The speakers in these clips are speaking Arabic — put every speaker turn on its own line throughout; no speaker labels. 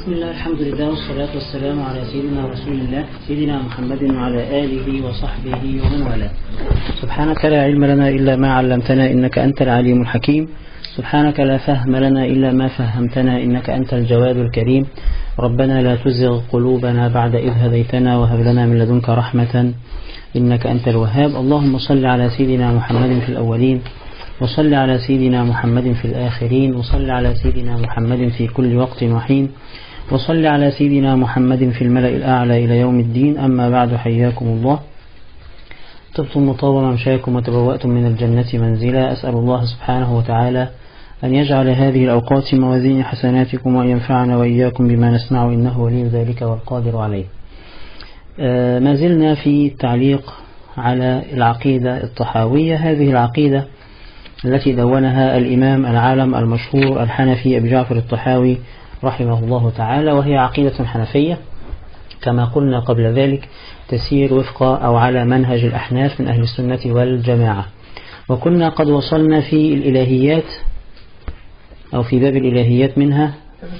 بسم الله، الحمد لله، والصلاة والسلام على سيدنا رسول الله سيدنا محمد وعلى آله وصحبه ومن والاه. سبحانك لا علم لنا إلا ما علمتنا إنك أنت العليم الحكيم. سبحانك لا فهم لنا إلا ما فهمتنا إنك أنت الجواد الكريم. ربنا لا تزغ قلوبنا بعد إذ هديتنا وهب لنا من لدنك رحمة إنك أنت الوهاب. اللهم صل على سيدنا محمد في الأولين، وصل على سيدنا محمد في الآخرين، وصل على سيدنا محمد في كل وقت وحين، وصل على سيدنا محمد في الملأ الأعلى إلى يوم الدين. أما بعد، حياكم الله. طبتم وطاب ممشاكم وتبوأتم من الجنة منزلا. أسأل الله سبحانه وتعالى أن يجعل هذه الأوقات موازين حسناتكم وأن ينفعنا وإياكم بما نسمع، إنه ولي ذلك والقادر عليه. ما زلنا في التعليق على العقيدة الطحاوية، هذه العقيدة التي دونها الإمام العالم المشهور الحنفي أبي جعفر الطحاوي رحمه الله تعالى، وهي عقيدة حنفية كما قلنا قبل ذلك، تسير وفق أو على منهج الأحناف من أهل السنة والجماعة. وكنا قد وصلنا في الإلهيات أو في باب الإلهيات منها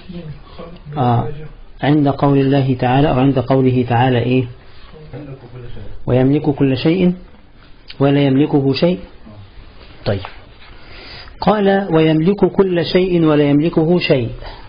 عند قول الله تعالى، أو عند قوله تعالى إيه؟ ويملك كل شيء ولا يملكه شيء. طيب، قال ويملك كل شيء ولا يملكه شيء،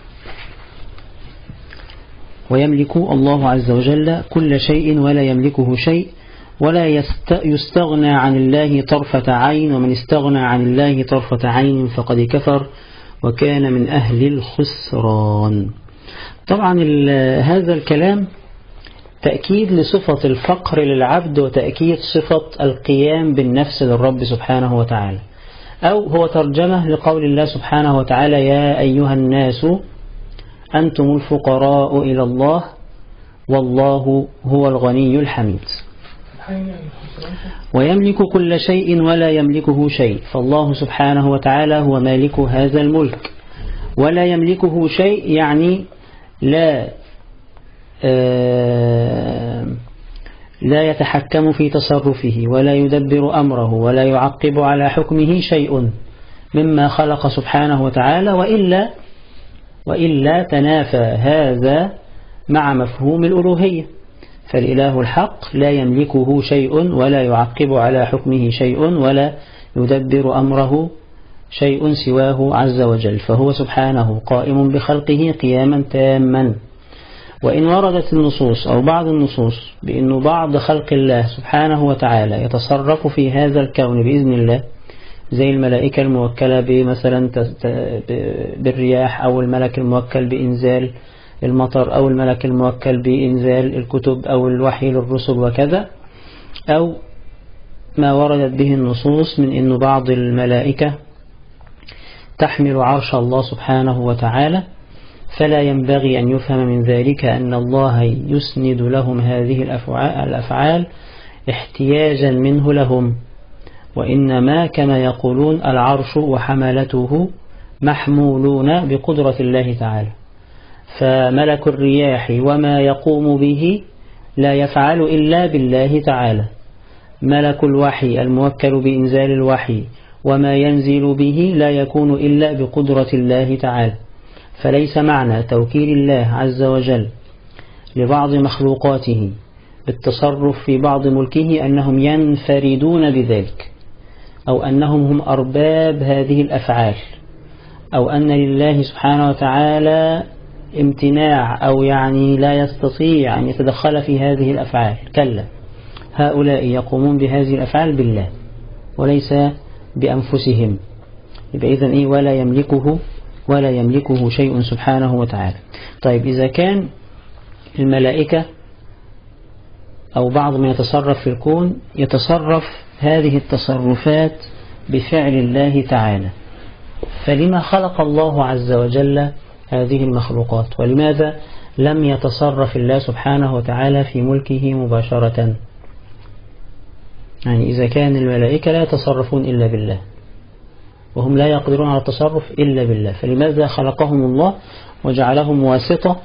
ويملك الله عز وجل كل شيء ولا يملكه شيء، ولا يستغنى عن الله طرفة عين، ومن استغنى عن الله طرفة عين فقد كفر وكان من أهل الخسران. طبعا هذا الكلام تأكيد لصفة الفقر للعبد، وتأكيد صفة القيام بالنفس للرب سبحانه وتعالى، أو هو ترجمة لقول الله سبحانه وتعالى: يا أيها الناس أنتم الفقراء إلى الله والله هو الغني الحميد. ويملك كل شيء ولا يملكه شيء، فالله سبحانه وتعالى هو مالك هذا الملك. ولا يملكه شيء يعني لا يتحكم في تصرفه ولا يدبر أمره ولا يعقب على حكمه شيء مما خلق سبحانه وتعالى، وإلا تنافى هذا مع مفهوم الألوهية. فالإله الحق لا يملكه شيء ولا يعقب على حكمه شيء ولا يدبر أمره شيء سواه عز وجل، فهو سبحانه قائم بخلقه قياما تاما. وإن وردت النصوص أو بعض النصوص بأن بعض خلق الله سبحانه وتعالى يتصرف في هذا الكون بإذن الله، زي الملائكة الموكلة بمثلا بالرياح، أو الملك الموكل بإنزال المطر، أو الملك الموكل بإنزال الكتب أو الوحي للرسل وكذا، أو ما وردت به النصوص من أن بعض الملائكة تحمل عرش الله سبحانه وتعالى، فلا ينبغي أن يفهم من ذلك أن الله يسند لهم هذه الأفعال احتياجا منه لهم، وإنما كما يقولون العرش وحملته محمولون بقدرة الله تعالى. فملك الرياح وما يقوم به لا يفعل إلا بالله تعالى، ملك الوحي الموكل بإنزال الوحي وما ينزل به لا يكون إلا بقدرة الله تعالى. فليس معنى توكيل الله عز وجل لبعض مخلوقاته بالتصرف في بعض ملكه أنهم ينفردون بذلك، أو أنهم هم أرباب هذه الأفعال، أو أن لله سبحانه وتعالى امتناع، أو يعني لا يستطيع أن يتدخل في هذه الأفعال. كلا، هؤلاء يقومون بهذه الأفعال بالله وليس بأنفسهم. يبقى إذن إيه؟ ولا يملكه شيء سبحانه وتعالى. طيب، إذا كان الملائكة أو بعض من يتصرف في الكون يتصرف هذه التصرفات بفعل الله تعالى، فلما خلق الله عز وجل هذه المخلوقات؟ ولماذا لم يتصرف الله سبحانه وتعالى في ملكه مباشرة؟ يعني إذا كان الملائكة لا يتصرفون إلا بالله، وهم لا يقدرون على التصرف إلا بالله، فلماذا خلقهم الله وجعلهم واسطة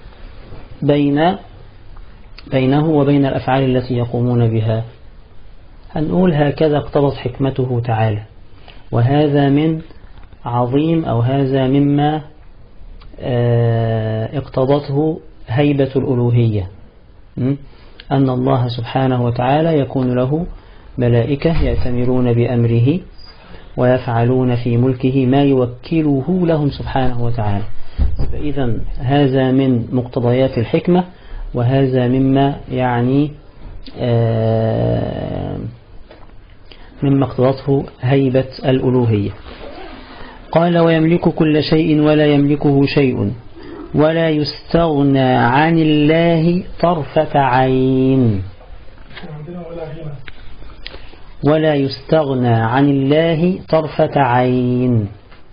بينه وبين الأفعال التي يقومون بها؟ هنقول هكذا اقتضت حكمته تعالى، وهذا من عظيم، أو هذا مما اقتضته هيبة الألوهية، أن الله سبحانه وتعالى يكون له ملائكة يأتمرون بأمره ويفعلون في ملكه ما يوكله لهم سبحانه وتعالى. فإذا هذا من مقتضيات الحكمة، وهذا مما يعني مما اقتضته هيبة الألوهية. قال ويملك كل شيء ولا يملكه شيء ولا يستغنى عن الله طرفة عين. ولا يستغنى عن الله طرفة عين،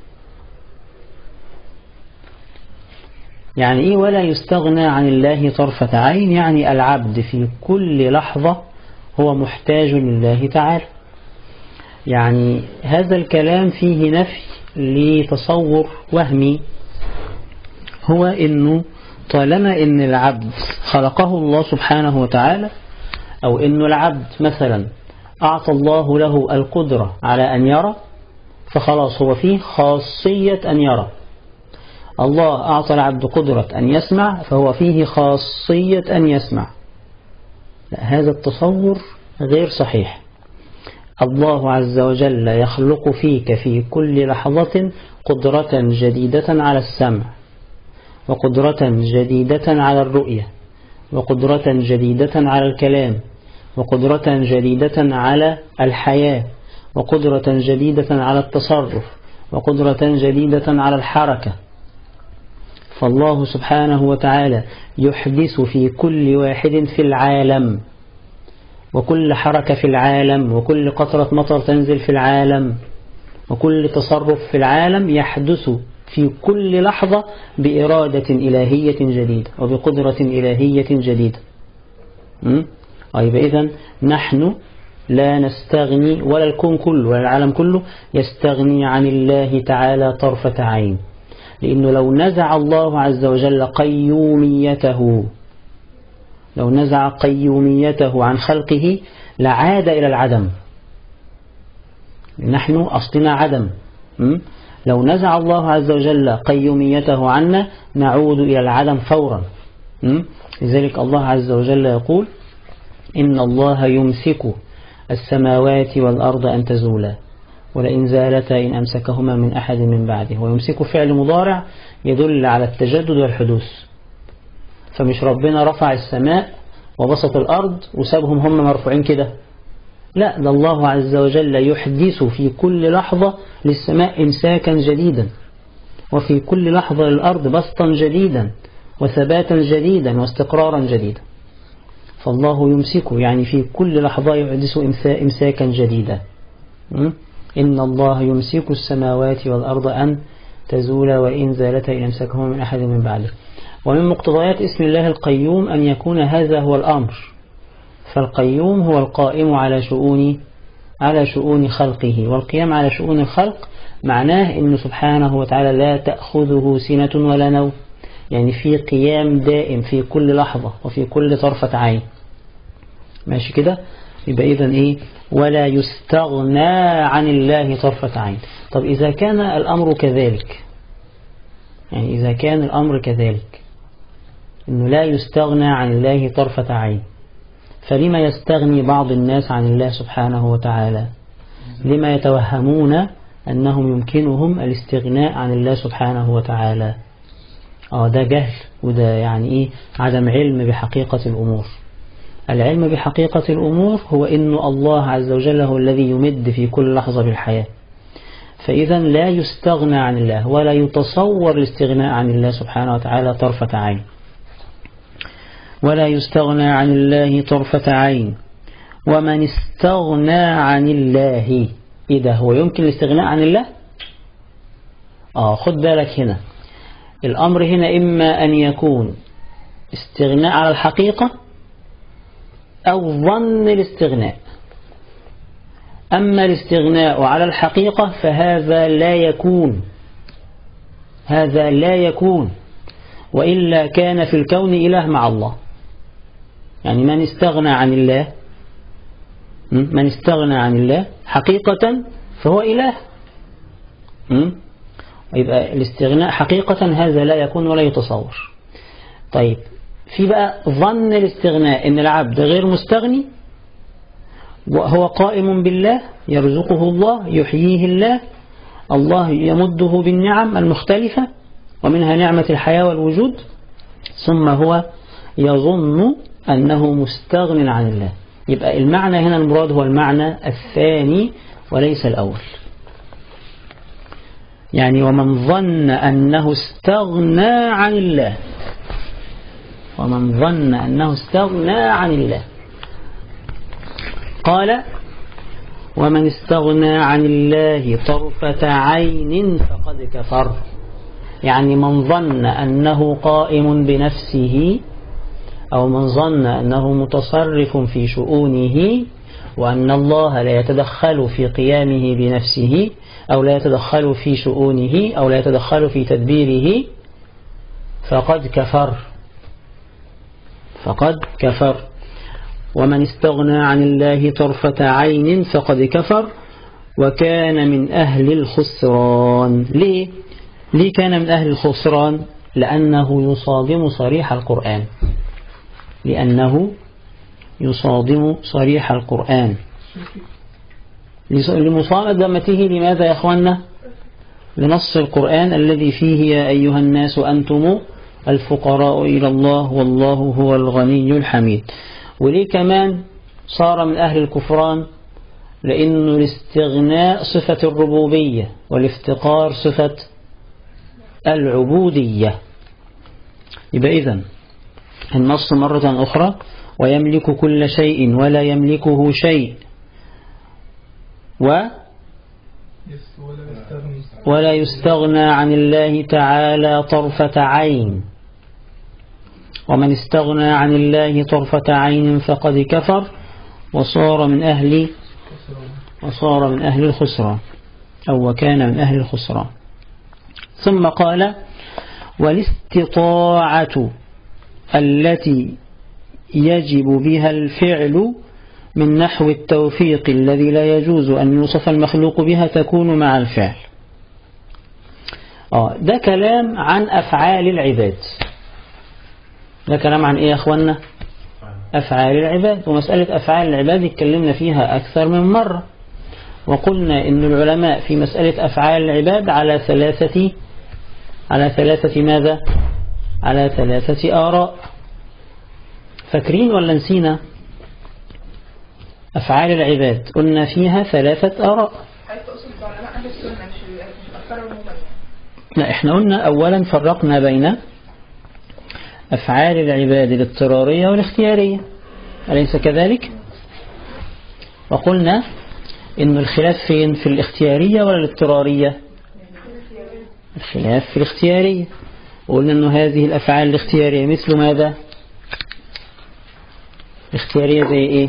يعني إيه ولا يستغنى عن الله طرفة عين؟ يعني العبد في كل لحظة هو محتاج لله تعالى. يعني هذا الكلام فيه نفي لتصور وهمي، هو إنه طالما إن العبد خلقه الله سبحانه وتعالى، أو إنه العبد مثلا أعطى الله له القدرة على أن يرى، فخلاص هو فيه خاصية أن يرى. الله أعطى العبد قدرة أن يسمع، فهو فيه خاصية أن يسمع. لا، هذا التصور غير صحيح. الله عز وجل يخلق فيك في كل لحظة قدرة جديدة على السمع، وقدرة جديدة على الرؤية، وقدرة جديدة على الكلام، وقدرة جديدة على الحياة، وقدرة جديدة على التصرف، وقدرة جديدة على الحركة. فالله سبحانه وتعالى يحدث في كل واحد في العالم، وكل حركة في العالم، وكل قطرة مطر تنزل في العالم، وكل تصرف في العالم يحدث في كل لحظة بإرادة إلهية جديدة وبقدرة إلهية جديدة. إذن نحن لا نستغني، ولا الكون كله ولا العالم كله يستغني عن الله تعالى طرفة عين، لأنه لو نزع الله عز وجل قيوميته، لو نزع قيوميته عن خلقه لعاد إلى العدم. نحن أصلنا عدم، لو نزع الله عز وجل قيوميته عنا نعود إلى العدم فورا. لذلك الله عز وجل يقول إن الله يمسك السماوات والأرض أن تزولا ولئن زالتا إن أمسكهما من أحد من بعده. ويمسك فعل مضارع يدل على التجدد والحدوث، فمش ربنا رفع السماء وبسط الأرض وسابهم هم مرفوعين كده، لا، ده الله عز وجل يحدث في كل لحظة للسماء إمساكا جديدا، وفي كل لحظة للأرض بسطا جديدا وثباتا جديدا واستقرارا جديدا. فالله يمسك، يعني في كل لحظة يحدث إمساكا جديدا. إن الله يمسك السماوات والأرض أن تزولا وإن زالتا إن أمسكهما من أحد من بعده. ومن مقتضيات اسم الله القيوم أن يكون هذا هو الأمر، فالقيوم هو القائم على شؤون خلقه، والقيام على شؤون الخلق معناه إنه سبحانه وتعالى لا تأخذه سنة ولا نوم، يعني في قيام دائم في كل لحظة وفي كل طرفة عين. ماشي كده؟ يبقى إذن إيه؟ ولا يستغنى عن الله طرفة عين. طب إذا كان الأمر كذلك، يعني إذا كان الأمر كذلك إنه لا يستغنى عن الله طرفة عين، فلما يستغني بعض الناس عن الله سبحانه وتعالى؟ لما يتوهمون أنهم يمكنهم الاستغناء عن الله سبحانه وتعالى؟ ده جهل، وده يعني إيه؟ عدم علم بحقيقة الأمور. العلم بحقيقة الأمور هو إن الله عز وجل هو الذي يمد في كل لحظة بالحياة، فإذا لا يستغنى عن الله ولا يتصور الاستغناء عن الله سبحانه وتعالى طرفة عين. ولا يستغنى عن الله طرفة عين. ومن استغنى عن الله، إذا هو يمكن الاستغناء عن الله؟ خد بالك هنا، الأمر هنا إما أن يكون استغناء على الحقيقة أو ظن الاستغناء. أما الاستغناء على الحقيقة فهذا لا يكون، هذا لا يكون، وإلا كان في الكون إله مع الله. يعني من استغنى عن الله، من استغنى عن الله حقيقة فهو إله، يبقى الاستغناء حقيقة هذا لا يكون ولا يتصور. طيب في بقى ظن الاستغناء إن العبد غير مستغني وهو قائم بالله، يرزقه الله، يحييه الله، الله يمده بالنعم المختلفة ومنها نعمة الحياة والوجود، ثم هو يظن أنه مستغن عن الله. يبقى المعنى هنا المراد هو المعنى الثاني وليس الأول. يعني ومن ظن أنه استغنى عن الله، ومن ظن أنه استغنى عن الله. قال ومن استغنى عن الله طرفة عين فقد كفر. يعني من ظن أنه قائم بنفسه أو من ظن أنه متصرف في شؤونه وأن الله لا يتدخل في قيامه بنفسه أو لا يتدخل في شؤونه أو لا يتدخل في تدبيره فقد كفر، فقد كفر. ومن استغنى عن الله طرفة عين فقد كفر وكان من أهل الخسران. ليه كان من أهل الخسران؟ لأنه يصادم صريح القرآن، لأنه يصادم صريح القرآن. لمصادمته لماذا يا أخوانا؟ لنص القرآن الذي فيه يا أيها الناس أنتم الفقراء إلى الله والله هو الغني الحميد. وليه كمان صار من أهل الكفران؟ لأن الاستغناء صفة الربوبية والافتقار صفة العبودية. يبقى إذن النص مرة أخرى ويملك كل شيء ولا يملكه شيء ولا يستغنى عن الله تعالى طرفة عين. ومن استغنى عن الله طرفة عين فقد كفر وصار من أهل الخسران أو وكان من أهل الخسران. ثم قال والاستطاعة التي يجب بها الفعل من نحو التوفيق الذي لا يجوز أن يوصف المخلوق بها تكون مع الفعل. ده كلام عن أفعال العباد. ده كلام عن إيه يا أخوانا؟ أفعال العباد. ومسألة أفعال العباد اتكلمنا فيها أكثر من مرة، وقلنا إن العلماء في مسألة أفعال العباد على ثلاثة ماذا؟ على 3 آراء. فاكرين ولا نسينا؟ أفعال العباد قلنا فيها 3 آراء. لا، احنا قلنا أولا فرقنا بين أفعال العباد الاضطرارية والاختيارية، أليس كذلك؟ وقلنا إن الخلاف فين؟ في الاختيارية ولا الاضطرارية؟ الخلاف في الاختيارية. وقلنا أن هذه الأفعال الاختيارية مثل ماذا؟ الاختيارية زي إيه؟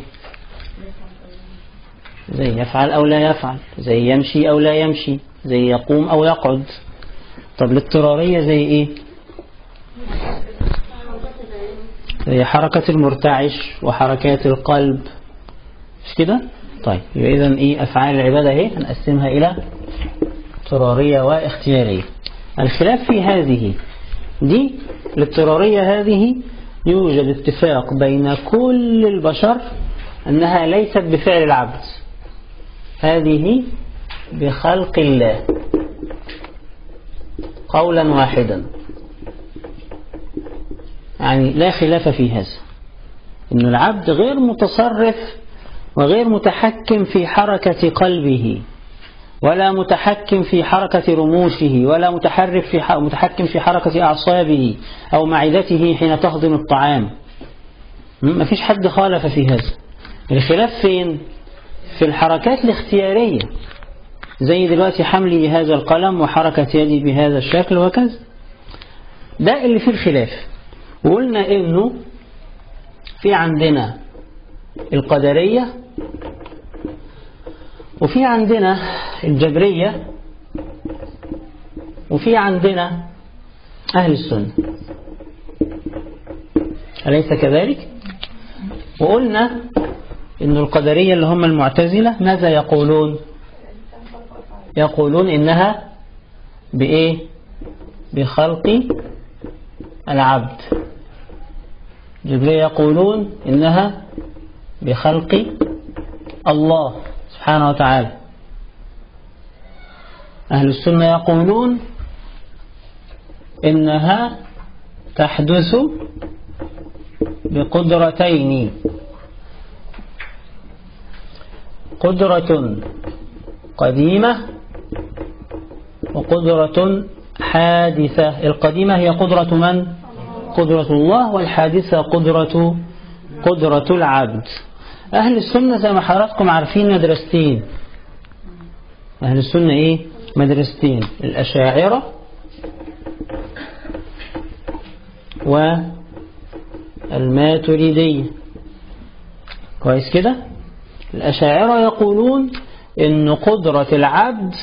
زي يفعل أو لا يفعل، زي يمشي أو لا يمشي، زي يقوم أو يقعد. طب الاضطرارية زي إيه؟ زي حركة المرتعش وحركات القلب، مش كده؟ طيب يبقى إذن إيه أفعال العبادة إيه؟ هنقسمها إلى اضطرارية واختيارية. الخلاف في هذه دي الاضطرارية هذه يوجد اتفاق بين كل البشر أنها ليست بفعل العبد، هذه بخلق الله قولا واحدا. يعني لا خلاف في هذا، أن العبد غير متصرف وغير متحكم في حركة قلبه ولا متحكم في حركة رموشه ولا متحكم في حركة أعصابه أو معدته حين تهضم الطعام. ما فيش حد خالف في هذا. الخلاف فين؟ في الحركات الاختيارية، زي دلوقتي حملي هذا القلم وحركة يدي بهذا الشكل وكذا. ده اللي فيه الخلاف. وقلنا إنه في عندنا القدرية وفي عندنا الجبرية وفي عندنا أهل السنة، أليس كذلك؟ وقلنا إن القدرية اللي هم المعتزلة ماذا يقولون؟ يقولون إنها بإيه؟ بخلق العبد. الجبرية يقولون إنها بخلق الله سبحانه وتعالى. أهل السنة يقولون إنها تحدث بقدرتين، قدرة قديمة وقدرة حادثة. القديمة هي قدرة من؟ قدرة الله. والحادثة قدرة العبد. أهل السنة زي ما حضراتكم عارفين مدرستين. أهل السنة إيه؟ مدرستين، الأشاعرة والماتريدية. كويس كده؟ الأشاعرة يقولون إن قدرة العبد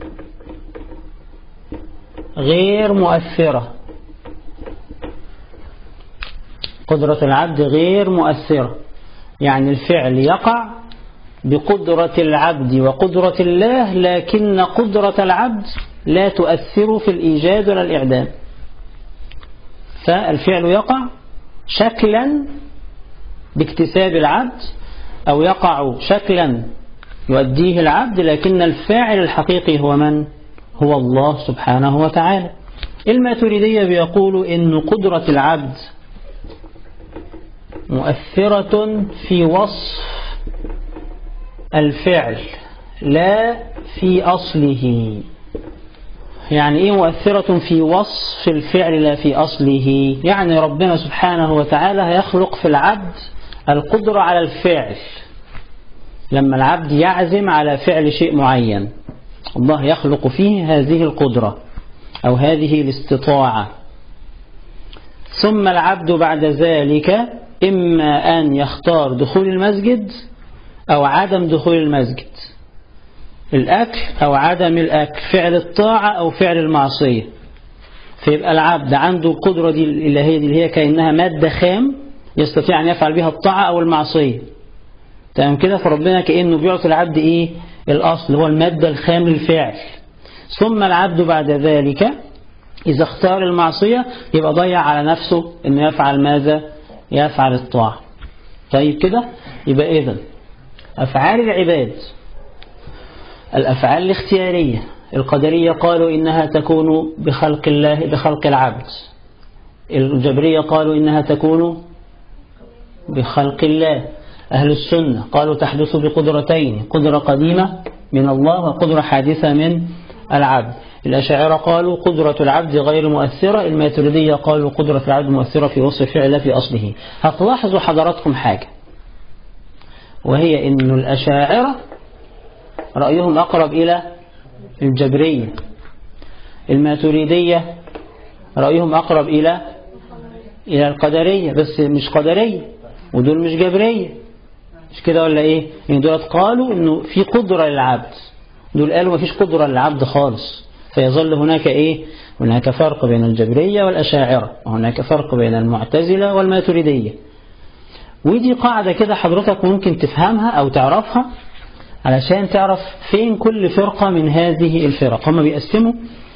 غير مؤثرة. قدرة العبد غير مؤثرة، يعني الفعل يقع بقدرة العبد وقدرة الله، لكن قدرة العبد لا تؤثر في الإيجاد ولا الإعدام. فالفعل يقع شكلا باكتساب العبد، أو يقع شكلا يؤديه العبد، لكن الفاعل الحقيقي هو من؟ هو الله سبحانه وتعالى. الماتريدية بيقولوا إن قدرة العبد مؤثرة في وصف الفعل لا في أصله. يعني إيه مؤثرة في وصف الفعل لا في أصله؟ يعني ربنا سبحانه وتعالى يخلق في العبد القدرة على الفعل. لما العبد يعزم على فعل شيء معين، الله يخلق فيه هذه القدرة أو هذه الاستطاعة. ثم العبد بعد ذلك إما أن يختار دخول المسجد أو عدم دخول المسجد، الأكل أو عدم الأكل، فعل الطاعة أو فعل المعصية. فيبقى العبد عنده القدرة دي الإلهية دي، اللي هي كأنها مادة خام يستطيع أن يفعل بها الطاعة أو المعصية. تمام كده؟ فربنا كأنه بيعطي العبد إيه؟ الأصل هو المادة الخام للفعل. ثم العبد بعد ذلك إذا اختار المعصية يبقى ضيع على نفسه أنه يفعل ماذا؟ يفعل الطاعة. طيب كده؟ يبقى إذن أفعال العباد، الأفعال الاختيارية، القدرية قالوا إنها تكون بخلق الله بخلق العبد. الجبرية قالوا إنها تكون بخلق الله. أهل السنة قالوا تحدث بقدرتين، قدرة قديمة من الله وقدرة حادثة من العبد. الأشاعرة قالوا قدرة العبد غير مؤثرة. الماتريدية قالوا قدرة العبد مؤثرة في وصف الفعل لا في أصله. هتلاحظوا حضراتكم حاجة، وهي إن الأشاعرة رأيهم أقرب إلى الجبرية، الماتريدية رأيهم أقرب إلى القدرية، بس مش قدرية ودول مش جبرية، مش كده ولا إيه؟ يعني دول قالوا إنه في قدرة للعبد، دول قالوا ما فيش قدرة للعبد خالص. فيظل هناك إيه؟ هناك فرق بين الجبرية والأشاعرة، وهناك فرق بين المعتزلة والماتريدية. ودي قاعدة كده حضرتك ممكن تفهمها أو تعرفها علشان تعرف فين كل فرقة من هذه الفرق. هم بيقسموا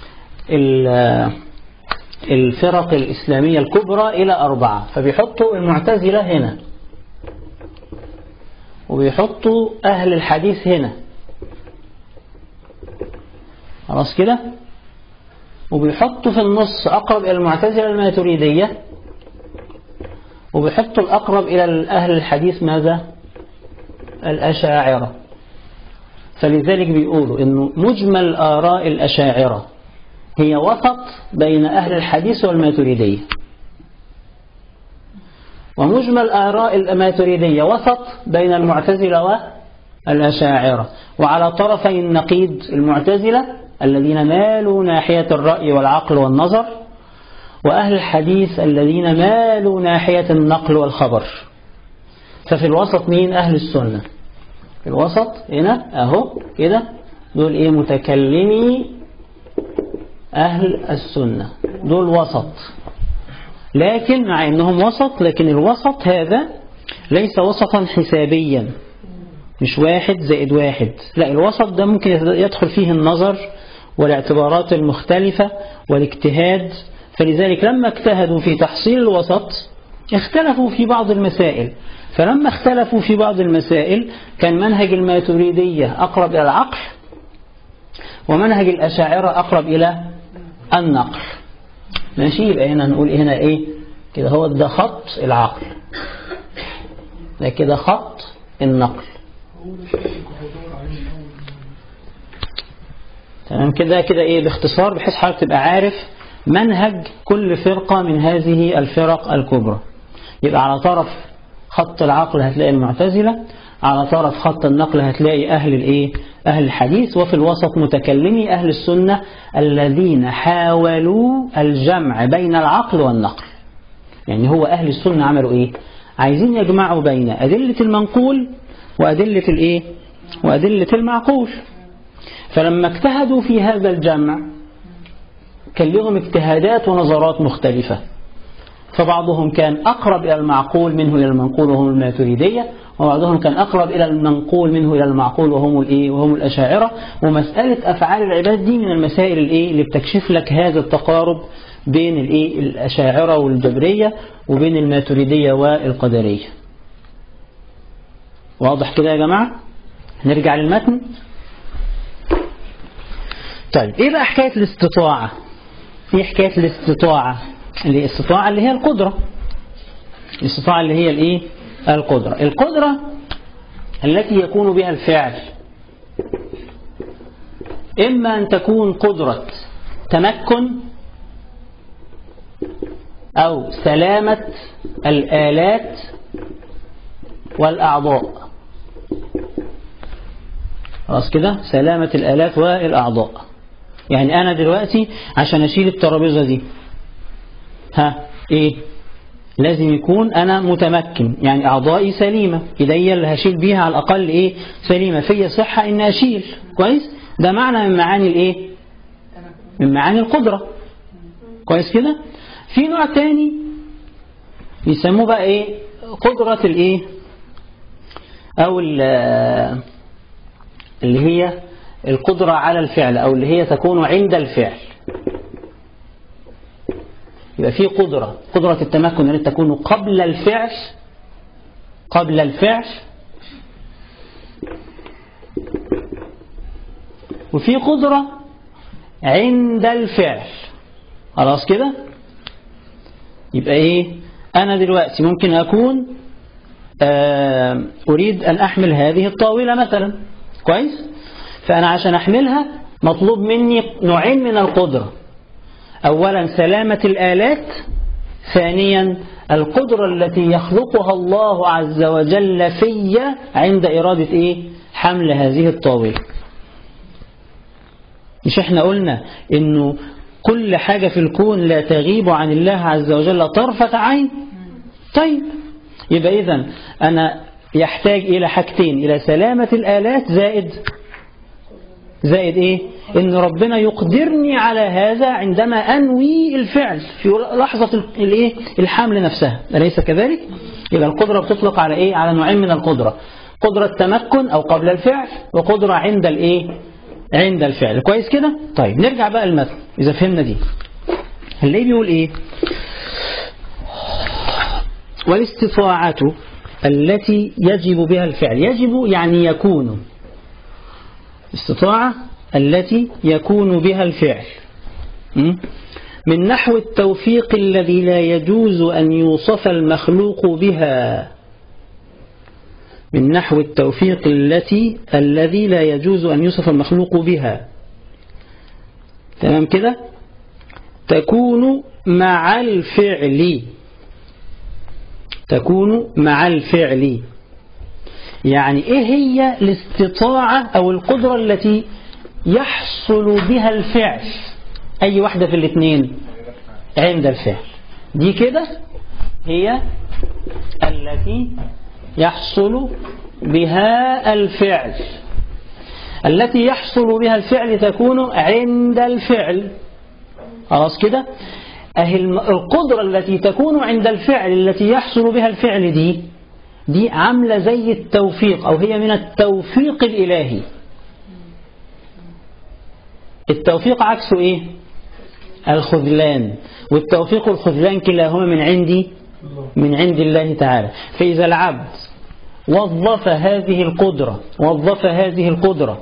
الفرق الإسلامية الكبرى إلى 4، فبيحطوا المعتزلة هنا، وبيحطوا أهل الحديث هنا، خلاص كده، وبيحطوا في النص أقرب إلى المعتزلة الماتريدية، وبيحطوا الأقرب إلى أهل الحديث ماذا؟ الأشاعرة. فلذلك بيقولوا إنه مجمل آراء الأشاعرة هي وسط بين أهل الحديث والماتريدية، ومجمل آراء الماتريدية وسط بين المعتزلة والأشاعرة، وعلى طرفي النقيض المعتزلة الذين مالوا ناحية الرأي والعقل والنظر، وأهل الحديث الذين مالوا ناحية النقل والخبر. ففي الوسط مين؟ أهل السنة. في الوسط هنا أهو كده، دول إيه؟ متكلمي أهل السنة، دول وسط. لكن مع أنهم وسط، لكن الوسط هذا ليس وسطا حسابيا، مش 1+1، لا، الوسط ده ممكن يدخل فيه النظر والاعتبارات المختلفة والاجتهاد. فلذلك لما اجتهدوا في تحصيل الوسط اختلفوا في بعض المسائل، فلما اختلفوا في بعض المسائل كان منهج الماتريدية أقرب إلى العقل، ومنهج الأشاعرة أقرب إلى النقل. ماشي؟ يبقى هنا نقول هنا إيه كده، هو ده خط العقل، ده كده خط النقل. تمام كده إيه باختصار، بحيث حضرتك تبقى عارف منهج كل فرقة من هذه الفرق الكبرى. يبقى على طرف خط العقل هتلاقي المعتزلة، على طرف خط النقل هتلاقي أهل الحديث، وفي الوسط متكلمي أهل السنة الذين حاولوا الجمع بين العقل والنقل. يعني هو أهل السنة عملوا إيه؟ عايزين يجمعوا بين أدلة المنقول وأدلة المعقول. فلما اجتهدوا في هذا الجمع كان لهم اجتهادات ونظرات مختلفة، فبعضهم كان أقرب إلى المعقول منه إلى المنقول وهم الماتريدية، وبعضهم كان أقرب إلى المنقول منه إلى المعقول وهم الأشاعرة. ومسألة أفعال العباد دي من المسائل اللي بتكشف لك هذا التقارب بين الأشاعرة والجبرية وبين الماتريدية والقدرية. واضح كده يا جماعة؟ نرجع للمتن. طيب إيه بقى حكاية الاستطاعة؟ إيه حكاية الاستطاعة؟ الاستطاعة اللي هي القدرة، الاستطاعة اللي هي القدرة التي يكون بها الفعل، إما أن تكون قدرة تمكن أو سلامة الآلات والأعضاء. خلاص كده، سلامة الآلات والأعضاء. يعني أنا دلوقتي عشان أشيل الترابيزة دي لازم يكون أنا متمكن، يعني أعضائي سليمة، إيديا اللي هشيل بيها على الأقل سليمة، فيا صحة إن أشيل كويس. ده معنى من معاني من معاني القدرة. كويس كده. في نوع تاني يسموه بقى قدرة أو اللي هي القدرة على الفعل، أو اللي هي تكون عند الفعل. يبقى في قدرة التمكن التي تكون قبل الفعل، وفي قدرة عند الفعل. خلاص كده. يبقى أنا دلوقتي ممكن أكون أريد أن أحمل هذه الطاولة مثلا، كويس. فأنا عشان أحملها مطلوب مني نوعين من القدرة: أولا سلامة الآلات، ثانيا القدرة التي يخلقها الله عز وجل في عند إرادة حمل هذه الطاولة. مش احنا قلنا إنه كل حاجة في الكون لا تغيب عن الله عز وجل طرفة عين؟ طيب يبقى إذن أنا يحتاج إلى حاجتين: إلى سلامة الآلات زائد إن ربنا يقدرني على هذا عندما أنوي الفعل في لحظة الحمل نفسها، أليس كذلك؟ يبقى القدرة بتطلق على على نوعين من القدرة: قدرة تمكن أو قبل الفعل، وقدرة عند الفعل. كويس كده. طيب نرجع بقى المثل إذا فهمنا دي. اللي بيقول والاستطاعة التي يجب بها الفعل، يجب يعني يكون، استطاعة التي يكون بها الفعل من نحو التوفيق الذي لا يجوز أن يوصف المخلوق بها، من نحو التوفيق الذي لا يجوز أن يوصف المخلوق بها. تمام كده. تكون مع الفعل. يعني إيه هي الاستطاعة أو القدرة التي يحصل بها الفعل؟ أي واحدة في الاثنين عند الفعل. دي كده هي التي يحصل بها الفعل. التي يحصل بها الفعل تكون عند الفعل. خلاص كده. القدرة التي تكون عند الفعل التي يحصل بها الفعل دي عاملة زي التوفيق، أو هي من التوفيق الإلهي. التوفيق عكسه إيه؟ الخذلان، والتوفيق والخذلان كلاهما من عند الله تعالى. فإذا العبد وظف هذه القدرة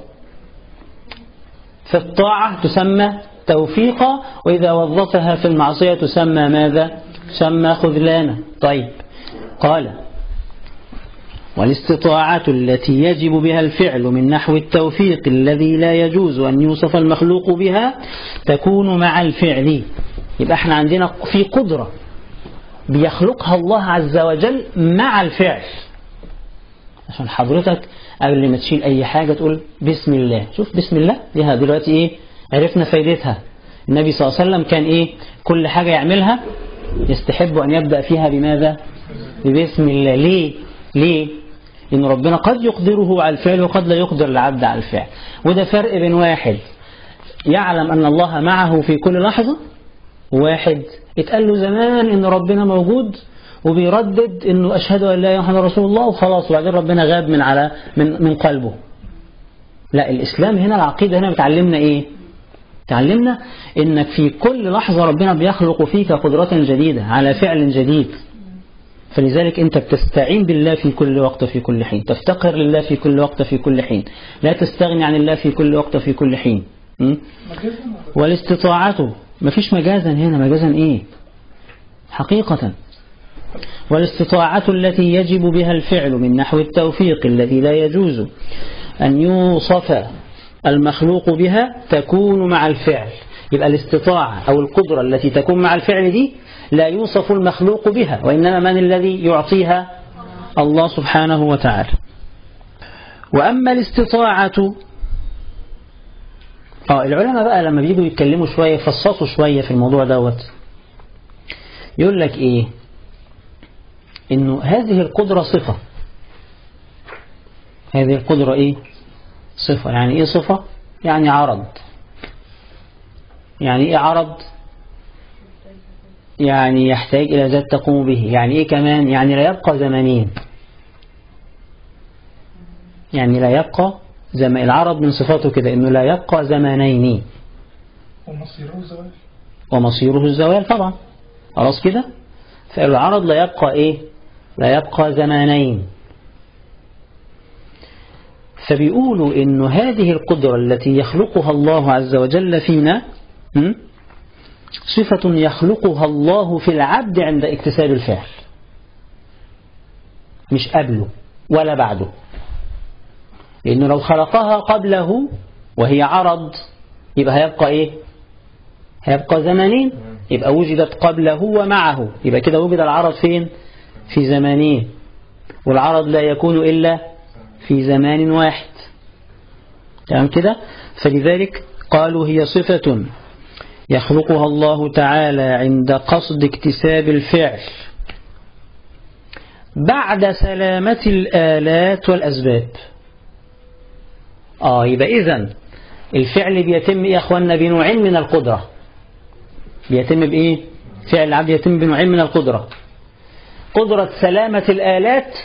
في الطاعة تسمى توفيقا، وإذا وظفها في المعصية تسمى ماذا؟ تسمى خذلانا. طيب، قال: والاستطاعة التي يجب بها الفعل من نحو التوفيق الذي لا يجوز أن يوصف المخلوق بها تكون مع الفعل. يبقى احنا عندنا في قدرة بيخلقها الله عز وجل مع الفعل. عشان حضرتك قبل ما تشيل أي حاجة تقول بسم الله. شوف بسم الله لها دلوقتي إيه؟ عرفنا فايدتها. النبي صلى الله عليه وسلم كان إيه؟ كل حاجة يعملها يستحب أن يبدأ فيها بماذا؟ ببسم الله. ليه؟ إن ربنا قد يقدره على الفعل وقد لا يقدر العبد على الفعل. وده فرق بين واحد يعلم أن الله معه في كل لحظة، وواحد اتقال له زمان إن ربنا موجود وبيردد إنه أشهد أن لا إله إلا الله رسول الله وخلاص، وبعدين ربنا غاب من قلبه. لا، الإسلام هنا العقيدة هنا بتعلمنا إيه؟ تعلمنا إنك في كل لحظة ربنا بيخلق فيك قدرة جديدة على فعل جديد. فلذلك أنت بتستعين بالله في كل وقت في كل حين، تفتقر لله في كل وقت في كل حين، لا تستغني عن الله في كل وقت في كل حين. والاستطاعة مفيش مجازا هنا، مجازا إيه؟ حقيقة. والاستطاعة التي يجب بها الفعل من نحو التوفيق الذي لا يجوز أن يوصف المخلوق بها تكون مع الفعل. يبقى الاستطاعة أو القدرة التي تكون مع الفعل دي لا يوصف المخلوق بها، وإنما من الذي يعطيها؟ الله سبحانه وتعالى. وأما الاستطاعة، العلماء بقى لما بيجوا يتكلموا شوية يفصصوا شوية في الموضوع دوت، يقول لك إيه؟ إنه هذه القدرة صفة. هذه القدرة إيه؟ صفة. يعني إيه صفة؟ يعني عرض. يعني إيه عرض؟ يعني يحتاج إلى ذات تقوم به. يعني إيه كمان؟ يعني لا يبقى زمانين. يعني لا يبقى العرض من صفاته كده إنه لا يبقى زمانين. ومصيره الزوال طبعا. خلاص كده؟ فالعرض لا يبقى إيه؟ لا يبقى زمانين. فبيقولوا إنه هذه القدرة التي يخلقها الله عز وجل فينا صفة يخلقها الله في العبد عند اكتساب الفعل، مش قبله ولا بعده. لأنه لو خلقها قبله وهي عرض يبقى هيبقى إيه؟ هيبقى زمانين. يبقى وجدت قبله ومعه، يبقى كده وجد العرض فين؟ في زمانين، والعرض لا يكون إلا في زمان واحد. تمام كده؟ فلذلك قالوا هي صفة يخلقها الله تعالى عند قصد اكتساب الفعل بعد سلامة الآلات والأسباب. يبقى إذن الفعل بيتم يا أخوانا بنوعين من القدرة. بيتم بإيه؟ فعل العبد يتم بنوعين من القدرة: قدرة سلامة الآلات،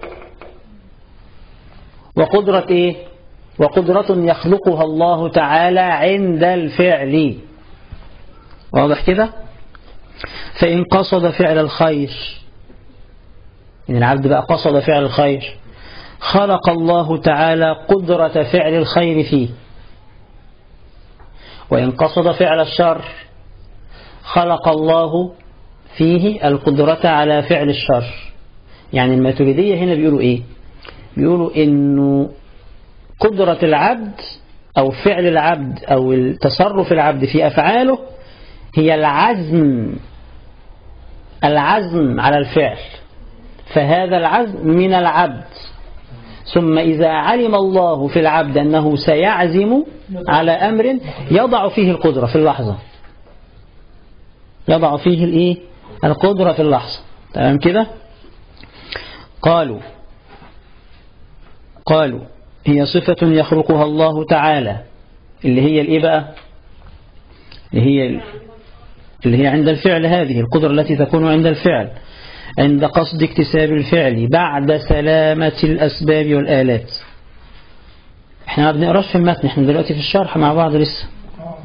وقدرة إيه؟ وقدرة يخلقها الله تعالى عند الفعل. واضح كده؟ فإن قصد فعل الخير، إن العبد بقى قصد فعل الخير، خلق الله تعالى قدرة فعل الخير فيه. وإن قصد فعل الشر خلق الله فيه القدرة على فعل الشر. يعني الماتريدية هنا بيقولوا إيه؟ بيقولوا إنه قدرة العبد أو فعل العبد أو التصرف العبد في أفعاله هي العزم على الفعل. فهذا العزم من العبد. ثم إذا علم الله في العبد أنه سيعزم على أمر يضع فيه القدرة في اللحظة، يضع فيه الإيه؟ القدرة في اللحظة. تمام كده؟ قالوا هي صفة يخلقها الله تعالى، اللي هي الإيه بقى؟ اللي هي عند الفعل. هذه القدرة التي تكون عند الفعل عند قصد اكتساب الفعل بعد سلامة الأسباب والآلات. احنا ما بنقراش في المتن، احنا دلوقتي في الشرح مع بعض لسه.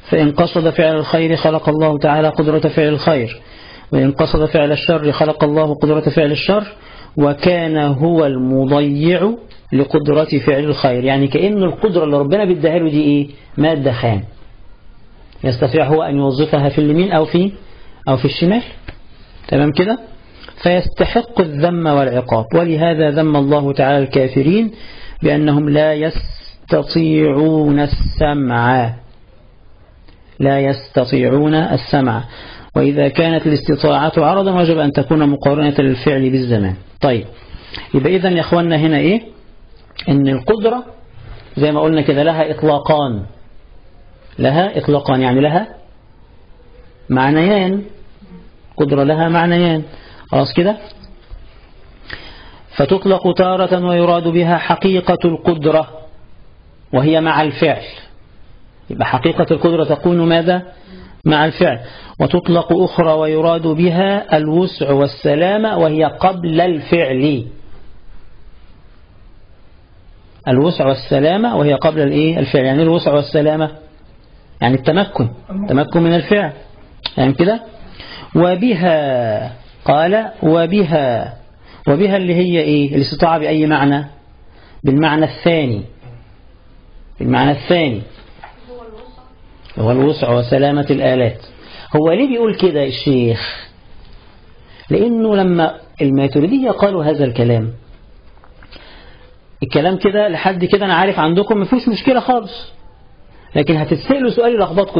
فإن قصد فعل الخير خلق الله تعالى قدرة فعل الخير، وإن قصد فعل الشر خلق الله قدرة فعل الشر، وكان هو المضيع لقدرة فعل الخير. يعني كأن القدرة اللي ربنا بيديها له دي إيه؟ مادة خام يستطيع هو أن يوظفها في اليمين أو في الشمال. تمام كده؟ فيستحق الذم والعقاب. ولهذا ذم الله تعالى الكافرين بأنهم لا يستطيعون السمع، لا يستطيعون السمع. وإذا كانت الاستطاعة عرضا وجب أن تكون مقارنة للفعل بالزمان. طيب، يبقى إذن يا أخوانا هنا إيه؟ إن القدرة زي ما قلنا كده لها إطلاقان، لها إطلاقان يعني لها معنيان، قدرة لها معنيان. خلاص كده؟ فتطلق تارة ويراد بها حقيقة القدرة وهي مع الفعل. يبقى حقيقة القدرة تكون ماذا؟ مع الفعل. وتطلق أخرى ويراد بها الوسع والسلامة وهي قبل الفعل. الوسع والسلامة وهي قبل الفعل. يعني الوسع والسلامة يعني التمكن من الفعل. يعني كده؟ وبها قال وبها اللي هي إيه؟ الاستطاعة بأي معنى؟ بالمعنى الثاني. هو الوسع وسلامة الآلات. هو ليه بيقول كده الشيخ؟ لأنه لما الماتريدية قالوا هذا الكلام كده لحد كده أنا عارف عندكم مفيش مشكلة خالص، لكن هتتسألوا سؤال يلخبطكم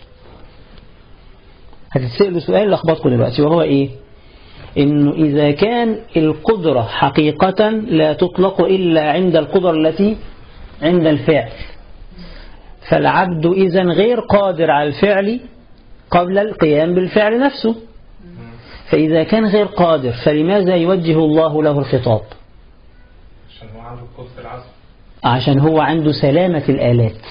دلوقتي، وهو إيه؟ إنه إذا كان القدرة حقيقة لا تطلق إلا عند القدرة التي عند الفعل، فالعبد إذن غير قادر على الفعل قبل القيام بالفعل نفسه. فإذا كان غير قادر فلماذا يوجه الله له الخطاب؟ عشان هو عنده سلامة الآلات.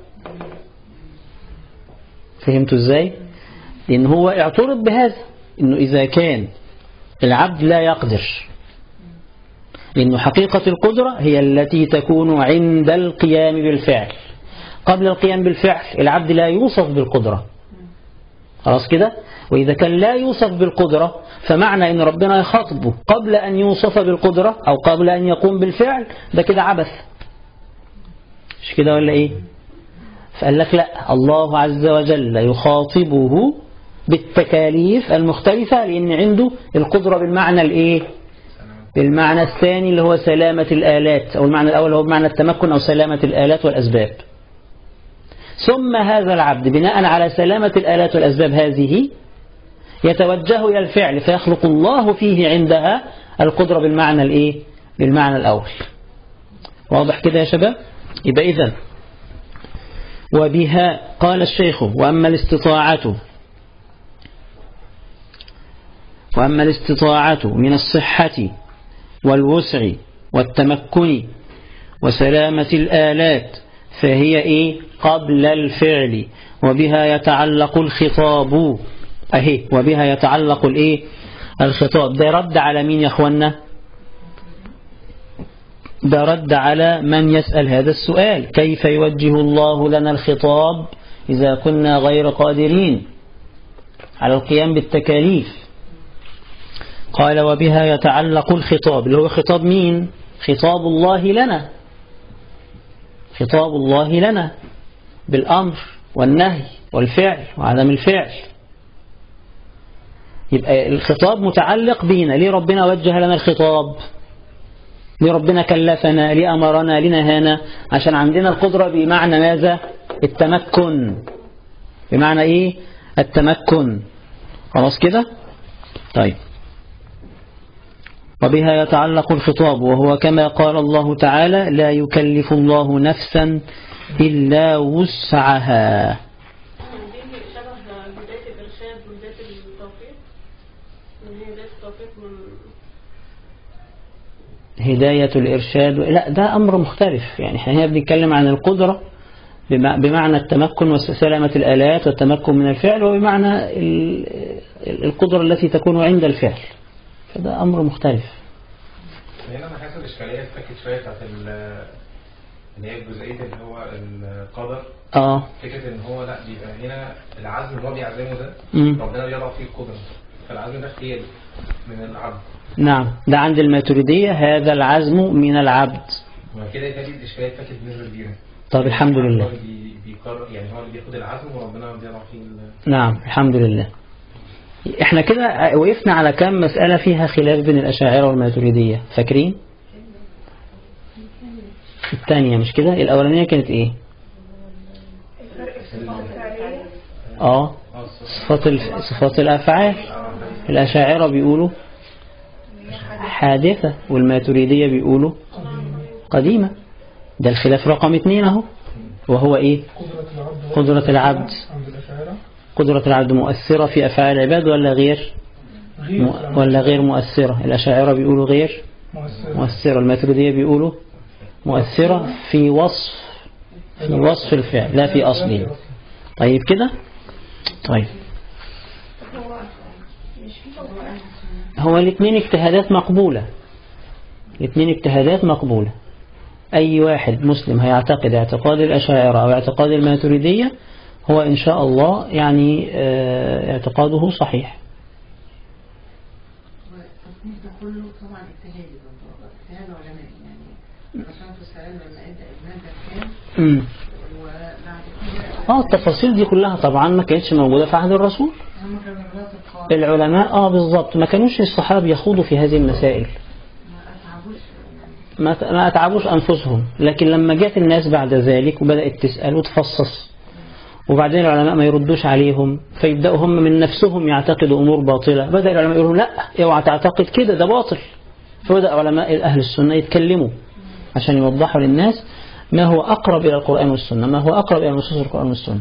فهمتوا ازاي؟ لأن هو اعترض بهذا، إنه إذا كان العبد لا يقدر، لأن حقيقة القدرة هي التي تكون عند القيام بالفعل. قبل القيام بالفعل العبد لا يوصف بالقدرة. خلاص كده؟ وإذا كان لا يوصف بالقدرة فمعنى أن ربنا يخاطبه قبل أن يوصف بالقدرة أو قبل أن يقوم بالفعل، ده كده عبث. مش كده ولا إيه؟ فقال لك لا، الله عز وجل يخاطبه بالتكاليف المختلفة لأن عنده القدرة بالمعنى الإيه؟ بالمعنى الثاني اللي هو سلامة الآلات، أو المعنى الأول هو بمعنى التمكن أو سلامة الآلات والأسباب. ثم هذا العبد بناء على سلامة الآلات والأسباب هذه يتوجه إلى الفعل فيخلق الله فيه عندها القدرة بالمعنى الإيه؟ بالمعنى الأول. واضح كده يا شباب؟ يبقى إذن وبها قال الشيخ وأما الاستطاعة من الصحة والوسع والتمكن وسلامة الآلات فهي إيه؟ قبل الفعل، وبها يتعلق الخطاب. وبها يتعلق الإيه؟ الخطاب. ده رد على مين يا أخوانا؟ ده رد على من يسأل هذا السؤال: كيف يوجه الله لنا الخطاب إذا كنا غير قادرين على القيام بالتكاليف؟ قال وبها يتعلق الخطاب، اللي هو خطاب مين؟ خطاب الله لنا، خطاب الله لنا بالأمر والنهي والفعل وعدم الفعل. يبقى الخطاب متعلق بينا. ليه ربنا وجه لنا الخطاب؟ ليه ربنا كلفنا؟ ليه أمرنا؟ ليه نهانا؟ عشان عندنا القدرة بمعنى ماذا؟ التمكن. بمعنى إيه؟ التمكن. خلاص كده؟ طيب، وبها يتعلق الخطاب، وهو كما قال الله تعالى: لا يكلف الله نفسا إلا وسعها. هداية الإرشاد، لا ده أمر مختلف. يعني احنا هنا بنتكلم عن القدرة بمعنى التمكن وسلامة الآلات والتمكن من الفعل، وبمعنى القدرة التي تكون عند الفعل، فده أمر مختلف.
هنا انا حاسس الاشكاليه اتفكت شويه بتاعت اللي هي جزئيه اللي هو القدر. فكره ان هو لا بيبقى هنا العزم اللي هو بيعزمه ده ربنا بيضع فيه القدره، فالعزم ده اختياري من العبد.
نعم، ده عند الماتريدية هذا العزم من العبد.
وكده يبقى دي الاشكاليه فاتت بنسبه كبيره.
طب الحمد لله.
بيقرر يعني هو اللي بياخد العزم وربنا بيضع فيه
نعم الحمد لله. احنا كده وقفنا على كم مسألة فيها خلاف بين الأشاعرة والماتريدية، فاكرين؟ الثانية مش كده؟ الأولانية كانت ايه؟ صفات الأفعال. الأشاعرة بيقولوا حادثة والماتريدية بيقولوا قديمة. ده الخلاف رقم 2 اهو، وهو ايه؟ قدرة العبد. قدرة العبد مؤثرة في أفعال العباد ولا غير مؤثرة؟ الأشاعرة بيقولوا غير مؤثرة، الماتريدية بيقولوا مؤثرة في وصف الفعل لا في أصله. طيب كده. طيب هو الاثنين اجتهادات مقبولة، الاثنين اجتهادات مقبولة. أي واحد مسلم هيعتقد اعتقاد الأشاعرة أو اعتقاد الماتريدية هو إن شاء الله يعني اعتقاده صحيح.
التصنيف ده كله طبعا اجتهادي برضه، اجتهاد علماء يعني الرسول صلى الله عليه وسلم لما ادى المادة كام وبعد كده
التفاصيل دي كلها طبعا ما كانتش موجودة في عهد الرسول. العلماء بالضبط ما كانوش الصحابة يخوضوا في هذه المسائل، ما أتعبوش أنفسهم. لكن لما جاءت الناس بعد ذلك وبدأت تسأل وتفصص، وبعدين العلماء ما يردوش عليهم فيبدأوا هم من نفسهم يعتقدوا أمور باطلة، بدأ العلماء يقولوا لا اوعى تعتقد كده، ده باطل. فبدأ علماء أهل السنة يتكلموا عشان يوضحوا للناس ما هو أقرب إلى القرآن والسنة، ما هو أقرب إلى نصوص القرآن والسنة.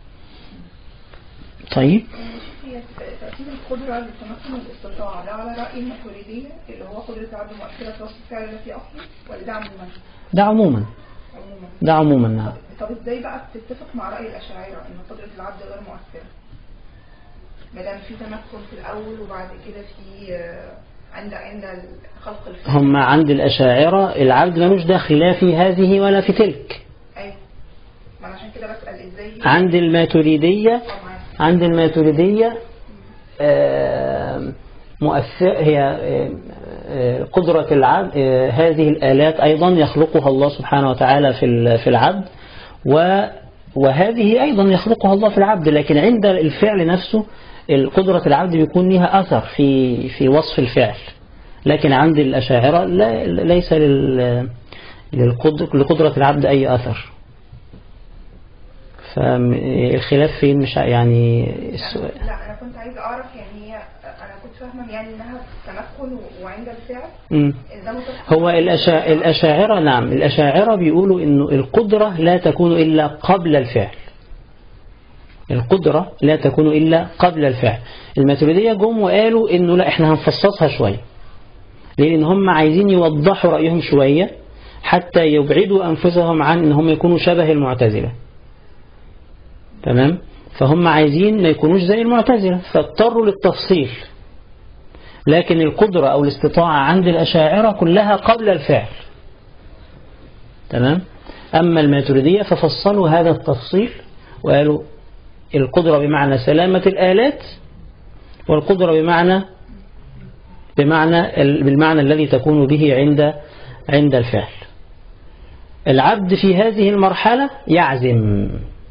طيب
تأثير القدرة للتمكن والاستطاعة ده على رأي الماتريدية اللي هو قدرة العبد مؤثرة في وصف الفعل التي أصله، ولا ده عموما؟
ده عموما نعم.
طب ازاي بقى بتتفق مع رأي الأشاعرة ان قدرة العبد غير مؤثرة ما دام في تمكن في الأول وبعد كده في عند خلق الفعل؟
هم عند الأشاعرة العبد ملوش داخل لا في هذه ولا في تلك.
أيوة، ما عشان كده بسأل ازاي. عند الماتريدية مؤثر هي قدرة العبد. هذه الآلات أيضا يخلقها الله سبحانه وتعالى في العبد، وهذه أيضا يخلقها الله في العبد، لكن عند الفعل نفسه قدرة العبد بيكون لها أثر في وصف الفعل. لكن عند الأشاعرة ليس لقدرة العبد أي أثر. فالخلاف فين مش يعني السؤال. لا أنا كنت عايز أعرف يعني أنا كنت فاهمة يعني إنها تمكن وعند الفعل.
هو الأشاعرة نعم، الأشاعرة بيقولوا إنه القدرة لا تكون إلا قبل الفعل. القدرة لا تكون إلا قبل الفعل. الماتريدية جم وقالوا إنه لا إحنا هنفصصها شوية، لأن هم عايزين يوضحوا رأيهم شوية حتى يبعدوا أنفسهم عن إن هم يكونوا شبه المعتزلة. تمام؟ فهم عايزين ما يكونوش زي المعتزلة فاضطروا للتفصيل. لكن القدرة أو الاستطاعة عند الأشاعرة كلها قبل الفعل. تمام؟ أما الماتريدية ففصلوا هذا التفصيل وقالوا القدرة بمعنى سلامة الآلات، والقدرة بالمعنى الذي تكون به عند الفعل. العبد في هذه المرحلة يعزم،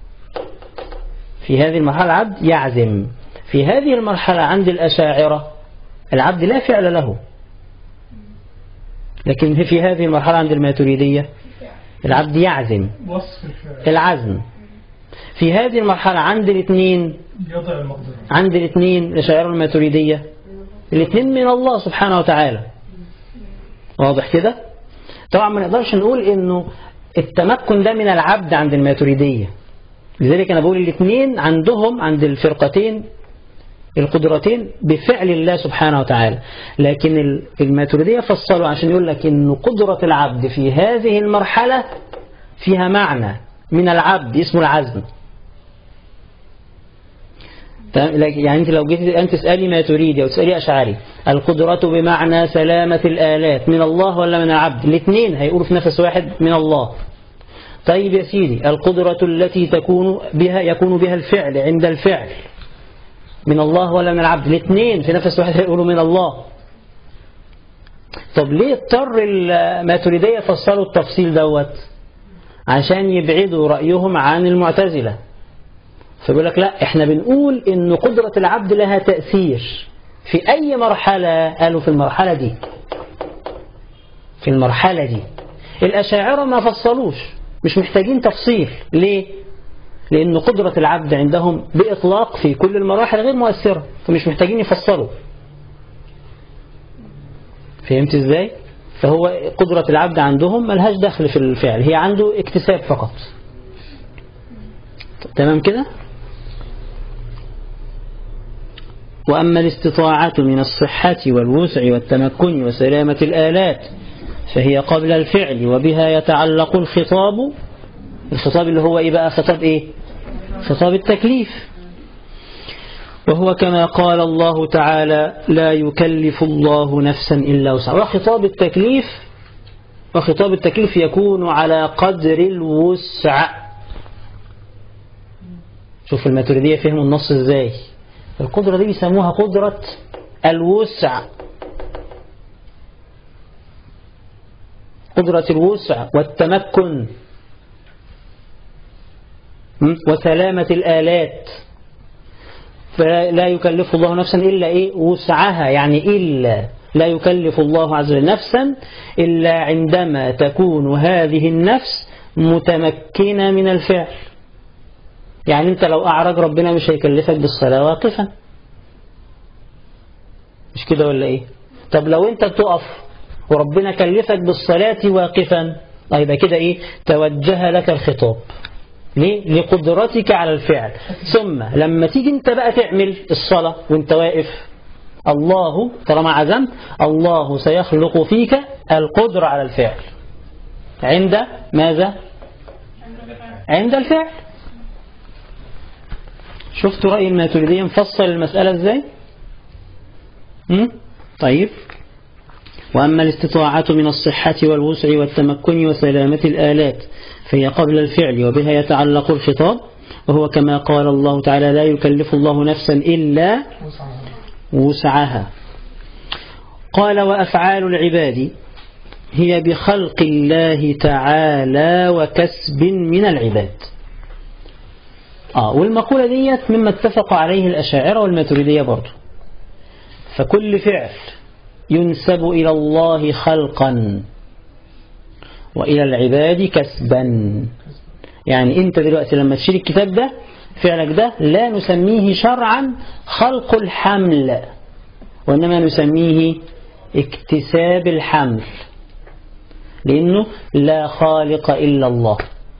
في هذه المرحلة العبد يعزم. في هذه المرحلة عند الأشاعرة العبد لا فعل له، لكن في هذه المرحلة عند الماتريدية العبد يعزم العزم. في هذه المرحلة عند الاثنين الأشاعرة والماتريدية الاثنين من الله سبحانه وتعالى. واضح كده؟ طبعا ما نقدرش نقول انه التمكن ده من العبد عند الماتريدية، لذلك أنا بقول الاثنين عندهم عند الفرقتين القدرتين بفعل الله سبحانه وتعالى. لكن الماتريدية فصلوا عشان يقول لك إن قدرة العبد في هذه المرحلة فيها معنى من العبد اسمه العزم. يعني أنت لو جيت أنت تسألي ماتريدي أو تسألي أشعري القدرة بمعنى سلامة الآلات من الله ولا من العبد، الاثنين هيقولوا في نفس واحد من الله. طيب يا سيدي، القدرة التي يكون بها الفعل عند الفعل من الله ولا من العبد؟ الاثنين في نفس واحد هيقولوا من الله. طب ليه اضطر الماتريدية فصلوا التفصيل دوت؟ عشان يبعدوا رأيهم عن المعتزلة. فبيقول لك لا، احنا بنقول ان قدرة العبد لها تأثير في اي مرحلة. قالوا في المرحلة دي، في المرحلة دي. الأشاعرة ما فصلوش، مش محتاجين تفصيل. ليه؟ لأن قدرة العبد عندهم بإطلاق في كل المراحل غير مؤثرة، فمش محتاجين يفصلوا. فهمت ازاي؟ فهو قدرة العبد عندهم ملهاش دخل في الفعل، هي عنده اكتساب فقط. تمام كده؟ وأما الاستطاعة من الصحة والوسع والتمكن وسلامة الآلات فهي قبل الفعل، وبها يتعلق الخطاب. الخطاب اللي هو إيه بقى؟ خطاب إيه؟ خطاب التكليف. وهو كما قال الله تعالى: لا يكلف الله نفسا إلا وسعها. وخطاب التكليف يكون على قدر الوسع. شوف الماتريدية فهموا النص ازاي. القدرة دي بيسموها قدرة الوسع، قدرة الوسع والتمكن وسلامة الآلات. فلا يكلف الله نفسا إلا إيه؟ وسعها. يعني إلا لا يكلف الله عز وجل نفسا إلا عندما تكون هذه النفس متمكنة من الفعل. يعني أنت لو أعرج ربنا مش هيكلفك بالصلاة واقفا، مش كده ولا إيه؟ طب لو أنت بتقف وربنا كلفك بالصلاة واقفا، يبقى كده إيه؟ توجه لك الخطاب. ليه؟ لقدرتك على الفعل. ثم لما تيجي أنت بقى تعمل الصلاة وأنت واقف، الله طالما عزمت، الله سيخلق فيك القدرة على الفعل. عند ماذا؟ عند الفعل. شفتوا رأي الماتريدية مفصل المسألة ازاي؟ طيب. وأما الاستطاعة من الصحة والوسع والتمكن وسلامة الآلات فهي قبل الفعل، وبها يتعلق الخطاب. وهو كما قال الله تعالى: لا يكلف الله نفسا إلا وسعها. قال: وأفعال العباد هي بخلق الله تعالى وكسب من العباد. والمقولة ديت مما اتفق عليه الأشاعرة والماتريدية برضو. فكل فعل ينسب إلى الله خلقا وإلى العباد كسبا. يعني أنت دلوقتي لما تشيل الكتاب ده، فعلك ده لا نسميه شرعا خلق الحمل، وإنما نسميه اكتساب الحمل، لأنه لا خالق إلا الله.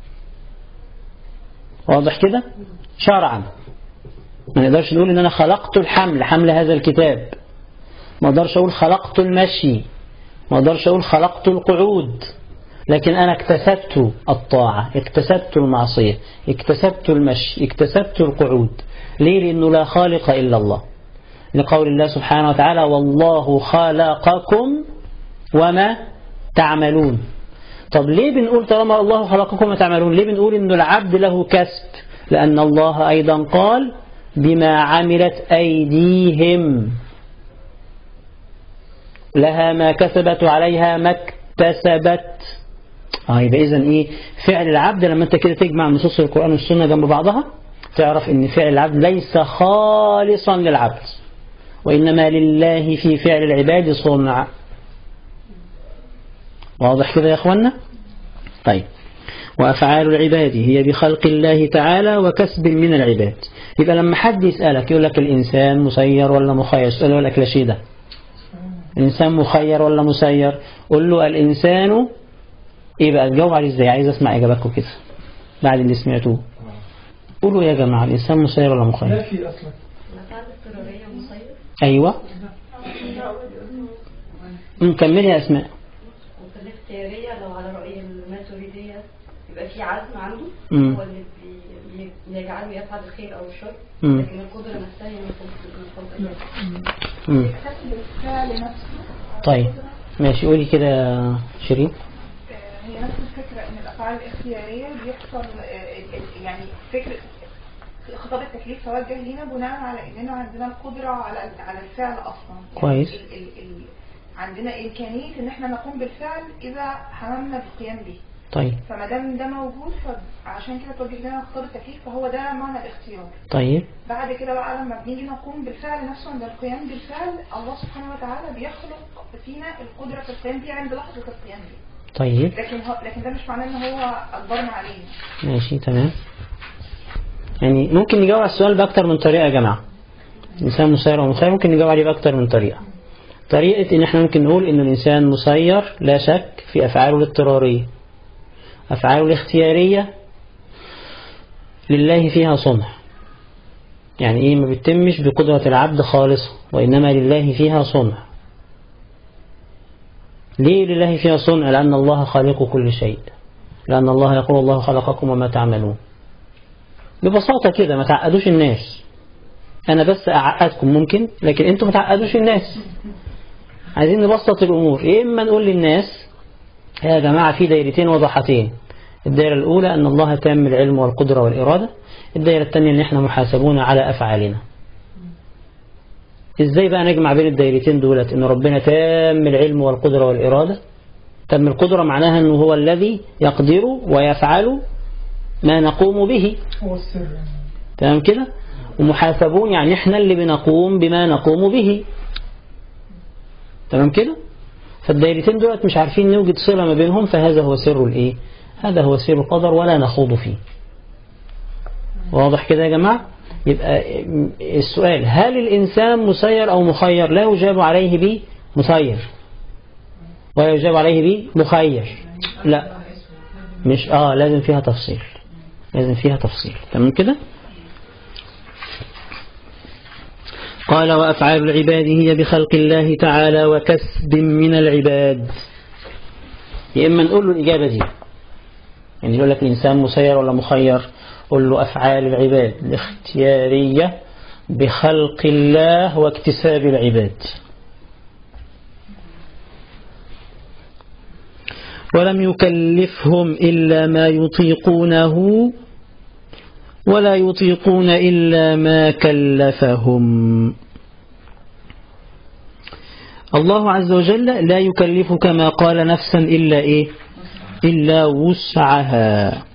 واضح كده؟ شرعا ما نقدرش نقول إن أنا خلقت الحمل، حمل هذا الكتاب. ما أقدرش أقول خلقت المشي، ما أقدرش أقول خلقت القعود، لكن أنا اكتسبت الطاعة، اكتسبت المعصية، اكتسبت المشي، اكتسبت القعود. ليه؟ لأنه لا خالق إلا الله، لقول الله سبحانه وتعالى: والله خلقكم وما تعملون. طب ليه بنقول طالما الله خلقكم وما تعملون، ليه بنقول إنه العبد له كسب؟ لأن الله أيضا قال: بما عملت أيديهم لها ما كسبت وعليها ما اكتسبت. يبقى إذن إيه؟ فعل العبد لما أنت كده تجمع نصوص القرآن والسنة جنب بعضها، تعرف إن فعل العبد ليس خالصا للعبد، وإنما لله في فعل العباد صنع. واضح كده يا أخوانا؟ طيب. وأفعال العباد هي بخلق الله تعالى وكسب من العباد. يبقى لما حد يسألك يقول لك الإنسان مسير ولا مخير، سؤال ولا كلاشيه ده؟ الإنسان مخير ولا مسير؟ قل له الإنسان إيه بقى؟ تجاوب عليه إزاي؟ عايز أسمع إجاباتكم كده بعد اللي سمعتوه. قولوا يا جماعة، الإنسان مسير ولا مخير؟
لا في أصلا.
أيوة. كملي يا أسماء.
وفي الاختيارية لو على رأي الماتريدية يبقى في عزم عنده هو اللي بيجعله يفعل الخير أو الشر، لكن القدرة نفسها هي من
طيب ماشي. قولي كده يا شيرين.
هي نفس الفكرة ان الأفعال الاختيارية بيحصل يعني فكرة خطاب التكليف توجه لينا بناء على إننا عندنا القدرة على الفعل أصلا.
كويس.
عندنا إمكانية إن احنا نقوم بالفعل إذا هممنا بالقيام به.
طيب.
فما دام ده موجود فعشان كده توجه لنا خطاب التكليف، فهو ده معنى الاختيار.
طيب.
بعد كده بقى لما بنيجي نقوم بالفعل نفسه عند القيام بالفعل، الله سبحانه وتعالى بيخلق فينا القدرة في القيام به عند لحظة القيام به.
طيب.
لكن ده مش معناه ان هو اجبرنا عليه.
ماشي تمام. يعني ممكن نجاوب على السؤال بأكتر من طريقة يا جماعة. الإنسان مسير ومخير ممكن نجاوب عليه بأكتر من طريقة. طريقة إن احنا ممكن نقول إن الإنسان مسير لا شك في أفعاله الاضطرارية. أفعاله الاختيارية لله فيها صنع. يعني إيه؟ ما بتتمش بقدرة العبد خالصة، وإنما لله فيها صنع. ليه لله فيها صنع؟ لأن الله خالق كل شيء، لأن الله يقول الله خلقكم وما تعملون. ببساطة كده، ما تعقدوش الناس. أنا بس أعقدكم ممكن، لكن أنتم ما تعقدوش الناس. عايزين نبسط الأمور. إما نقول للناس يا جماعة في دايرتين وضحتين. الدائرة الأولى أن الله تام العلم والقدرة والإرادة. الدائرة الثانية أن احنا محاسبون على أفعالنا. إزاي بقى نجمع بين الدائرتين دولت؟ أن ربنا تام العلم والقدرة والإرادة. تام القدرة معناها أنه هو الذي يقدر ويفعل ما نقوم به.
هو السر.
تمام كده. ومحاسبون يعني احنا اللي بنقوم بما نقوم به. تمام كده. فالدائرتين دولت مش عارفين نوجد صلة ما بينهم، فهذا هو سر الايه؟ هذا هو سر القدر ولا نخوض فيه. واضح كده يا جماعة؟ يبقى السؤال هل الإنسان مسير أو مخير؟ لا يجاب عليه به مسير ولا يجاب عليه به مخير. لا مش لازم فيها تفصيل. لازم فيها تفصيل. تمام كده. قال وأفعال العباد هي بخلق الله تعالى وكسب من العباد. يا إما نقول له الإجابة دي، يعني يقول لك الإنسان مسير ولا مخير، قل له أفعال العباد الاختيارية بخلق الله واكتساب العباد. ولم يكلفهم إلا ما يطيقونه ولا يطيقون إلا ما كلفهم. الله عز وجل لا يكلف كما قال نفسا إلا إيه؟ إلا وسعها.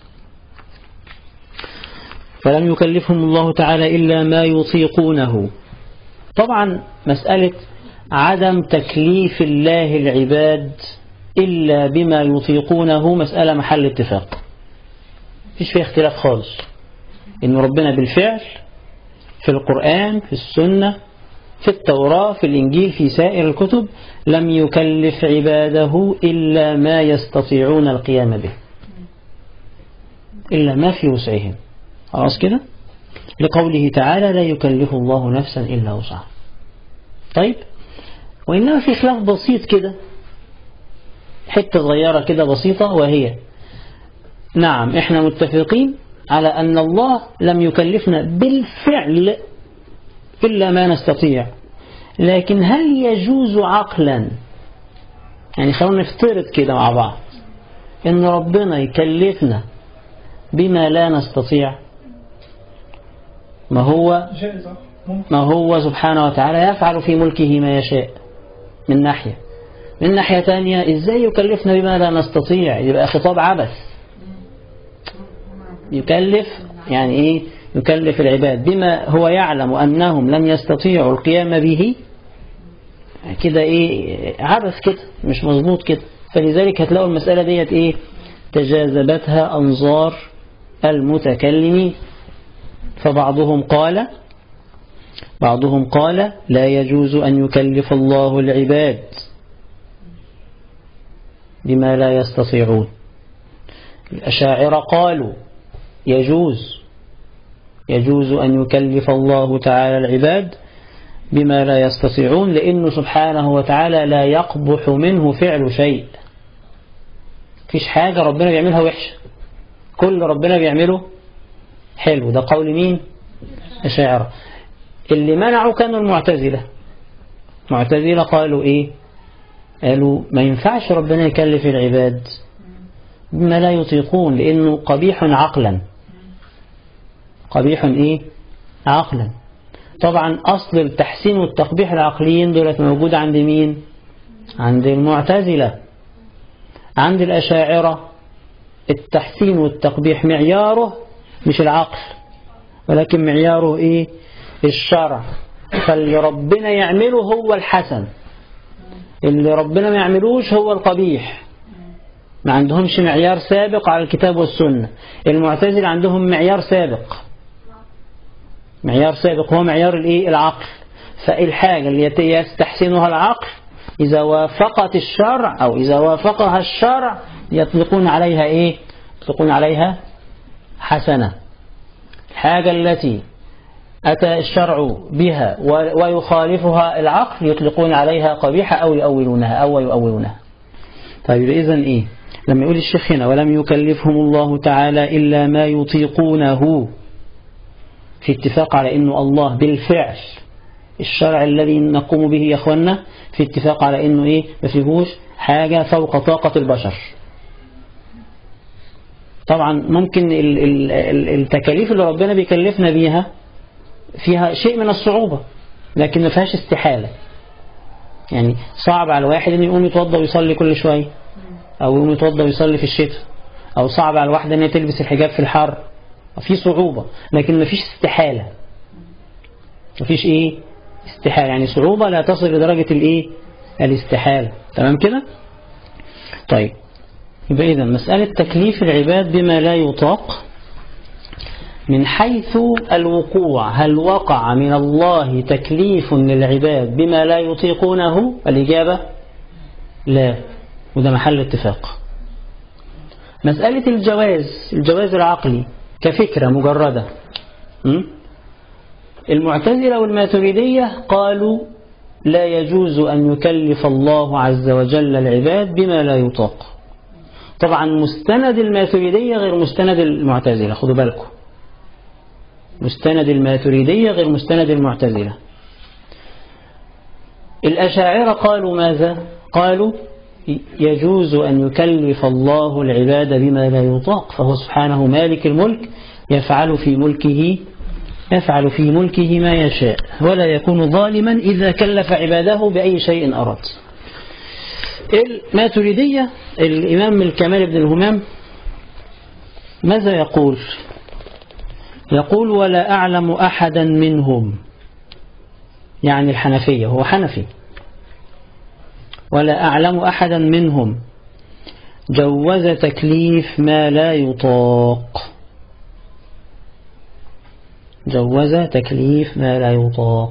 فلم يكلفهم الله تعالى إلا ما يطيقونه. طبعا مسألة عدم تكليف الله العباد إلا بما يطيقونه مسألة محل اتفاق، مفيش فيها اختلاف خالص. إن ربنا بالفعل في القرآن، في السنة، في التوراة، في الإنجيل، في سائر الكتب لم يكلف عباده إلا ما يستطيعون القيام به، إلا ما في وسعهم. خلاص كده. لقوله تعالى لا يكلف الله نفسا إلا وسعها. طيب، وإنما في خلاف بسيط كده، حتة صغيرة كده بسيطة، وهي نعم إحنا متفقين على أن الله لم يكلفنا بالفعل إلا ما نستطيع، لكن هل يجوز عقلا، يعني خلونا نفترض كده مع بعض إن ربنا يكلفنا بما لا نستطيع؟ ما هو سبحانه وتعالى يفعل في ملكه ما يشاء من ناحية تانية. إزاي يكلفنا بما لا نستطيع؟ يبقى خطاب عبث. يكلف يعني إيه؟ يكلف العباد بما هو يعلم أنهم لم يستطيعوا القيام به. كده إيه؟ عبث كده، مش مظبوط كده. فلذلك هتلاقوا المسألة ديت إيه؟ تجاذبتها أنظار المتكلمين. فبعضهم قال لا يجوز أن يكلف الله العباد بما لا يستطيعون. الأشاعرة قالوا يجوز أن يكلف الله تعالى العباد بما لا يستطيعون، لأنه سبحانه وتعالى لا يقبح منه فعل شيء. فيش حاجة ربنا بيعملها وحشة، كل ربنا بيعمله حلو. ده قول مين؟ الأشاعرة. اللي منعوا كانوا المعتزلة قالوا إيه؟ قالوا ما ينفعش ربنا يكلف العباد بما لا يطيقون، لأنه قبيح عقلا. قبيح إيه؟ عقلا. طبعا أصل التحسين والتقبيح العقليين دولت موجودة عند مين؟ عند المعتزلة. عند الأشاعرة التحسين والتقبيح معياره مش العقل، ولكن معياره إيه؟ الشرع. فاللي ربنا يعمله هو الحسن، اللي ربنا ما يعملوش هو القبيح. ما عندهمش معيار سابق على الكتاب والسنة. المعتزلة عندهم معيار سابق، معيار سابق هو معيار الإيه؟ العقل. فالحاجة اللي يستحسنها العقل إذا وافقت الشرع أو إذا وافقها الشرع يطلقون عليها إيه؟ يطلقون عليها حسنة. الحاجة التي أتى الشرع بها ويخالفها العقل يطلقون عليها قبيحة أو يؤولونها. طيب إذن إيه؟ لما يقول الشيخ هنا ولم يكلفهم الله تعالى إلا ما يطيقونه، في اتفاق على إنه الله بالفعل الشرع الذي نقوم به يا أخوانا في اتفاق على إنه إيه؟ ما فيهوش حاجة فوق طاقة البشر. طبعا ممكن التكاليف اللي ربنا بيكلفنا بيها فيها شيء من الصعوبة، لكن ما فيهاش استحالة. يعني صعب على الواحد إنه يقوم يتوضى ويصلي كل شوية، أو يقوم يتوضى ويصلي في الشتاء، أو صعب على الواحدة إنها تلبس الحجاب في الحر. في صعوبة لكن ما فيش استحالة. ما فيش إيه؟ استحالة. يعني صعوبة لا تصل لدرجة الإيه؟ الاستحالة. تمام كده؟ طيب يبقى إذن مسألة تكليف العباد بما لا يطاق من حيث الوقوع، هل وقع من الله تكليف للعباد بما لا يطيقونه؟ الإجابة لا، وده محل اتفاق. مسألة الجواز العقلي كفكرة مجردة، المعتزلة والماتريدية قالوا لا يجوز أن يكلف الله عز وجل العباد بما لا يطاق. طبعا مستند الماتريدية غير مستند المعتزلة، خدوا بالكم، مستند الماتريدية غير مستند المعتزلة. الأشاعرة قالوا ماذا؟ قالوا يجوز أن يكلف الله العباد بما لا يطاق، فهو سبحانه مالك الملك يفعل في ملكه ما يشاء، ولا يكون ظالما إذا كلف عباده بأي شيء أراد. الماتريدية الإمام الكمال بن الهمام ماذا يقول؟ يقول ولا أعلم أحدا منهم، يعني الحنفية، هو حنفي، ولا أعلم أحدا منهم جوز تكليف ما لا يطاق. جوز تكليف ما لا يطاق.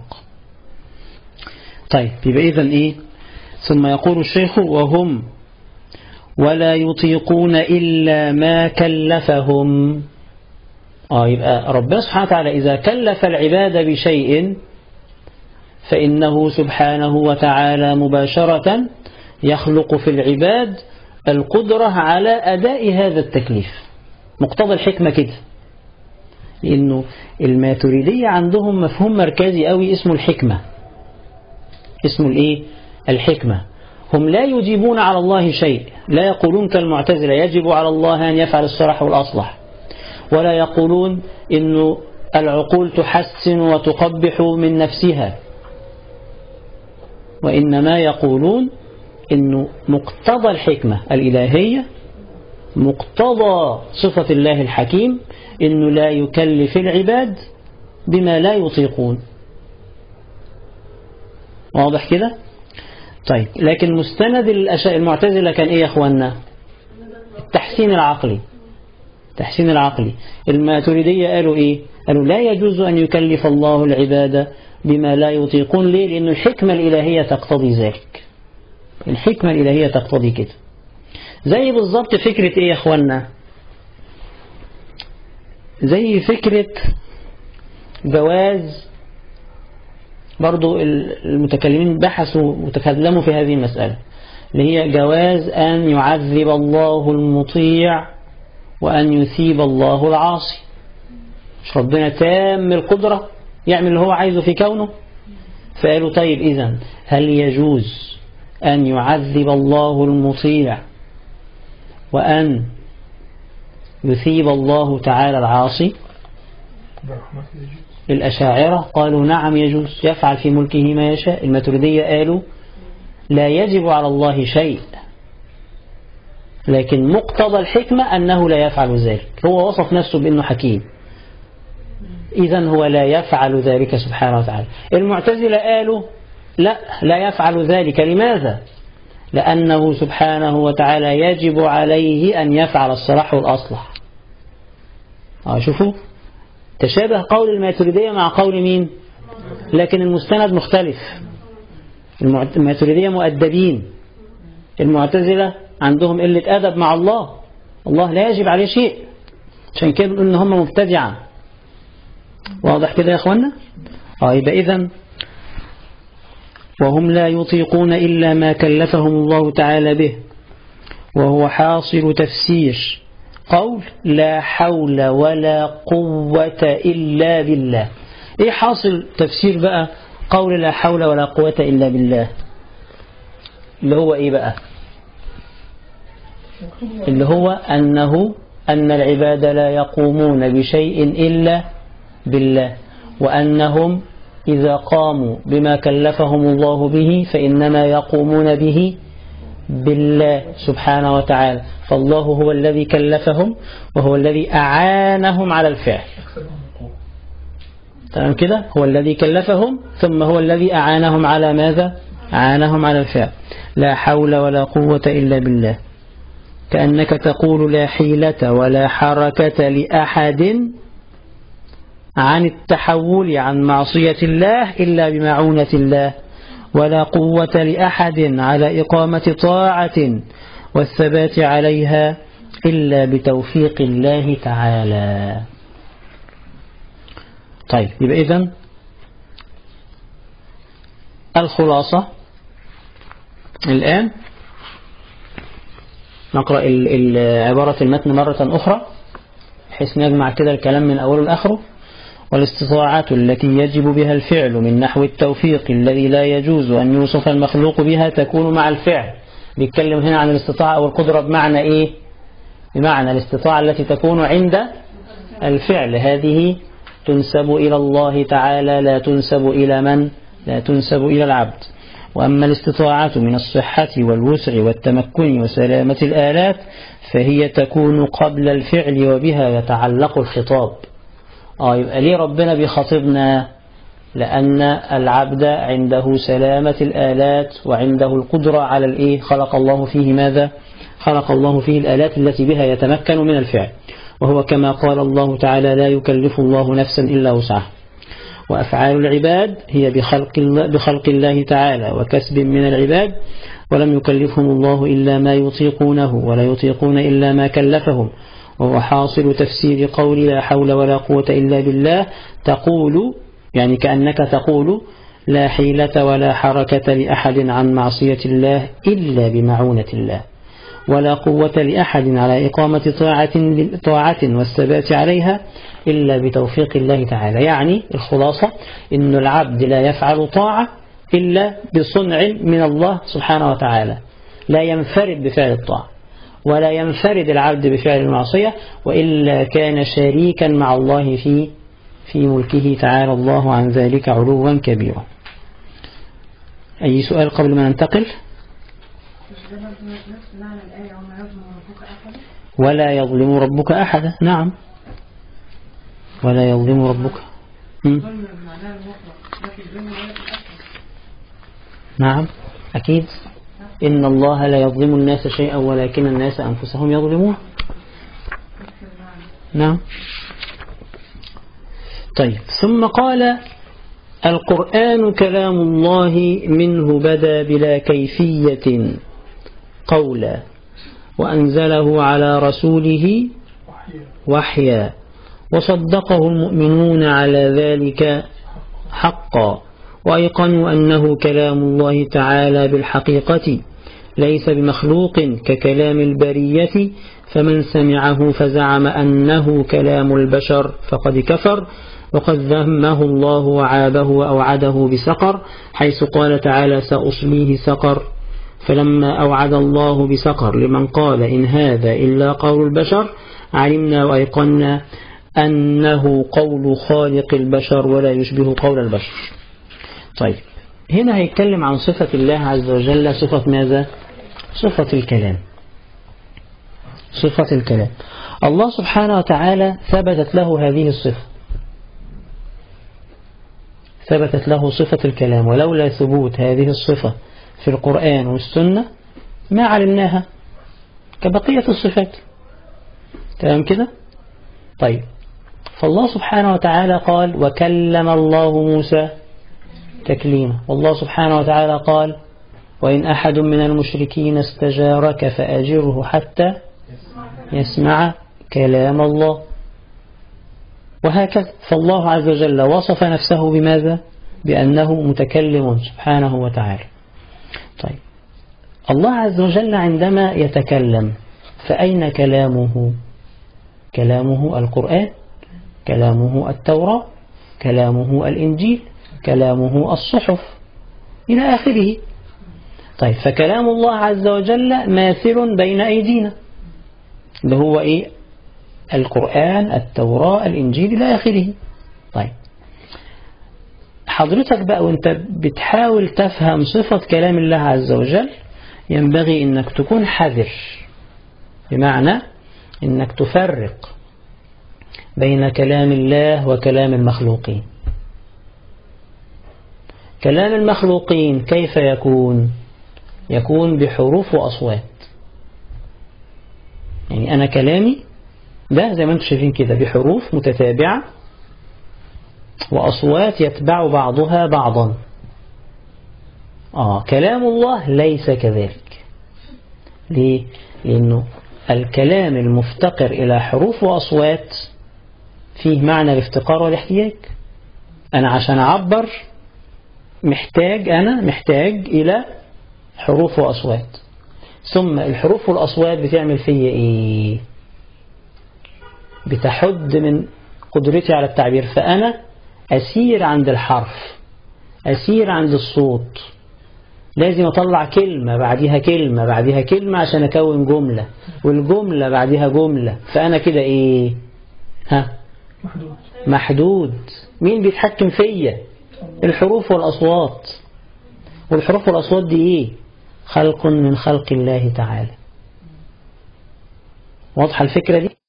طيب يبقى إذن إيه؟ ثم يقول الشيخ وهم ولا يطيقون إلا ما كلفهم. يبقى ربنا سبحانه وتعالى إذا كلف العباد بشيء فإنه سبحانه وتعالى مباشرة يخلق في العباد القدرة على أداء هذا التكليف. مقتضى الحكمة كده، لأنه الماتريدية عندهم مفهوم مركزي قوي اسمه الحكمة. اسمه الإيه؟ الحكمة. هم لا يجيبون على الله شيء، لا يقولون كالمعتزلة يجب على الله أن يفعل الصلاح والأصلح، ولا يقولون إنه العقول تحسن وتقبح من نفسها، وإنما يقولون إنه مقتضى الحكمة الإلهية، مقتضى صفة الله الحكيم، إنه لا يكلف العباد بما لا يطيقون. واضح كده؟ طيب لكن مستند المعتزلة كان إيه يا أخوانا؟ التحسين العقلي. التحسين العقلي. الماتريدية قالوا إيه؟ قالوا لا يجوز أن يكلف الله العباد بما لا يطيقون. ليه؟ لأن الحكمة الإلهية تقتضي ذلك. الحكمة الإلهية تقتضي كده. زي بالضبط فكرة إيه يا أخوانا؟ زي فكرة جواز، برضو المتكلمين بحثوا وتكلموا في هذه المسألة، اللي هي جواز أن يعذب الله المطيع وأن يثيب الله العاصي. مش ربنا تام القدرة يعمل اللي هو عايزه في كونه؟ فقالوا طيب إذن هل يجوز أن يعذب الله المطيع وأن يثيب الله تعالى العاصي؟ الأشاعرة قالوا نعم يجوز، يفعل في ملكه ما يشاء. الماتريدية قالوا لا يجب على الله شيء، لكن مقتضى الحكمة أنه لا يفعل ذلك. هو وصف نفسه بأنه حكيم، إذن هو لا يفعل ذلك سبحانه وتعالى. المعتزلة قالوا لا يفعل ذلك. لماذا؟ لأنه سبحانه وتعالى يجب عليه أن يفعل الصلاح والأصلح. شوفوا تشابه قول الماتريدية مع قول مين؟ لكن المستند مختلف. الماتريدية مؤدبين، المعتزلة عندهم قلة أدب مع الله، الله لا يجب عليه شيء، عشان كده بنقول إن هم مبتدعة. واضح كده يا أخوانا؟ يبقى إذن وهم لا يطيقون إلا ما كلفهم الله تعالى به، وهو حاصل تفسير قول لا حول ولا قوة إلا بالله. إيه حاصل تفسير بقى قول لا حول ولا قوة إلا بالله؟ اللي هو إيه بقى؟ اللي هو أن العباد لا يقومون بشيء إلا بالله، وأنهم إذا قاموا بما كلفهم الله به فإنما يقومون به بالله سبحانه وتعالى. فالله هو الذي كلفهم وهو الذي أعانهم على الفعل. تمام كده؟ هو الذي كلفهم ثم هو الذي أعانهم على ماذا؟ أعانهم على الفعل. لا حول ولا قوة إلا بالله. كأنك تقول لا حيلة ولا حركة لأحد عن التحول عن معصية الله إلا بمعونة الله، ولا قوة لأحد على إقامة طاعة والثبات عليها إلا بتوفيق الله تعالى. طيب، يبقى إذن الخلاصة الآن نقرأ عبارة المتن مرة أخرى بحيث نجمع كده الكلام من أوله لآخره. والاستطاعة التي يجب بها الفعل من نحو التوفيق الذي لا يجوز أن يوصف المخلوق بها تكون مع الفعل. بيتكلم هنا عن الاستطاعة والقدرة بمعنى إيه؟ بمعنى الاستطاعة التي تكون عند الفعل، هذه تنسب إلى الله تعالى، لا تنسب إلى من؟ لا تنسب إلى العبد. وأما الاستطاعة من الصحة والوسع والتمكن وسلامة الآلات فهي تكون قبل الفعل وبها يتعلق الخطاب. يبقى ليه ربنا بيخاطبنا؟ لأن العبد عنده سلامة الآلات وعنده القدرة على الإيه؟ خلق الله فيه ماذا؟ خلق الله فيه الآلات التي بها يتمكن من الفعل، وهو كما قال الله تعالى لا يكلف الله نفسا إلا وسعها. وأفعال العباد هي بخلق الله تعالى وكسب من العباد، ولم يكلفهم الله إلا ما يطيقونه ولا يطيقون إلا ما كلفهم. وهو حاصل تفسير قول لا حول ولا قوة إلا بالله. تقول يعني كأنك تقول لا حيلة ولا حركة لأحد عن معصية الله إلا بمعونة الله، ولا قوة لأحد على إقامة طاعة والثبات عليها إلا بتوفيق الله تعالى. يعني الخلاصة إن العبد لا يفعل طاعة إلا بصنع من الله سبحانه وتعالى، لا ينفرد بفعل الطاعة ولا ينفرد العبد بفعل المعصية، وإلا كان شريكا مع الله في ملكه تعالى الله عن ذلك علوا كبيرا. أي سؤال قبل ما ننتقل؟ ولا يظلم ربك أحدا. نعم، ولا يظلم ربك. نعم أكيد، إن الله لا يظلم الناس شيئا ولكن الناس أنفسهم يظلمون. نعم. طيب، ثم قال القرآن كلام الله منه بدا بلا كيفية قولا، وأنزله على رسوله وحيا، وصدقه المؤمنون على ذلك حقا، وأيقنوا أنه كلام الله تعالى بالحقيقة ليس بمخلوق ككلام البرية، فمن سمعه فزعم أنه كلام البشر فقد كفر، وقد ذمه الله وعابه وأوعده بسقر، حيث قال تعالى سأصليه سقر. فلما أوعد الله بسقر لمن قال إن هذا إلا قول البشر علمنا وأيقنا أنه قول خالق البشر ولا يشبه قول البشر. طيب هنا هيتكلم عن صفة الله عز وجل. صفة ماذا؟ صفة الكلام. صفة الكلام. الله سبحانه وتعالى ثبتت له هذه الصفة، ثبتت له صفة الكلام، ولولا ثبوت هذه الصفة في القرآن والسنة ما علمناها كبقية الصفات. تمام كده؟ طيب فالله سبحانه وتعالى قال وكلم الله موسى تكليما، والله سبحانه وتعالى قال وإن أحد من المشركين استجارك فأجره حتى يسمع كلام الله. وهكذا فالله عز وجل وصف نفسه بماذا؟ بأنه متكلم سبحانه وتعالى. طيب الله عز وجل عندما يتكلم فأين كلامه؟ كلامه القرآن، كلامه التوراة، كلامه الإنجيل، كلامه الصحف إلى آخره. طيب فكلام الله عز وجل ماثل بين أيدينا اللي هو إيه؟ القرآن، التوراة، الإنجيل إلى آخره. طيب حضرتك بقى وانت بتحاول تفهم صفة كلام الله عز وجل ينبغي انك تكون حذر، بمعنى انك تفرق بين كلام الله وكلام المخلوقين. كلام المخلوقين كيف يكون؟ يكون بحروف وأصوات. يعني أنا كلامي ده زي ما انتم شايفين كده بحروف متتابعة وأصوات يتبع بعضها بعضا. كلام الله ليس كذلك. ليه؟ لأنه الكلام المفتقر إلى حروف وأصوات فيه معنى الافتقار والاحتياج. أنا عشان أعبر محتاج إلى حروف وأصوات، ثم الحروف والأصوات بتعمل فيا إيه؟ بتحد من قدرتي على التعبير، فأنا أسير عند الحرف، أسير عند الصوت، لازم أطلع كلمة بعدها كلمة بعدها كلمة عشان أكون جملة، والجملة بعدها جملة، فأنا كده إيه؟ محدود. مين بيتحكم فيا؟ الحروف والأصوات. والحروف والأصوات دي إيه؟ خلق من خلق الله تعالى. واضحة الفكرة دي؟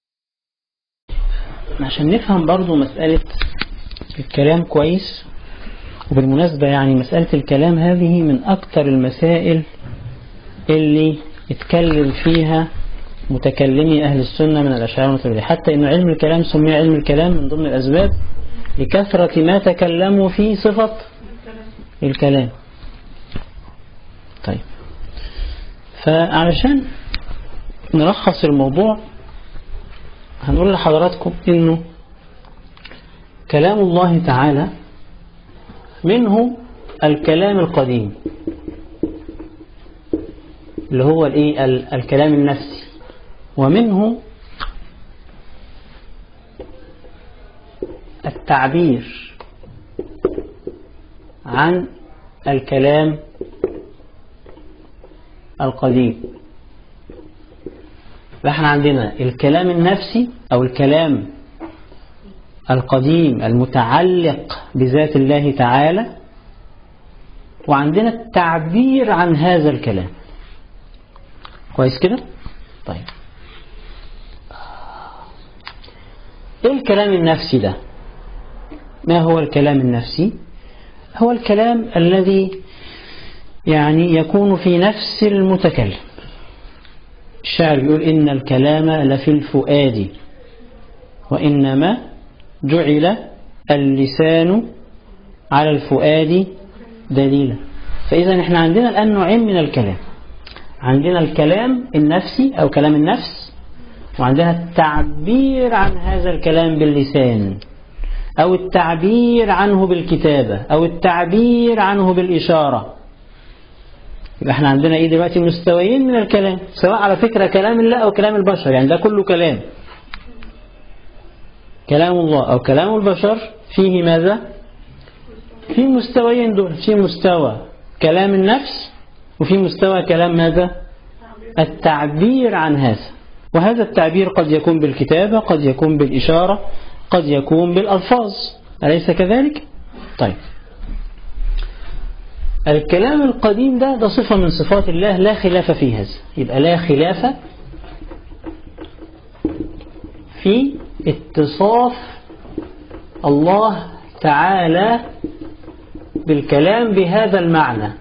عشان نفهم برضو مسألة الكلام كويس. وبالمناسبة يعني مسألة الكلام هذه من أكثر المسائل اللي اتكلم فيها متكلمي أهل السنة من الأشاعرة والماتريدية، حتى إن علم الكلام سمي علم الكلام من ضمن الأسباب لكثرة ما تكلموا في صفة الكلام. طيب فعلشان نلخص الموضوع هنقول لحضراتكم إنه كلام الله تعالى منه الكلام القديم اللي هو الكلام النفسي، ومنه التعبير عن الكلام القديم. فاحنا عندنا الكلام النفسي أو الكلام القديم المتعلق بذات الله تعالى، وعندنا التعبير عن هذا الكلام. كويس كده؟ طيب ايه الكلام النفسي ده؟ ما هو الكلام النفسي؟ هو الكلام الذي يعني يكون في نفس المتكلم. الشاعر يقول إن الكلام لفي الفؤاد وإنما جعل اللسان على الفؤاد دليلا. فإذا احنا عندنا الآن نوعين من الكلام، عندنا الكلام النفسي أو كلام النفس، وعندنا التعبير عن هذا الكلام باللسان، أو التعبير عنه بالكتابة، أو التعبير عنه بالإشارة. يبقى احنا عندنا ايه دلوقتي؟ مستويين من الكلام، سواء على فكرة كلام الله أو كلام البشر، يعني ده كله كلام. كلام الله أو كلام البشر فيه ماذا؟ في مستويين دول، في مستوى كلام النفس، وفي مستوى كلام ماذا؟ التعبير عن هذا. وهذا التعبير قد يكون بالكتابة، قد يكون بالإشارة، قد يكون بالألفاظ، أليس كذلك؟ طيب، الكلام القديم ده صفة من صفات الله لا خلاف في هذا. يبقى لا خلاف في اتصاف الله تعالى بالكلام بهذا المعنى،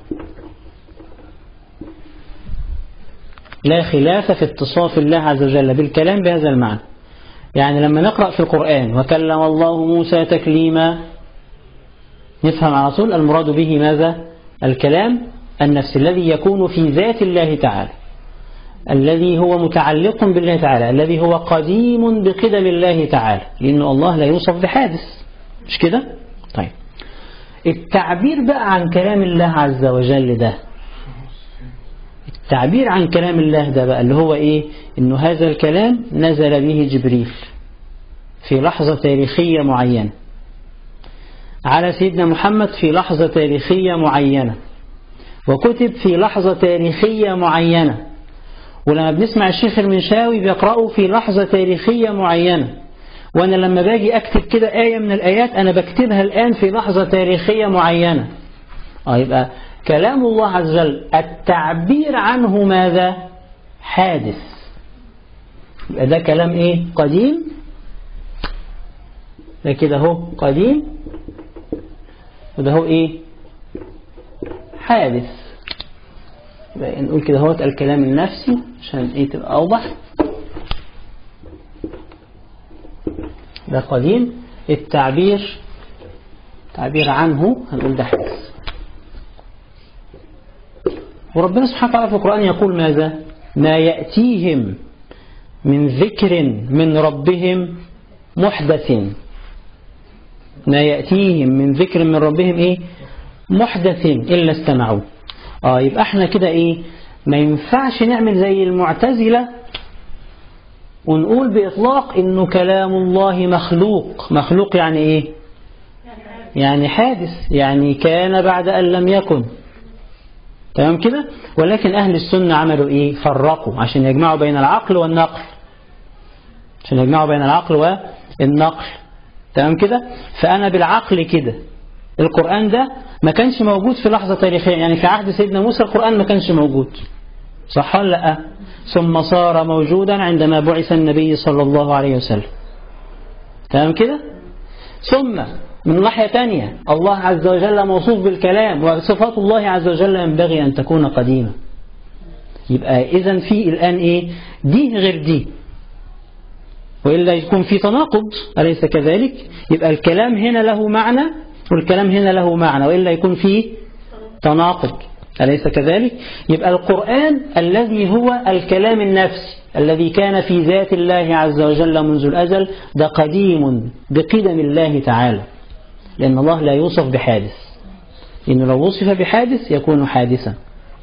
لا خلاف في اتصاف الله عز وجل بالكلام بهذا المعنى. يعني لما نقرأ في القرآن وكلم الله موسى تكليما، نفهم على طول المراد به ماذا؟ الكلام النفسي الذي يكون في ذات الله تعالى، الذي هو متعلق بالله تعالى، الذي هو قديم بقدم الله تعالى، لأن الله لا يوصف بحادث، مش كده؟ طيب، التعبير بقى عن كلام الله عز وجل ده، التعبير عن كلام الله ده بقى اللي هو إيه؟ إنه هذا الكلام نزل به جبريل في لحظة تاريخية معينة على سيدنا محمد في لحظة تاريخية معينة، وكتب في لحظة تاريخية معينة، ولما بنسمع الشيخ المنشاوي بيقرأه في لحظة تاريخية معينة، وأنا لما باجي أكتب كده آية من الآيات أنا بكتبها الآن في لحظة تاريخية معينة. يبقى كلام الله عز وجل التعبير عنه ماذا؟ حادث. يبقى ده كلام إيه؟ قديم، ده كده هو قديم، وده هو إيه؟ حادث. يبقى نقول كده هو الكلام النفسي عشان إيه تبقى أوضح. ده قديم، التعبير عنه هنقول ده حادث. وربنا سبحانه وتعالى في القرآن يقول ماذا؟ ما يأتيهم من ذكر من ربهم محدث. ما يأتيهم من ذكر من ربهم إيه؟ محدث إلا استمعوا. يبقى احنا كده إيه؟ ما ينفعش نعمل زي المعتزلة ونقول بإطلاق إنه كلام الله مخلوق. مخلوق يعني إيه؟ يعني حادث، يعني كان بعد أن لم يكن. تمام كده؟ ولكن أهل السنة عملوا إيه؟ فرقوا عشان يجمعوا بين العقل والنقل، عشان يجمعوا بين العقل والنقل. تمام كده؟ فأنا بالعقل كده القرآن ده ما كانش موجود في لحظة تاريخية، يعني في عهد سيدنا موسى القرآن ما كانش موجود، صح ولا لا؟ ثم صار موجودا عندما بعث النبي صلى الله عليه وسلم. تمام كده؟ ثم من ناحية تانية الله عز وجل موصوف بالكلام، وصفات الله عز وجل ينبغي أن تكون قديمة. يبقى إذن في الآن إيه؟ دي غير دي، وإلا يكون في تناقض، أليس كذلك؟ يبقى الكلام هنا له معنى والكلام هنا له معنى، وإلا يكون فيه تناقض، أليس كذلك؟ يبقى القرآن الذي هو الكلام النفسي الذي كان في ذات الله عز وجل منذ الأزل ده قديم بقدم الله تعالى، لأن الله لا يوصف بحادث، لأنه لو وصف بحادث يكون حادثا.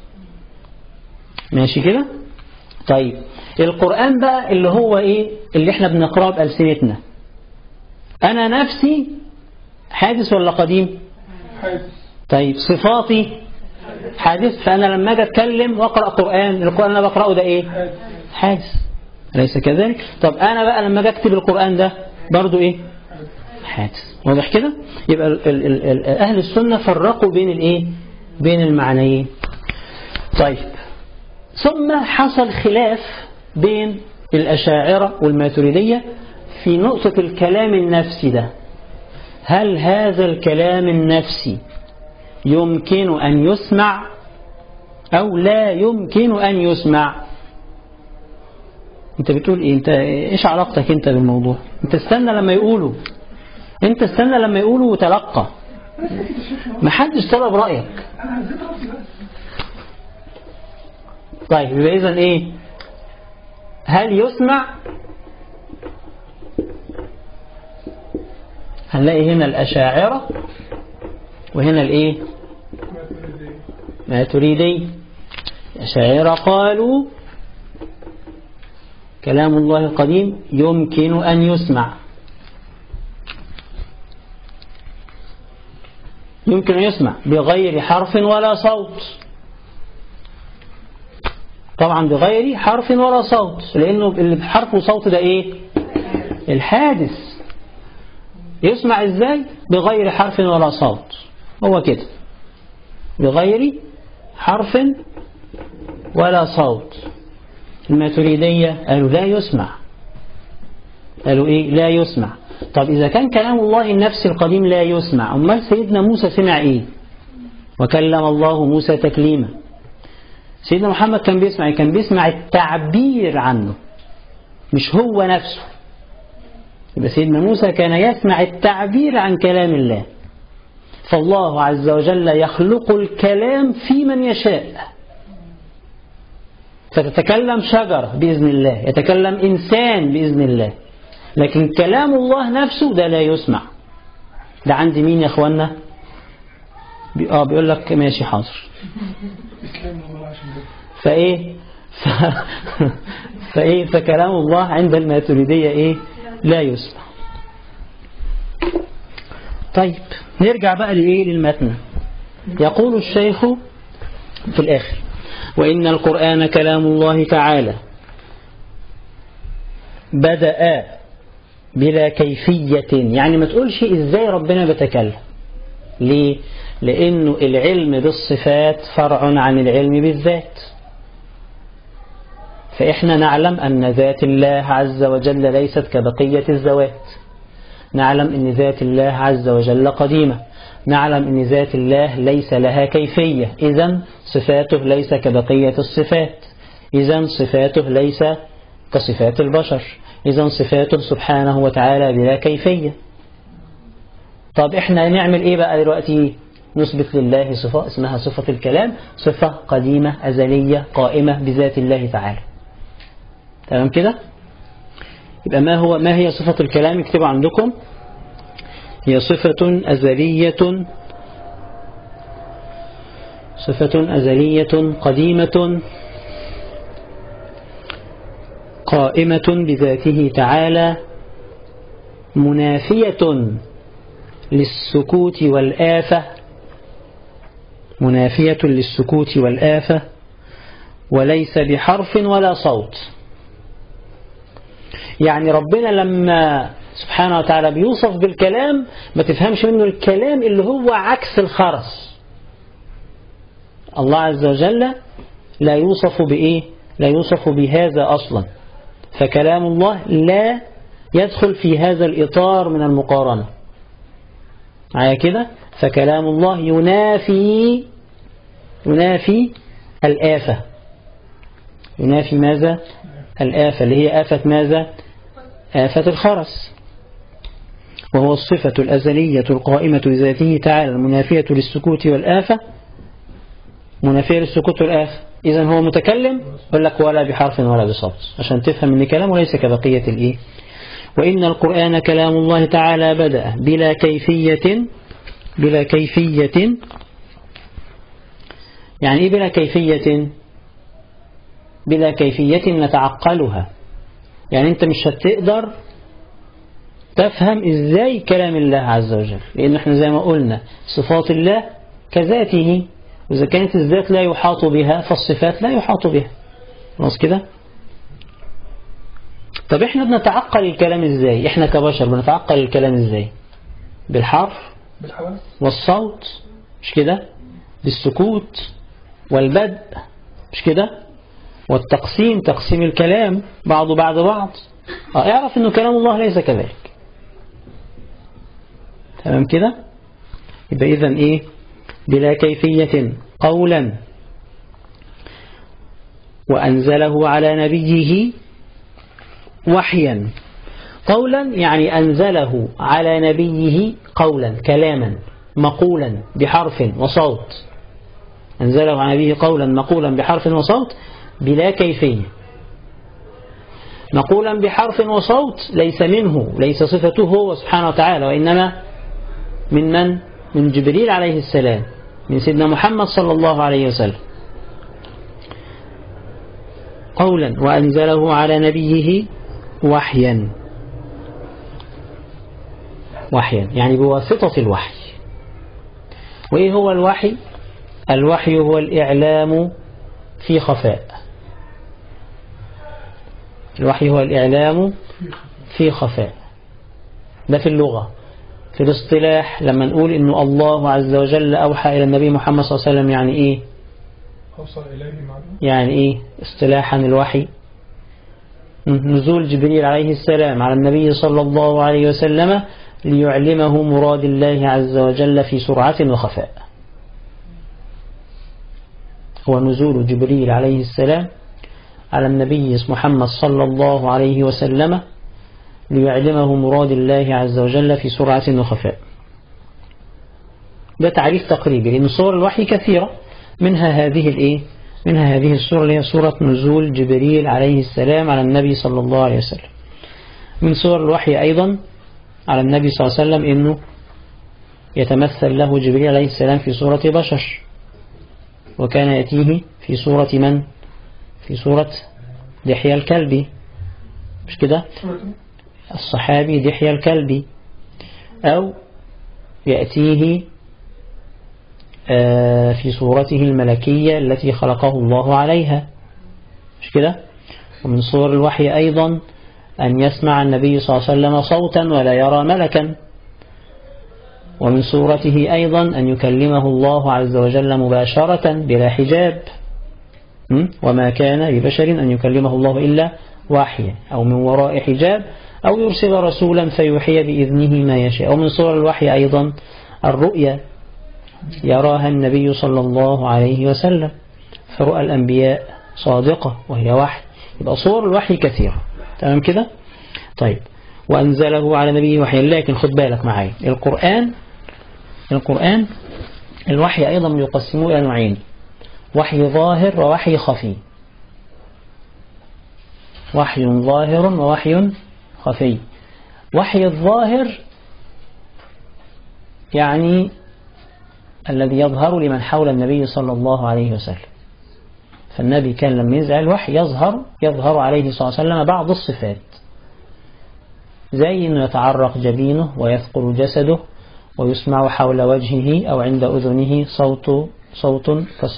ماشي كده؟ طيب، القرآن بقى اللي هو إيه؟ اللي احنا بنقرأه بألسنتنا، أنا نفسي حادث ولا قديم؟
حادث.
طيب، صفاتي حادث، فأنا لما أجي أتكلم وأقرأ القرآن اللي أنا بقرأه ده إيه؟ حادث، أليس كذلك؟ طب أنا بقى لما أجي أكتب القرآن ده برضو إيه؟ حادث. واضح كده؟ يبقى أهل السنة فرقوا بين الإيه؟ بين المعنيين. طيب، ثم حصل خلاف بين الأشاعرة والماتريدية في نقطة الكلام النفسي ده. هل هذا الكلام النفسي يمكن أن يسمع أو لا يمكن أن يسمع؟ أنت بتقول إيه؟ أنت إيش علاقتك أنت بالموضوع؟ أنت استنى لما يقولوا، أنت استنى لما يقولوا وتلقى، محدش طلب رأيك. طيب، يبقى إذن إيه؟ هل يسمع؟ هنلاقي هنا الأشاعرة وهنا الإيه؟ ماتريدي. الأشاعرة قالوا كلام الله القديم يمكن أن يسمع، يمكن أن يسمع بغير حرف ولا صوت. طبعا بغير حرف ولا صوت، لأنه الحرف وصوت ده إيه؟ الحادث. يسمع إزاي؟ بغير حرف ولا صوت. هو كده، بغير حرف ولا صوت. الماتريدية قالوا لا يسمع. قالوا إيه؟ لا يسمع. طب إذا كان كلام الله النفسي القديم لا يسمع، أمال سيدنا موسى سمع إيه؟ وكلم الله موسى تكليما. سيدنا محمد كان بيسمع، كان بيسمع التعبير عنه مش هو نفسه. يبقى سيدنا موسى كان يسمع التعبير عن كلام الله. فالله عز وجل يخلق الكلام في من يشاء، فتتكلم شجرة بإذن الله، يتكلم إنسان بإذن الله، لكن كلام الله نفسه ده لا يسمع. ده عند مين يا أخوانا؟ بيقول لك ماشي حاضر. فإيه فكلام الله عند الماتريدية إيه؟ لا يسمع. طيب نرجع بقى لإيه؟ للمتن. يقول الشيخ في الآخر: وإن القرآن كلام الله تعالى بدأ بلا كيفية. يعني ما تقولش إزاي ربنا بيتكلم. ليه؟ لأنه العلم بالصفات فرع عن العلم بالذات. فإحنا نعلم أن ذات الله عز وجل ليست كبقية الذوات. نعلم أن ذات الله عز وجل قديمة. نعلم أن ذات الله ليس لها كيفية، إذن صفاته ليس كبقية الصفات، إذن صفاته ليس كصفات البشر، إذن صفاته سبحانه وتعالى بلا كيفية. طب إحنا نعمل إيه بقى دلوقتي؟ نثبت لله صفة اسمها صفة الكلام، صفة قديمة أزلية قائمة بذات الله تعالى. تمام كده؟ يبقى ما هي صفة الكلام؟ اكتبوا عندكم: هي صفة أزلية قديمة قائمة بذاته تعالى، منافية للسكوت والآفة، منافية للسكوت والآفة، وليس بحرف ولا صوت. يعني ربنا لما سبحانه وتعالى بيوصف بالكلام ما تفهمش منه الكلام اللي هو عكس الخرس. الله عز وجل لا يوصف بإيه؟ لا يوصف بهذا أصلا. فكلام الله لا يدخل في هذا الإطار من المقارنة. معايا كده؟ فكلام الله ينافي الآفة. ينافي ماذا؟ الآفة، اللي هي آفة ماذا؟ آفة الخرس. وهو الصفة الأزلية القائمة بذاته تعالى المنافية للسكوت والآفة، منافية للسكوت والآفة. إذن هو متكلم، يقول لك ولا بحرف ولا بصوت، عشان تفهم ان كلامه ليس كبقية الإيه. وإن القرآن كلام الله تعالى بدأ بلا كيفية. يعني إيه بلا كيفية؟ بلا كيفية نتعقلها. يعني أنت مش هتقدر تفهم إزاي كلام الله عز وجل، لأن احنا زي ما قلنا صفات الله كذاته، وإذا كانت الذات لا يحاط بها فالصفات لا يحاط بها. خلاص كده؟ طب احنا بنتعقل الكلام إزاي؟ احنا كبشر بنتعقل الكلام إزاي؟ بالحرف والصوت، مش كده؟ بالسكوت والبدء، مش كده؟ والتقسيم، تقسيم الكلام بعضه بعد بعض. اعرف انه كلام الله ليس كذلك. تمام كده؟ يبقى إذن إيه؟ بلا كيفية قولا، وأنزله على نبيه وحيا. قولا يعني أنزله على نبيه قولا، كلاما مقولا بحرف وصوت. أنزله على نبيه قولا مقولا بحرف وصوت بلا كيفية. مقولا بحرف وصوت ليس منه، ليس صفته هو سبحانه وتعالى، وإنما من جبريل عليه السلام، من سيدنا محمد صلى الله عليه وسلم. قولا وأنزله على نبيه وحيا. وحيا يعني بواسطة الوحي. وإيه هو الوحي؟ الوحي هو الإعلام في خفاء. الوحي هو الإعلام في خفاء، ده في اللغة. في الاصطلاح لما نقول إنه الله عز وجل أوحى إلى النبي محمد صلى الله عليه وسلم، يعني إيه؟ يعني إيه اصطلاحا الوحي؟ نزول جبريل عليه السلام على النبي صلى الله عليه وسلم ليعلمه مراد الله عز وجل في سرعة وخفاء. هو نزول جبريل عليه السلام على النبي محمد صلى الله عليه وسلم ليعلمه مراد الله عز وجل في سرعة وخفاء. ده تعريف تقريبي، لأن صور الوحي كثيرة، منها هذه السورة اللي هي سورة نزول جبريل عليه السلام على النبي صلى الله عليه وسلم. من صور الوحي أيضا على النبي صلى الله عليه وسلم إنه يتمثل له جبريل عليه السلام في صورة بشر، وكان يأتيه في صورة من؟ في صورة دحية الكلبي، مش كده؟ الصحابي دحية الكلبي. أو يأتيه في صورته الملكية التي خلقه الله عليها، مش كده؟ ومن صور الوحي أيضا أن يسمع النبي صلى الله عليه وسلم صوتا ولا يرى ملكا. ومن صورته أيضا أن يكلمه الله عز وجل مباشرة بلا حجاب، وما كان لبشر أن يكلمه الله إلا وحيا أو من وراء حجاب أو يرسل رسولا فيوحي بإذنه ما يشاء. ومن صور الوحي أيضا الرؤيا يراها النبي صلى الله عليه وسلم، فرؤى الأنبياء صادقة وهي وحي. يبقى صور الوحي كثيرة، تمام كده؟ طيب، وأنزله على نبيه وحيا. لكن خد بالك معايا، القرآن الوحي أيضا يقسموه إلى نوعين: وحي ظاهر ووحي خفي. وحي ظاهر ووحي خفي. وحي الظاهر يعني الذي يظهر لمن حول النبي صلى الله عليه وسلم. فالنبي كان لما ينزل الوحي يظهر عليه صلى الله عليه وسلم بعض الصفات، زي أنه يتعرق جبينه ويثقل جسده ويسمع حول وجهه أو عند أذنه صوت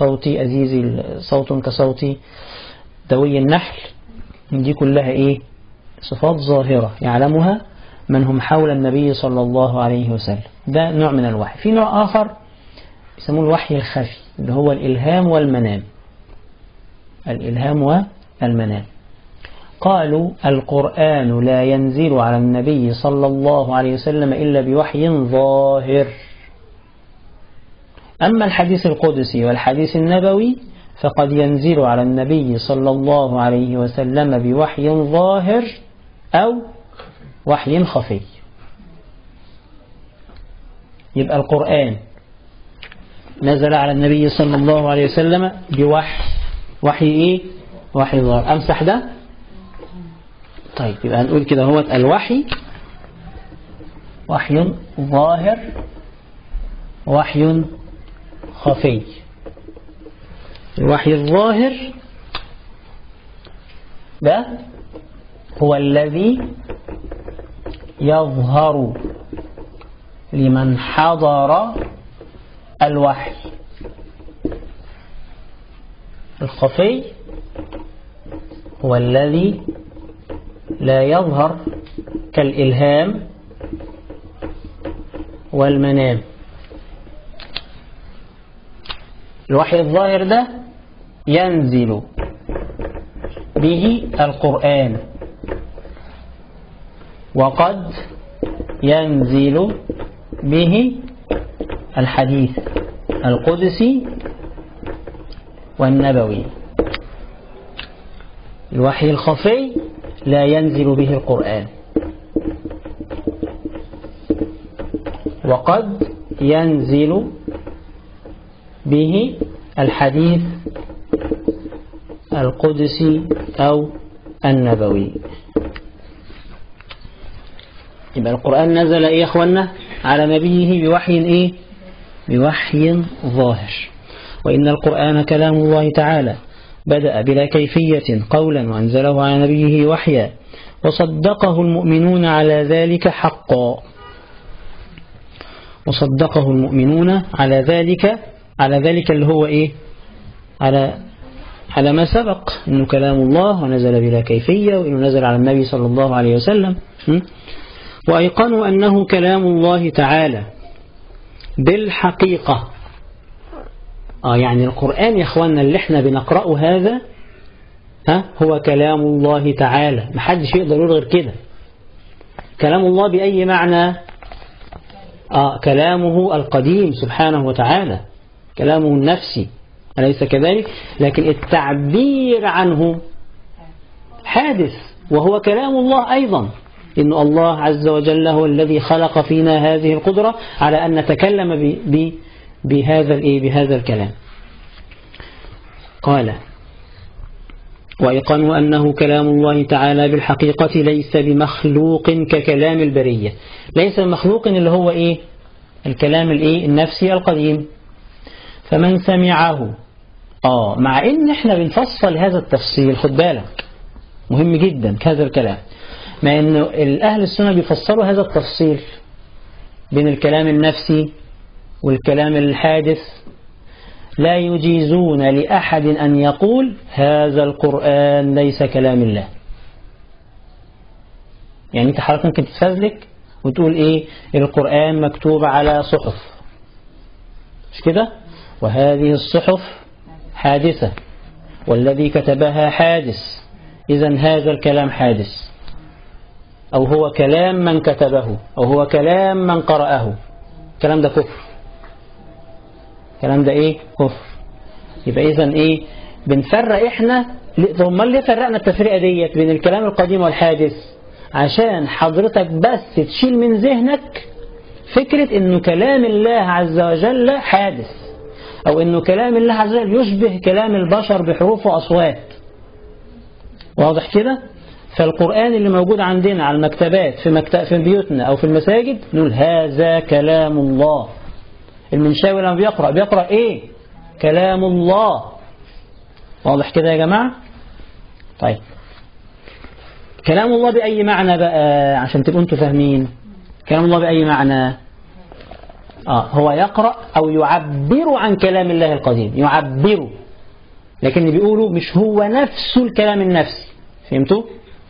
كصوت دوي النحل. دي كلها صفات ظاهرة يعلمها من هم حول النبي صلى الله عليه وسلم. ده نوع من الوحي. في نوع آخر يسموه الوحي الخفي، اللي هو الإلهام والمنام. قالوا القرآن لا ينزل على النبي صلى الله عليه وسلم إلا بوحي ظاهر. أما الحديث القدسي والحديث النبوي فقد ينزل على النبي صلى الله عليه وسلم بوحي ظاهر أو وحي خفي. يبقى القرآن نزل على النبي صلى الله عليه وسلم وحي ظاهر. أمسح ده. طيب، يبقى هنقول كده هو الوحي وحي ظاهر وحي خفي. الوحي الظاهر ده هو الذي يظهر لمن حضر الوحي. الخفي هو الذي لا يظهر، كالإلهام والمنام. الوحي الظاهر ده ينزل به القرآن، وقد ينزل به الحديث القدسي والنبوي. الوحي الخفي لا ينزل به القرآن، وقد ينزل به الحديث القدسي أو النبوي. يبقى القرآن نزل يا أخوانا على نبيه بوحي ظاهر. وإن القرآن كلام الله تعالى بدأ بلا كيفية قولا وأنزله على نبيه وحيا، وصدقه المؤمنون على ذلك حقا. وصدقه المؤمنون على ذلك اللي هو على على ما سبق إنه كلام الله ونزل بلا كيفية، وإنه نزل على النبي صلى الله عليه وسلم. وأيقنوا أنه كلام الله تعالى بالحقيقة. يعني القرآن يا أخوانا اللي احنا بنقرأه هذا هو كلام الله تعالى، محدش يقدر يقول غير كده. كلام الله بأي معنى؟ كلامه القديم سبحانه وتعالى، كلامه النفسي، أليس كذلك؟ لكن التعبير عنه حادث، وهو كلام الله أيضا، إن الله عز وجل هو الذي خلق فينا هذه القدرة على أن نتكلم بهذا الكلام. قال: وأيقنوا أنه كلام الله تعالى بالحقيقة ليس بمخلوق ككلام البرية. ليس بمخلوق اللي هو الكلام النفسي القديم. فمن سمعه مع إن احنا بنفصل هذا التفصيل، خد بالك مهم جدا هذا الكلام، مع إنه الأهل السنة بيفصلوا هذا التفصيل بين الكلام النفسي والكلام الحادث، لا يجيزون لأحد أن يقول هذا القرآن ليس كلام الله. يعني أنت حضرتك ممكن تتفزلك وتقول القرآن مكتوب على صحف، مش كده؟ وهذه الصحف حادثة، والذي كتبها حادث، إذن هذا الكلام حادث، أو هو كلام من كتبه، أو هو كلام من قرأه. الكلام ده كفر، الكلام ده كفر. يبقى إذن بنفرق إحنا. ثم اللي فرقنا التفرقة ديت بين الكلام القديم والحادث عشان حضرتك بس تشيل من ذهنك فكرة إنه كلام الله عز وجل حادث، أو إنه كلام الله عز وجل يشبه كلام البشر بحروف وأصوات. واضح كده؟ فالقرآن اللي موجود عندنا على المكتبات في بيوتنا أو في المساجد نقول هذا كلام الله. المنشاوي لما بيقرأ كلام الله. واضح كده يا جماعة؟ طيب، كلام الله بأي معنى بقى عشان تبقوا انتوا فاهمين؟ كلام الله بأي معنى؟ هو يقرأ أو يعبر عن كلام الله القديم، يعبر، لكن بيقولوا مش هو نفس الكلام النفسي. فهمتوا؟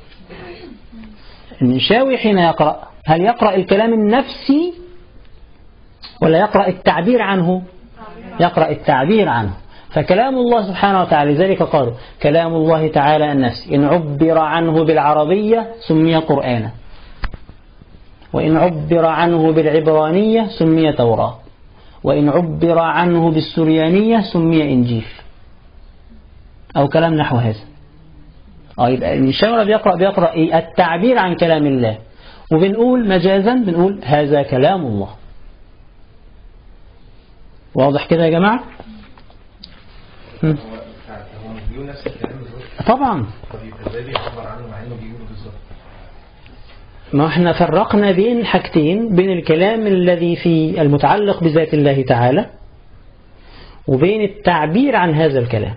المنشاوي حين يقرأ هل يقرأ الكلام النفسي ولا يقرأ التعبير عنه؟ يقرأ التعبير عنه. فكلام الله سبحانه وتعالى لذلك قالوا كلام الله تعالى النفسي إن عبر عنه بالعربية سمي قرآنا، وإن عبر عنه بالعبرانية سمي توراة، وإن عبر عنه بالسريانية سمي إنجيل، أو كلام نحو هذا. يبقى المشاورة بيقرأ التعبير عن كلام الله، وبنقول مجازا بنقول هذا كلام الله. واضح كده يا جماعة؟ طبعا. ما احنا فرقنا بين حاجتين، بين الكلام الذي في المتعلق بذات الله تعالى وبين التعبير عن هذا الكلام.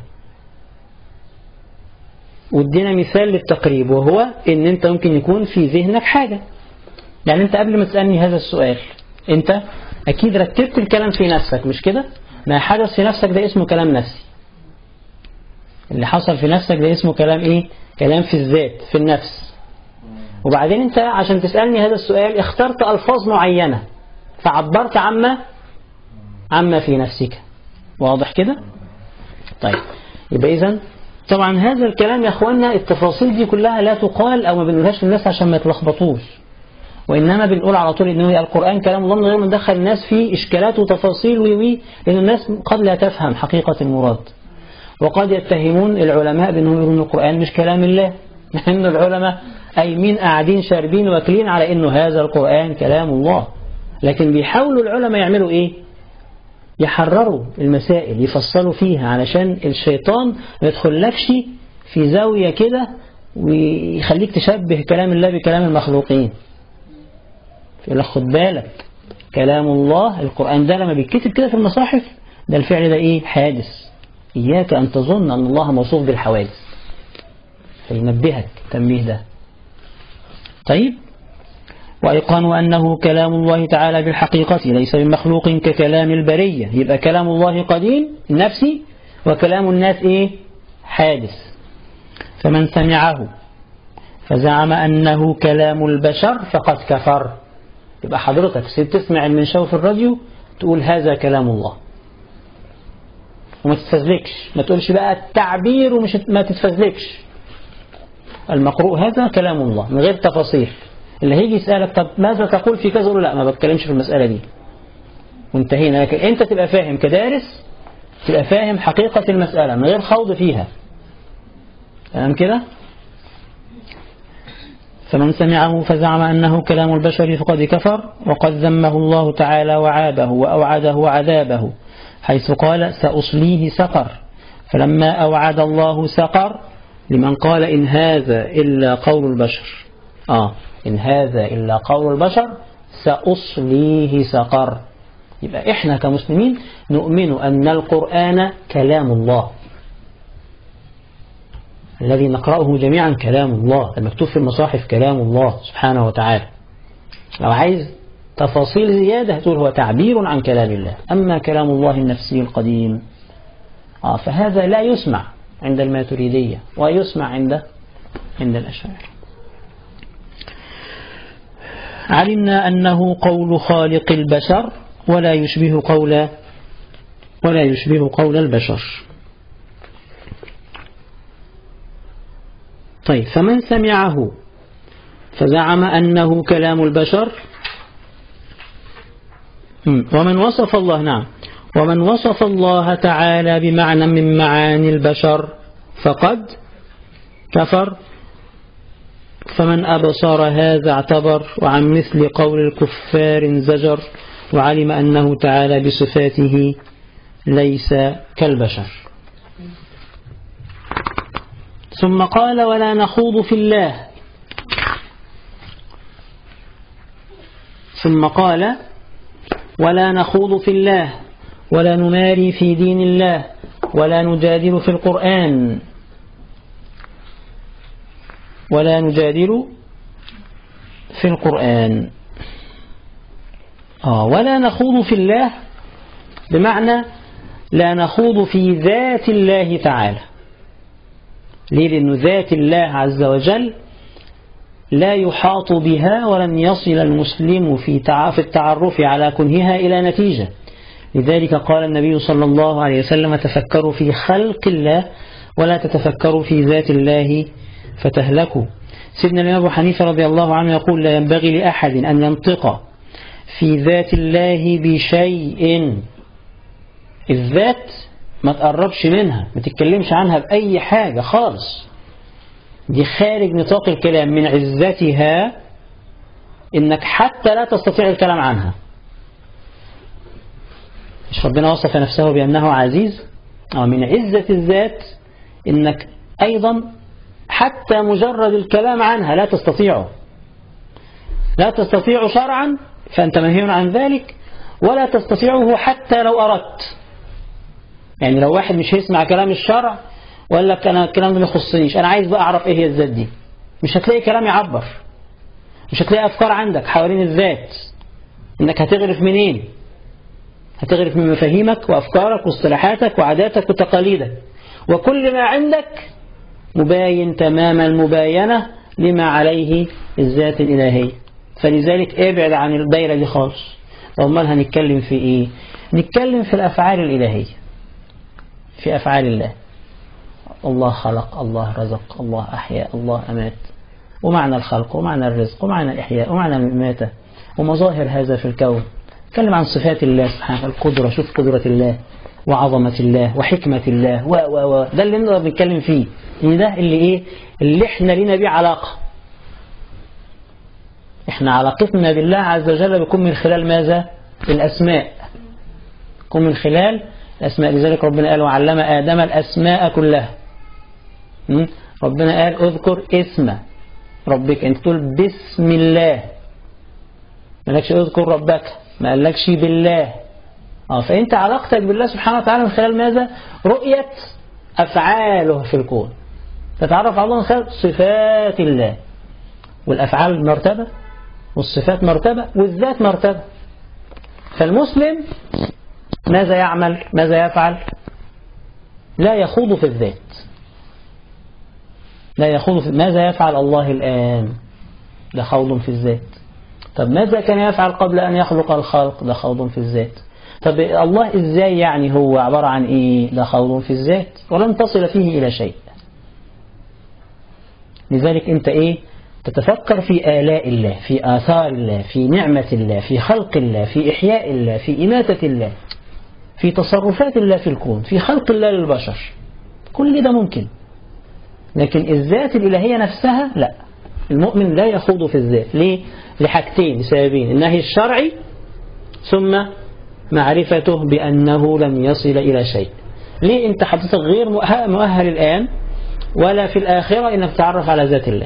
وادينا مثال للتقريب، وهو ان انت ممكن يكون في ذهنك حاجة. يعني انت قبل ما تسألني هذا السؤال انت اكيد رتبت الكلام في نفسك، مش كده؟ ما حدث في نفسك ده اسمه كلام نفسي. اللي حصل في نفسك ده اسمه كلام كلام في الذات، في النفس. وبعدين انت عشان تسألني هذا السؤال اخترت ألفاظ معينة فعبرت عما في نفسك. واضح كده؟ طيب، يبقى إذن طبعا هذا الكلام يا أخوانا التفاصيل دي كلها لا تقال أو ما بنقولهاش للناس عشان ما يتلخبطوش، وإنما بنقول على طول إنه القرآن كلام الله من غير ما ندخل الناس في إشكالات وتفاصيل لأن الناس قد لا تفهم حقيقة المراد، وقد يتهمون العلماء بأنهم يقولون القرآن مش كلام الله، نحن العلماء أيمين قاعدين شاربين واكلين على إنه هذا القرآن كلام الله. لكن بيحاولوا العلماء يعملوا يحرروا المسائل، يفصلوا فيها علشان الشيطان ما يدخلكش في زاوية كده ويخليك تشبه كلام الله بكلام المخلوقين. يقول لك خد بالك كلام الله القرآن ده لما بيتكتب كده في المصاحف ده الفعل ده حادث، إياك أن تظن أن الله موصوف بالحوادث، فينبهك تنبيه ده. طيب، وأيقنوا أنه كلام الله تعالى بالحقيقة ليس بمخلوق ككلام البرية. يبقى كلام الله قديم نفسي، وكلام الناس حادث. فمن سمعه فزعم أنه كلام البشر فقد كفر. يبقى حضرتك تسمع المنشاو في الراديو تقول هذا كلام الله وما تتفزلكش، ما تقولش بقى التعبير ومش ما تتفزلكش. المقروء هذا كلام الله من غير تفاصيل. اللي هيجي يسألك طب ماذا تقول في كذا، لا ما بتكلمش في المسألة دي وانتهينا. لكن انت تبقى فاهم كدارس، تبقى فاهم حقيقة المسألة من غير خوض فيها. تمام كده؟ فمن سمعه فزعم أنه كلام البشر فقد كفر، وقد ذمه الله تعالى وعابه وأوعده عذابه حيث قال سأصليه سقر. فلما أوعد الله سقر لمن قال إن هذا إلا قول البشر، إن هذا إلا قول البشر سأصليه سقر. يبقى إحنا كمسلمين نؤمن أن القرآن كلام الله الذي نقرأه جميعا كلام الله، المكتوب في المصاحف كلام الله سبحانه وتعالى. لو عايز تفاصيل زيادة هتقول هو تعبير عن كلام الله. أما كلام الله النفسي القديم فهذا لا يسمع عند الماتريدية ويسمع عند الأشاعرة. علمنا أنه قول خالق البشر ولا يشبه قول البشر. طيب فمن سمعه فزعم أنه كلام البشر ومن وصف الله تعالى بمعنى من معاني البشر فقد كفر. فمن أبصر هذا اعتبر، وعن مثل قول الكفار انزجر، وعلم أنه تعالى بصفاته ليس كالبشر. ثم قال ولا نخوض في الله. ثم قال ولا نخوض في الله ولا نماري في دين الله ولا نجادل في القرآن ولا نجادل في القرآن. ولا نخوض في الله بمعنى لا نخوض في ذات الله تعالى. ليه؟ لأن ذات الله عز وجل لا يحاط بها ولن يصل المسلم في التعرف على كنهها إلى نتيجة. لذلك قال النبي صلى الله عليه وسلم تفكروا في خلق الله ولا تتفكروا في ذات الله فتهلكوا. سيدنا الإمام أبو حنيفة رضي الله عنه يقول لا ينبغي لأحد أن ينطق في ذات الله بشيء. الذات ما تقربش منها، ما تتكلمش عنها بأي حاجة خالص، دي خارج نطاق الكلام. من عزتها إنك حتى لا تستطيع الكلام عنها. مش ربنا وصف نفسه بأنه عزيز؟ من عزة الذات إنك أيضا حتى مجرد الكلام عنها لا تستطيعه، لا تستطيع شرعا فأنت منهي عن ذلك، ولا تستطيعه حتى لو أردت. يعني لو واحد مش هيسمع كلام الشرع وقال لك أنا الكلام ده ما يخصنيش، أنا عايز بقى أعرف إيه هي الذات دي، مش هتلاقي كلام يعبر، مش هتلاقي أفكار عندك حوالين الذات. إنك هتغرف منين؟ هتغرف من مفاهيمك وأفكارك واصطلاحاتك وعاداتك وتقاليدك، وكل ما عندك مباين تمام المباينة لما عليه الذات الإلهية. فلذلك ابعد عن الدائرة دي خالص. أمال هنتكلم في إيه؟ نتكلم في الأفعال الإلهية، في أفعال الله. الله خلق، الله رزق، الله أحيا، الله أمات، ومعنى الخلق ومعنى الرزق ومعنى الإحياء ومعنى الإماتة ومظاهر هذا في الكون. نتكلم عن صفات الله سبحانه، القدرة، شوف قدرة الله وعظمة الله وحكمة الله ده اللي نقدر نتكلم فيه. إن ده اللي إيه؟ اللي إحنا لنا بيه علاقة. إحنا علاقتنا بالله عز وجل بيكون من خلال ماذا؟ الأسماء. بيكون من خلال الأسماء. لذلك ربنا قال وعلم آدم الأسماء كلها. ربنا قال اذكر اسم ربك، أنت تقول بسم الله، ما قالكش اذكر ربك، ما قالكش بالله. فأنت علاقتك بالله سبحانه وتعالى من خلال ماذا؟ رؤية أفعاله في الكون. تتعرف على الله من خلال صفات الله. والأفعال مرتبة والصفات مرتبة والذات مرتبة. فالمسلم ماذا يعمل؟ ماذا يفعل؟ لا يخوض في الذات لا يخوض ماذا يفعل الله الآن؟ ده خوض في الذات. طب ماذا كان يفعل قبل أن يخلق الخلق؟ ده خوض في الذات. طب الله إزاي يعني هو عبارة عن إيه؟ ده خوض في الذات ولن تصل فيه إلى شيء. لذلك أنت إيه؟ تتفكر في آلاء الله، في آثار الله، في نعمة الله، في خلق الله، في إحياء الله، في إماتة الله، في تصرفات الله في الكون، في خلق الله للبشر. كل ده ممكن. لكن الذات الإلهية نفسها لا، المؤمن لا يخوض في الذات. ليه؟ لحاجتين، لسببين: النهي الشرعي، ثم معرفته بأنه لم يصل إلى شيء. ليه أنت حضرتك غير مؤهل الآن ولا في الآخرة إنك تعرف على ذات الله؟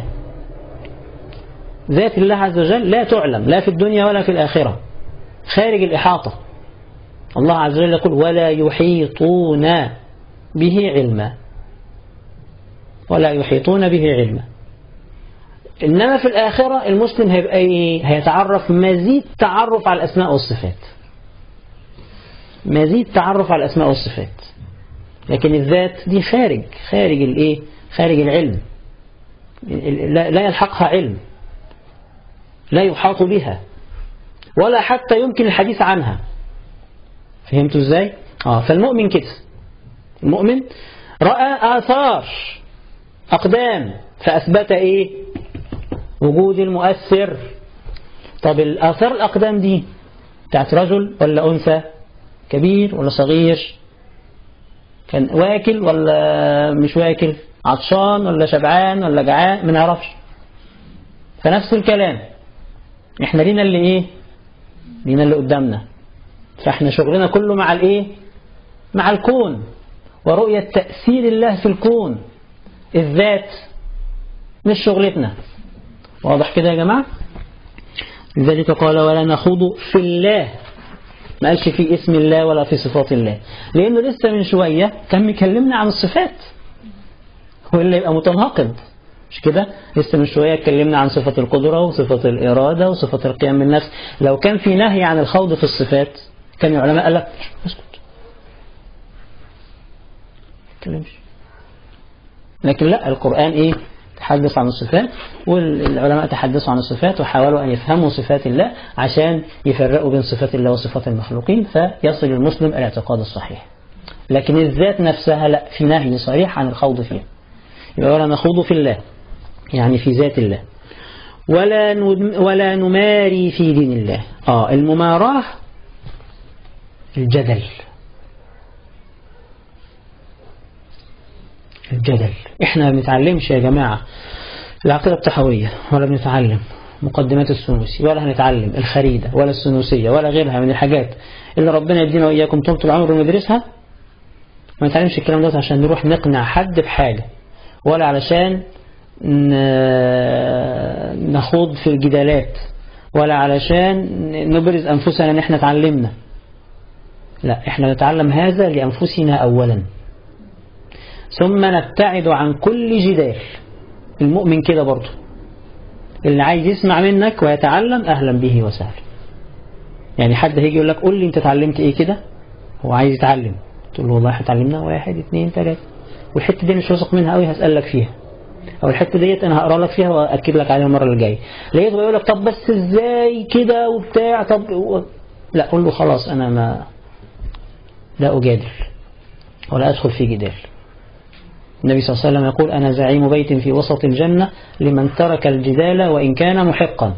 ذات الله عز وجل لا تعلم لا في الدنيا ولا في الآخرة، خارج الإحاطة. الله عز وجل يقول: ولا يحيطون به علما، ولا يحيطون به علما. إنما في الآخرة المسلم هيبقى إيه؟ هيتعرف مزيد تعرف على الأسماء والصفات، مزيد تعرف على الأسماء والصفات. لكن الذات دي خارج الإيه؟ خارج العلم، لا يلحقها علم، لا يحاط بها، ولا حتى يمكن الحديث عنها. فهمتوا إزاي؟ فالمؤمن كده، المؤمن رأى آثار أقدام فأثبت إيه؟ وجود المؤثر. طب الآثار الأقدام دي بتاعت رجل ولا أنثى؟ كبير ولا صغير؟ كان واكل ولا مش واكل؟ عطشان ولا شبعان ولا جعان؟ ما نعرفش. فنفس الكلام احنا لينا اللي ايه؟ لينا اللي قدامنا. فاحنا شغلنا كله مع الايه؟ مع الكون ورؤية تأثير الله في الكون. الذات مش شغلتنا. واضح كده يا جماعة؟ لذلك قال: ولا نخوض في الله. ما قالش في اسم الله ولا في صفات الله، لأنه لسه من شوية كان مكلمنا عن الصفات، هو اللي يبقى متناقض مش كده؟ لسه من شوية اتكلمنا عن صفة القدرة وصفة الإرادة وصفة القيام بالنفس. لو كان في نهي عن الخوض في الصفات كان العلماء قال لك اسكت تكلمش. لكن لا، القرآن ايه؟ تحدث عن الصفات، والعلماء تحدثوا عن الصفات وحاولوا أن يفهموا صفات الله عشان يفرقوا بين صفات الله وصفات المخلوقين، فيصل المسلم الاعتقاد الصحيح. لكن الذات نفسها لا، في نهي صريح عن الخوض فيها. يبقى ولا نخوض في الله يعني في ذات الله، ولا نماري في دين الله. المماراة الجدل. احنا ما بنتعلمش يا جماعة العقيدة التحوية، ولا بنتعلم مقدمات السنوسي، ولا هنتعلم الخريدة ولا السنوسية ولا غيرها من الحاجات اللي ربنا يدينا وإياكم طول العمر وندرسها. ما نتعلمش الكلام ده عشان نروح نقنع حد بحاجة، ولا علشان نخوض في الجدالات، ولا علشان نبرز أنفسنا ان احنا تعلمنا. لا، احنا نتعلم هذا لأنفسنا أولا، ثم نبتعد عن كل جدال. المؤمن كده برضه، اللي عايز يسمع منك ويتعلم أهلا به وسهلا. يعني حد هيجي يقول لك قول لي انت اتعلمت ايه كده، هو عايز يتعلم، تقول له والله احنا اتعلمنا 1 2 3، والحته دي مش واثق منها قوي هسألك فيها، او الحته ديت انا هقرا لك فيها واكد لك عليها المره اللي جايه. لقيته بيقول لك طب بس ازاي كده وبتاع، طب لا، قول له خلاص انا لا اجادل ولا ادخل في جدال. النبي صلى الله عليه وسلم يقول: أنا زعيم بيت في وسط الجنة لمن ترك الجدال وإن كان محقا.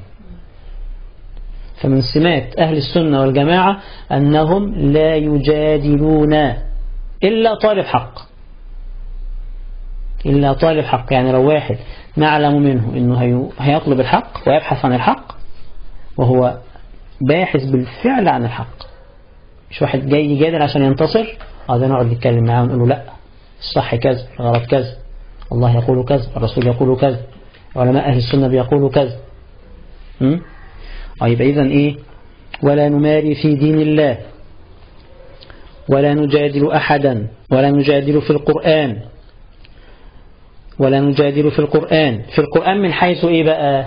فمن سمات أهل السنة والجماعة أنهم لا يجادلون إلا طالب حق، إلا طالب حق. يعني لو واحد نعلم منه أنه هيطلب الحق ويبحث عن الحق وهو باحث بالفعل عن الحق، مش واحد جاي يجادل عشان ينتصر، هذا نقعد نتكلم معاه ونقول له لا، الصح كذا، الغلط كذا، الله يقول كذا، الرسول يقول كذا، علماء أهل السنة بيقولوا كذا. يبقى إذن إيه؟ ولا نماري في دين الله، ولا نجادل أحدا، ولا نجادل في القرآن، ولا نجادل في القرآن. في القرآن من حيث إيه بقى؟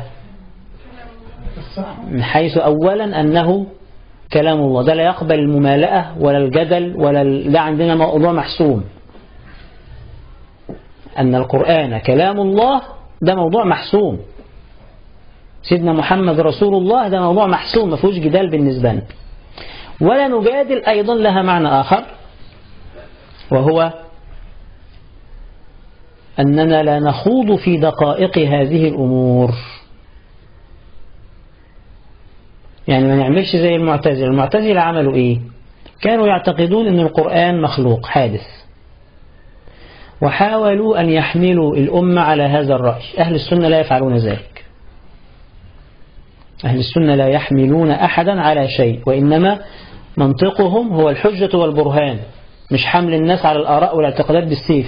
من حيث أولا أنه كلام الله، ده لا يقبل الممالأة ولا الجدل ولا ده عندنا موضوع محسوم. أن القرآن كلام الله ده موضوع محسوم. سيدنا محمد رسول الله ده موضوع محسوم ما فيهوش جدال بالنسبة لنا. ولا نجادل أيضا لها معنى آخر، وهو أننا لا نخوض في دقائق هذه الأمور. يعني ما نعملش زي المعتزلة. المعتزلة عملوا إيه؟ كانوا يعتقدون أن القرآن مخلوق حادث، وحاولوا أن يحملوا الأمة على هذا الرأي. أهل السنة لا يفعلون ذلك. أهل السنة لا يحملون أحدا على شيء، وإنما منطقهم هو الحجة والبرهان، مش حمل الناس على الآراء والاعتقادات بالسيف.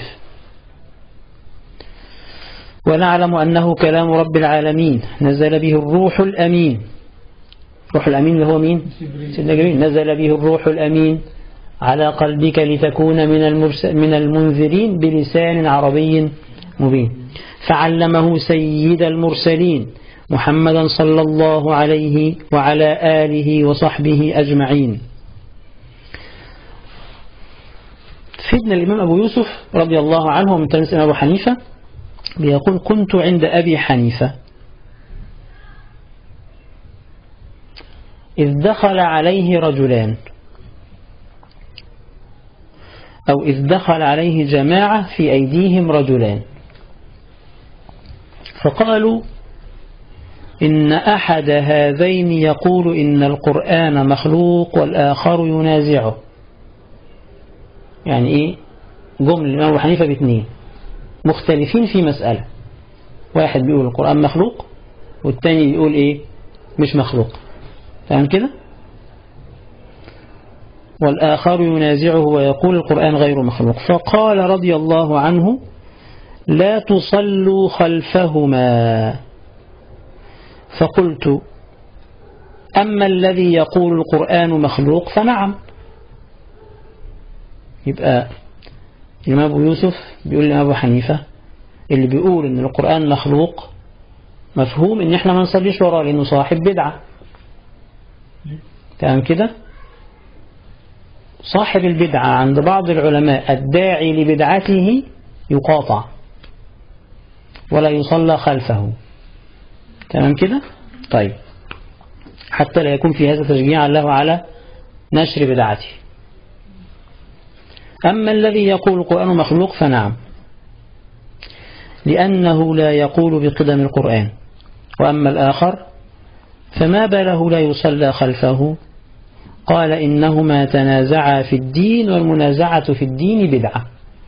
ونعلم أنه كلام رب العالمين نزل به الروح الأمين. الروح الأمين اللي هو مين؟ سيدنا جبريل. نزل به الروح الأمين على قلبك لتكون من المنذرين بلسان عربي مبين، فعلمه سيد المرسلين محمدا صلى الله عليه وعلى آله وصحبه أجمعين. سيدنا الإمام أبو يوسف رضي الله عنه ومن تلاميذ أبو حنيفة بيقول: كنت عند أبي حنيفة إذ دخل عليه رجلان، أو إذ دخل عليه جماعة في أيديهم رجلان، فقالوا: إن أحد هذين يقول إن القرآن مخلوق والآخر ينازعه. يعني إيه؟ جمل الإمام أبو حنيفة باثنين مختلفين في مسألة، واحد بيقول القرآن مخلوق والتاني بيقول إيه؟ مش مخلوق. فهم كده؟ والآخر ينازعه ويقول القرآن غير مخلوق. فقال رضي الله عنه: لا تصلوا خلفهما. فقلت: أما الذي يقول القرآن مخلوق فنعم. يبقى الإمام أبو يوسف بيقول لإمام أبو حنيفة اللي بيقول إن القرآن مخلوق مفهوم إن إحنا ما نصليش وراه لأنه صاحب بدعة. تمام كده؟ صاحب البدعة عند بعض العلماء الداعي لبدعته يقاطع ولا يصلى خلفه. تمام كده؟ طيب، حتى لا يكون في هذا تشجيعا له على نشر بدعته. أما الذي يقول القرآن مخلوق فنعم، لأنه لا يقول بقدم القرآن. وأما الآخر فما باله لا يصلى خلفه؟ قال: إنهما تنازعا في الدين، والمنازعة في الدين بدعة.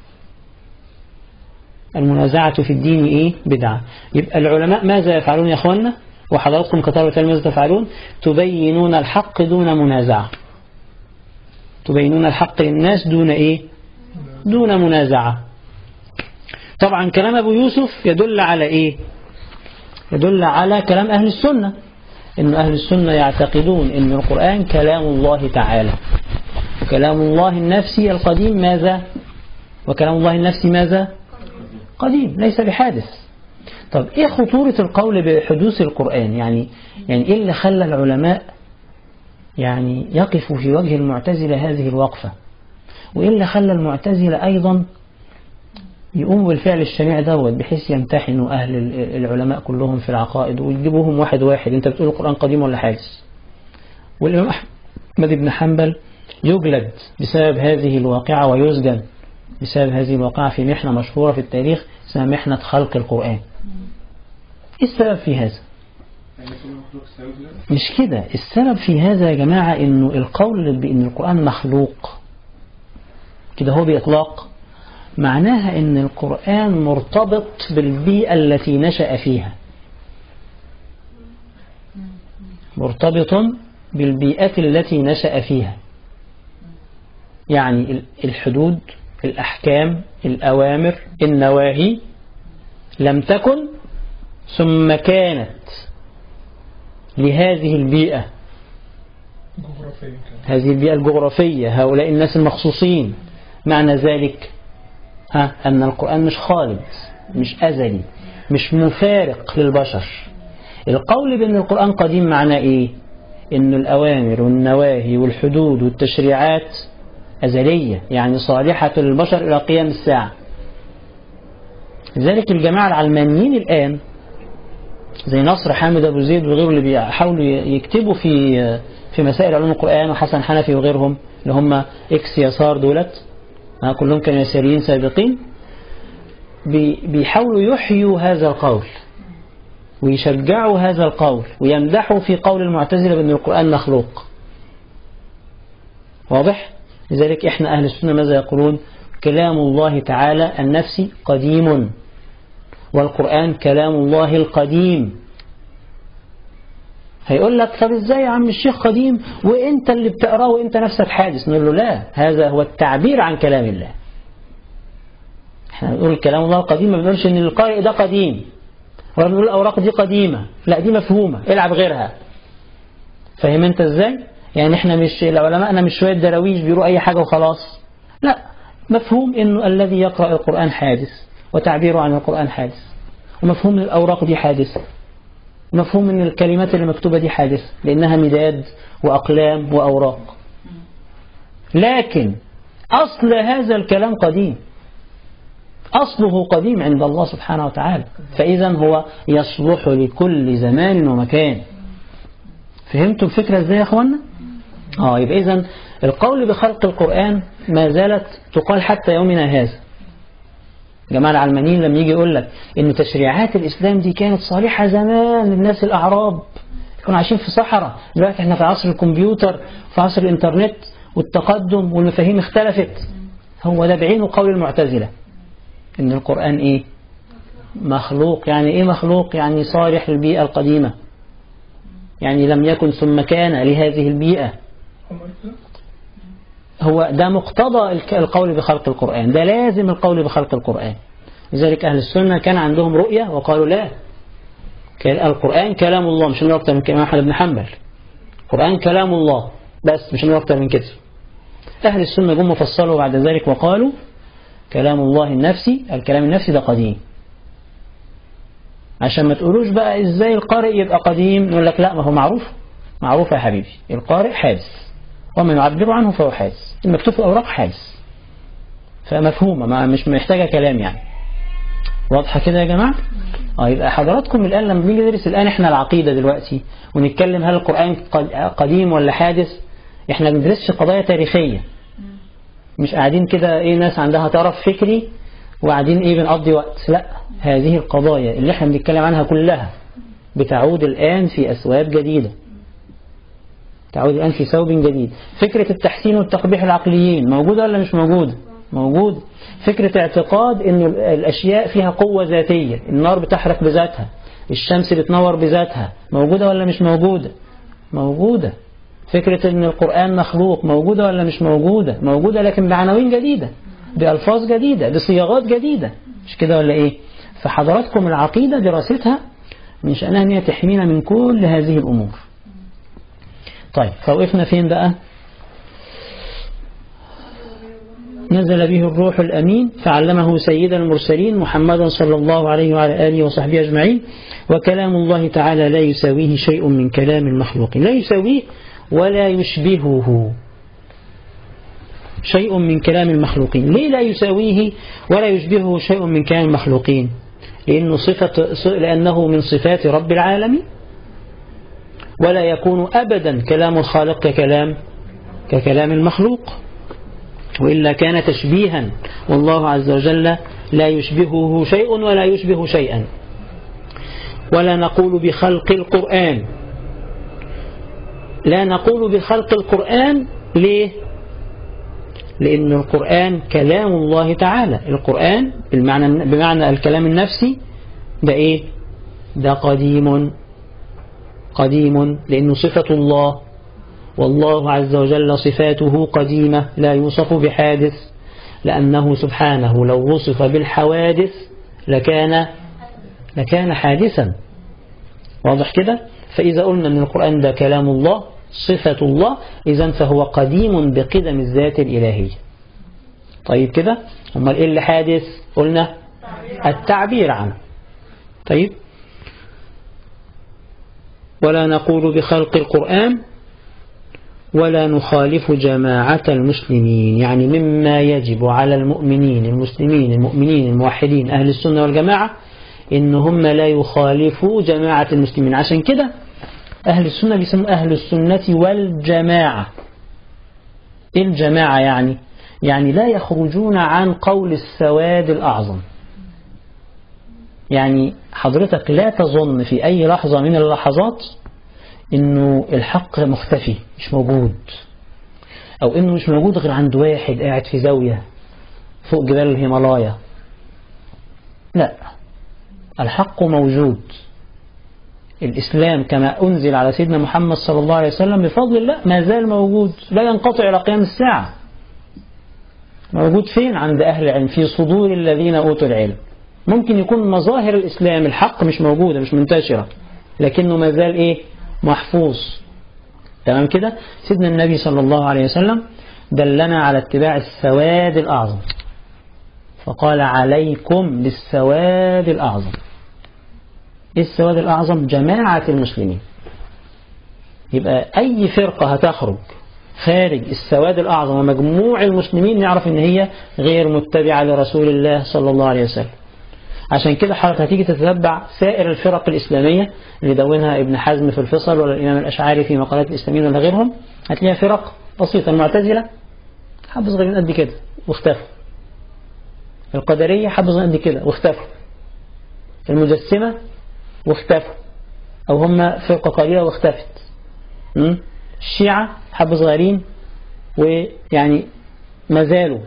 المنازعة في الدين إيه؟ بدعة. يبقى العلماء ماذا يفعلون يا أخوانا؟ وحضراتكم كطلبة العلم ماذا تفعلون؟ تبينون الحق دون منازعة. تبينون الحق للناس دون إيه؟ دون منازعة. طبعا كلام أبو يوسف يدل على إيه؟ يدل على كلام أهل السنة، إن أهل السنة يعتقدون إن القرآن كلام الله تعالى، وكلام الله النفسي القديم ماذا؟ وكلام الله النفسي ماذا؟ قديم، ليس بحادث. طب إيه خطورة القول بحدوث القرآن؟ يعني إيه اللي خلى العلماء يعني يقفوا في وجه المعتزلة هذه الوقفة؟ وإيه اللي خلى المعتزلة أيضا يقوموا بالفعل الشنيع دوت، بحيث يمتحنوا أهل العلماء كلهم في العقائد ويجيبوهم واحد واحد، أنت بتقول القرآن قديم ولا حادث؟ والإمام أحمد بن حنبل يجلد بسبب هذه الواقعة ويسجن بسبب هذه الواقعة في محنة مشهورة في التاريخ اسمها محنة خلق القرآن. إيه السبب في هذا؟ مش كده، السبب في هذا يا جماعة إنه القول بأن القرآن مخلوق كده هو بإطلاق معناها إن القرآن مرتبط بالبيئة التي نشأ فيها، مرتبط بالبيئة التي نشأ فيها. يعني الحدود، الأحكام، الأوامر، النواهي لم تكن ثم كانت لهذه البيئة، هذه البيئة الجغرافية، هؤلاء الناس المخصوصين. معنى ذلك أن القرآن مش خالد، مش أزلي، مش مفارق للبشر. القول بأن القرآن قديم معناه إيه؟ إن الأوامر والنواهي والحدود والتشريعات أزلية، يعني صالحة للبشر إلى قيام الساعة. لذلك الجماعة العلمانيين الآن زي نصر حامد أبو زيد وغيره اللي بيحاولوا يكتبوا في مسائل علوم القرآن، وحسن حنفي وغيرهم اللي هم إكس يسار دولت، كلهم كانوا يساريين سابقين، بيحاولوا يحيوا هذا القول ويشجعوا هذا القول ويمدحوا في قول المعتزلة بأن القرآن مخلوق. واضح؟ لذلك إحنا أهل السنة ماذا يقولون؟ كلام الله تعالى النفسي قديم، والقرآن كلام الله القديم. هيقول لك طب ازاي يا عم الشيخ قديم وانت اللي بتقراه وانت نفسك حادث؟ نقول له لا، هذا هو التعبير عن كلام الله. احنا بنقول كلام الله القديم، ما بنقولش ان القارئ ده قديم ولا بنقول الاوراق دي قديمة، لا دي مفهومة، العب غيرها. فاهم انت ازاي؟ يعني احنا مش العلماءنا مش شوية دراويش بيقولوا اي حاجة وخلاص، لا، مفهوم انه الذي يقرأ القرآن حادث وتعبيره عن القرآن حادث، ومفهوم الأوراق دي حادثة، ومفهوم ان الكلمات اللي مكتوبة دي حادثة لأنها مداد وأقلام وأوراق. لكن أصل هذا الكلام قديم، أصله قديم عند الله سبحانه وتعالى، فإذا هو يصلح لكل زمان ومكان. فهمتوا الفكرة ازاي يا أخوانا؟ يبقى إذن القول بخلق القرآن ما زالت تقال حتى يومنا هذا. جماعة العلمانيين لما يجي يقول لك إن تشريعات الإسلام دي كانت صالحة زمان للناس الأعراب كانوا عايشين في صحراء، دلوقتي احنا في عصر الكمبيوتر، في عصر الإنترنت والتقدم والمفاهيم اختلفت. هو ده بعينه قول المعتزلة إن القرآن إيه؟ مخلوق. يعني إيه مخلوق؟ يعني صالح للبيئة القديمة، يعني لم يكن ثم كان لهذه البيئة. هو ده مقتضى القول بخلق القرآن، ده لازم القول بخلق القرآن. لذلك أهل السنة كان عندهم رؤية وقالوا لا، القرآن كلام الله، مش أكتر من كلام أحمد بن حنبل، القرآن كلام الله بس مش أكتر من كده. أهل السنة جم فصلوا بعد ذلك وقالوا كلام الله النفسي، الكلام النفسي ده قديم. عشان ما تقولوش بقى ازاي القارئ يبقى قديم، نقول لك لا، ما هو معروف يا حبيبي، القارئ حادث وما يعبر عنه فهو حادث، المكتوب في الأوراق حادث، فمفهومة مش محتاجة كلام يعني. واضحة كده يا جماعة؟ يبقى حضراتكم الآن لما بنيجي ندرس الآن احنا العقيدة دلوقتي ونتكلم هل القرآن قديم ولا حادث، احنا ما بندرسش قضايا تاريخية، مش قاعدين كده ناس عندها طرف فكري وقاعدين بنقضي وقت، لا، هذه القضايا اللي احنا بنتكلم عنها كلها بتعود الآن في أثواب جديدة، تعود الآن في ثوب جديد. فكرة التحسين والتقبيح العقليين موجودة ولا مش موجودة؟ موجودة. فكرة اعتقاد أن الأشياء فيها قوة ذاتية، النار بتحرق بذاتها، الشمس بتنور بذاتها، موجودة ولا مش موجودة؟ موجودة. فكرة أن القرآن مخلوق موجودة ولا مش موجودة؟ موجودة، لكن بعناوين جديدة، بألفاظ جديدة، بصياغات جديدة، مش كده ولا إيه؟ فحضراتكم العقيدة دراستها من شأنها أن هي تحمينا من كل هذه الأمور. طيب فوقفنا فين بقى؟ نزل به الروح الأمين فعلمه سيد المرسلين محمدا صلى الله عليه وعلى آله وصحبه أجمعين. وكلام الله تعالى لا يساويه شيء من كلام المخلوقين، لا يساويه ولا يشبهه شيء من كلام المخلوقين. ليه لا يساويه ولا يشبهه شيء من كلام المخلوقين؟ لأنه من صفات رب العالمين، ولا يكون أبدا كلام الخالق ككلام المخلوق، وإلا كان تشبيها، والله عز وجل لا يشبهه شيء ولا يشبه شيئا. ولا نقول بخلق القرآن، لا نقول بخلق القرآن. ليه؟ لأن القرآن كلام الله تعالى. القرآن بمعنى الكلام النفسي ده إيه؟ ده قديم لأنه صفة الله، والله عز وجل صفاته قديمة لا يوصف بحادث، لأنه سبحانه لو وصف بالحوادث لكان حادثا. واضح كده؟ فإذا قلنا أن القرآن ده كلام الله صفة الله، إذن فهو قديم بقدم الذات الإلهية. طيب كده؟ أمال إيه اللي حادث؟ قلنا التعبير عنه. طيب، ولا نقول بخلق القرآن ولا نخالف جماعة المسلمين، يعني مما يجب على المؤمنين المؤمنين الموحدين أهل السنة والجماعة إن هم لا يخالفوا جماعة المسلمين. عشان كده أهل السنة بيسموا أهل السنة والجماعة. إيه الجماعة يعني لا يخرجون عن قول السواد الأعظم. يعني حضرتك لا تظن في أي لحظة من اللحظات إنه الحق مختفي مش موجود، أو إنه مش موجود غير عند واحد قاعد في زاوية فوق جبال الهيمالايا. لا، الحق موجود. الإسلام كما أنزل على سيدنا محمد صلى الله عليه وسلم بفضل الله ما زال موجود، لا ينقطع إلى قيام الساعة. موجود فين؟ عند أهل العلم، في صدور الذين أوتوا العلم. ممكن يكون مظاهر الإسلام الحق مش موجودة مش منتشرة، لكنه ما زال إيه؟ محفوظ. تمام كده؟ سيدنا النبي صلى الله عليه وسلم دلنا على اتباع السواد الأعظم، فقال عليكم بالسواد الأعظم. إيه السواد الأعظم؟ جماعة المسلمين. يبقى أي فرقة هتخرج خارج السواد الأعظم ومجموع المسلمين نعرف إن هي غير متبعة لرسول الله صلى الله عليه وسلم. عشان كده حضرتك هتيجي تتتبع سائر الفرق الإسلامية اللي دونها ابن حزم في الفصل ولا الإمام الأشعري في مقالات الإسلاميين ولا غيرهم، هتلاقيها فرق بسيطة. المعتزلة حبة صغيرين قد كده واختفوا، القدرية حبة صغيرين قد كده واختفوا، المجسمة واختفوا أو هم فرقة قليلة واختفت، الشيعة حبة صغيرين ويعني ما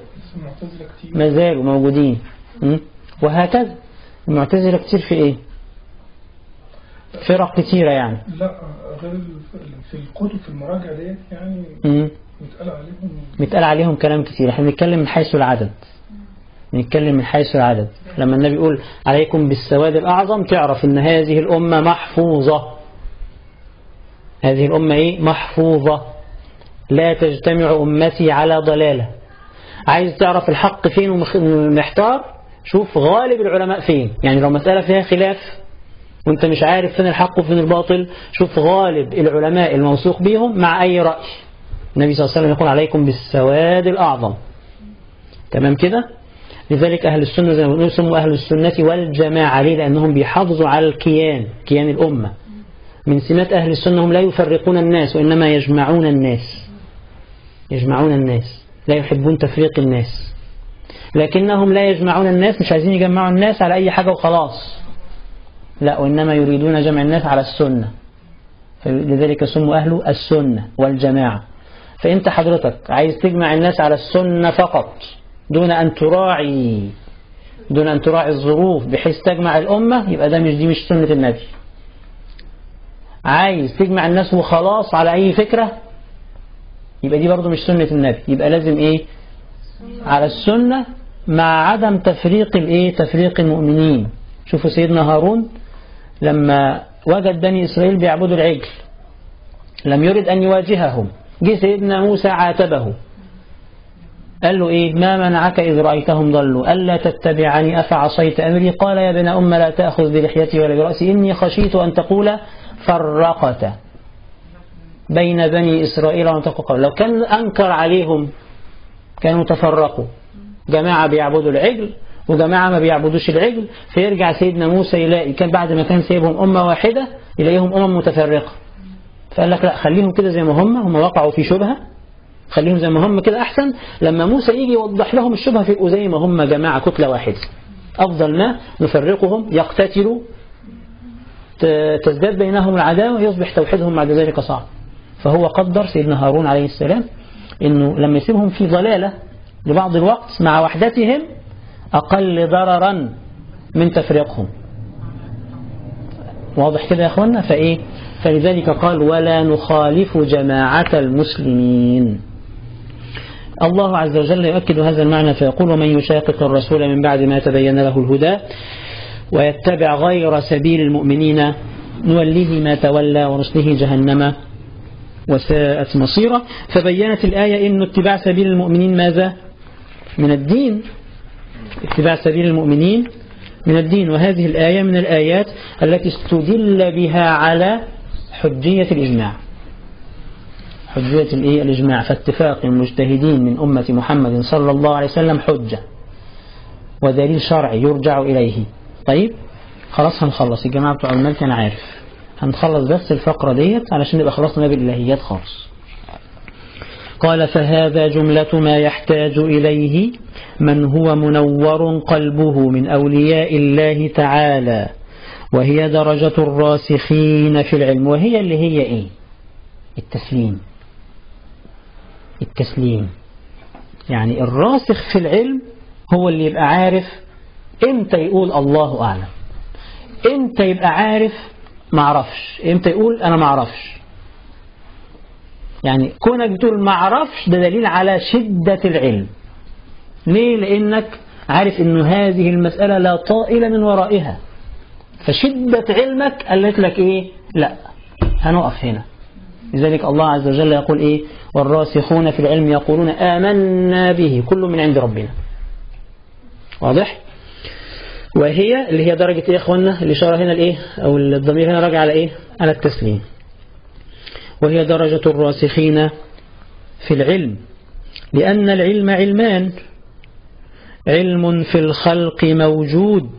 زالوا موجودين، وهكذا. المعتزلة كتير في ايه؟ فرق كتيرة يعني.
لا غير في الكتب في المراجع ديت يعني متقال عليهم كلام كتير. احنا بنتكلم من حيث العدد. لما النبي يقول عليكم بالسواد الأعظم تعرف ان هذه الأمة محفوظة. هذه الأمة ايه؟ محفوظة. لا تجتمع أمتي على ضلالة. عايز تعرف الحق فين ومحتار؟ شوف غالب العلماء فين. يعني لو مسألة فيها خلاف وانت مش عارف فين الحق وفين الباطل، شوف غالب العلماء الموثوق بيهم مع أي رأي. النبي صلى الله عليه وسلم يقول عليكم بالسواد الأعظم. تمام كده؟ لذلك أهل السنة زي ما بنقول سموا أهل السنة والجماعة. ليه؟ لأنهم بيحافظوا على كيان الأمة. من سمات أهل السنة هم لا يفرقون الناس وإنما يجمعون الناس. لا يحبون تفريق الناس، لكنهم لا يجمعون الناس، مش عايزين يجمعوا الناس على أي حاجة وخلاص، لا، وإنما يريدون جمع الناس على السنة. لذلك سموا أهل السنة والجماعة. فأنت حضرتك عايز تجمع الناس على السنة فقط دون أن تراعي الظروف بحيث تجمع الأمة، يبقى دي مش سنة النبي. عايز تجمع الناس وخلاص على أي فكرة، يبقى دي برضو مش سنة النبي. يبقى لازم إيه؟ على السنة مع عدم تفريق المؤمنين. شوفوا سيدنا هارون لما وجد بني إسرائيل بيعبدوا العجل لم يرد أن يواجههم، جه سيدنا موسى عاتبه، قال له إيه؟ ما منعك إذ رأيتهم ضلوا ألا تتبعني أفعصيت أمري؟ قال يا ابن أم لا تأخذ بلحيتي ولا برأسي إني خشيت أن تقول فرقت بين بني إسرائيل ولم تقل قول. لو كان أنكر عليهم كانوا تفرقوا، جماعة بيعبدوا العجل وجماعة ما بيعبدوش العجل، فيرجع سيدنا موسى يلاقي كان بعد ما كان سيبهم أمة واحدة يلاقيهم متفرقة. فقال لك لا، خليهم كده زي ما هم وقعوا في شبهة، خليهم زي ما هم كده أحسن. لما موسى يجي يوضح لهم الشبهة فيبقوا زي ما هم جماعة كتلة واحدة. أفضل ما نفرقهم يقتتلوا تزداد بينهم العداوة يصبح توحيدهم بعد ذلك صعب. فهو قدر سيدنا هارون عليه السلام إنه لما يسيبهم في ضلالة لبعض الوقت مع وحدتهم أقل ضررا من تفريقهم. واضح كده يا أخوانا؟ فلذلك قال ولا نخالف جماعة المسلمين. الله عز وجل يؤكد هذا المعنى فيقول ومن يشاقق الرسول من بعد ما تبين له الهدى ويتبع غير سبيل المؤمنين نوليه ما تولى ونصله جهنم وساءت مصيرا. فبينت الآية إن اتباع سبيل المؤمنين ماذا؟ من الدين. اتباع سبيل المؤمنين من الدين. وهذه الآية من الآيات التي استدل بها على حجية الإجماع. حجية الإجماع، فاتفاق المجتهدين من أمة محمد صلى الله عليه وسلم حجة ودليل شرعي يرجع إليه. طيب خلاص هنخلص الجماعة بتوع الملك، أنا عارف هنخلص بس الفقرة ديت علشان نبقى خلصنا بالإلهيات خالص. قال فهذا جملة ما يحتاج إليه من هو منور قلبه من أولياء الله تعالى، وهي درجة الراسخين في العلم. وهي اللي هي إيه؟ التسليم. يعني الراسخ في العلم هو اللي يبقى عارف امتى يقول الله أعلم، امتى يبقى عارف معرفش، امتى يقول أنا معرفش. يعني كونك بتقول معرفش ده دليل على شدة العلم. ليه؟ لأنك عارف إنه هذه المسألة لا طائل من ورائها، فشدة علمك قالت لك إيه؟ لا هنقف هنا. لذلك الله عز وجل يقول إيه؟ والراسخون في العلم يقولون آمنا به كل من عند ربنا. واضح؟ وهي اللي هي درجة إيه يا أخوانا؟ الإشارة هنا الإيه؟ أو الضمير هنا راجع على إيه؟ على التسليم. وهي درجة الراسخين في العلم، لأن العلم علمان: علم في الخلق موجود.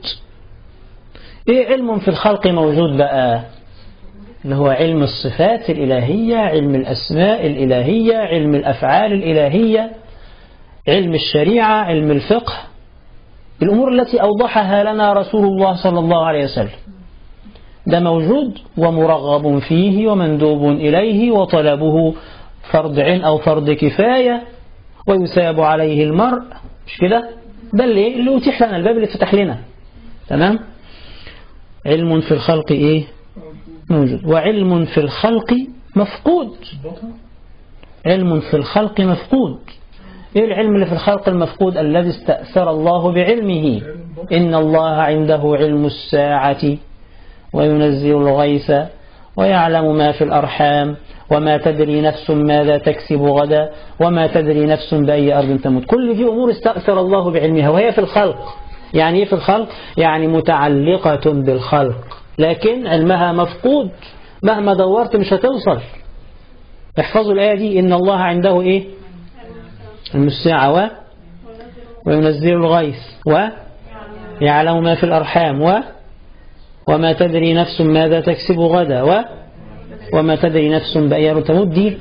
إيه علم في الخلق موجود بقى؟ اللي هو علم الصفات الإلهية، علم الأسماء الإلهية، علم الأفعال الإلهية، علم الشريعة، علم الفقه، الأمور التي أوضحها لنا رسول الله صلى الله عليه وسلم. ده موجود ومرغب فيه ومندوب إليه، وطلبه فرض عين أو فرض كفاية، ويثاب عليه المرء. مش كده؟ ده اللي يتيح لنا، الباب اللي فتح لنا. تمام؟ علم في الخلق إيه؟ موجود. وعلم في الخلق مفقود. علم في الخلق مفقود. إيه العلم اللي في الخلق المفقود؟ الذي استأثر الله بعلمه. إن الله عنده علم الساعة وينزل الغيث ويعلم ما في الأرحام وما تدري نفس ماذا تكسب غدا وما تدري نفس بأي أرض تموت. كل دي أمور استأثر الله بعلمها، وهي في الخلق. يعني إيه في الخلق؟ يعني متعلقة بالخلق، لكن علمها مفقود، مهما دورت مش هتوصل. احفظوا الآية دي: إن الله عنده إيه؟ علم الساعة وينزل الغيث ويعلم ما في الأرحام وما تدري نفس ماذا تكسب غدا وما تدري نفس بأي أرض تموت. دي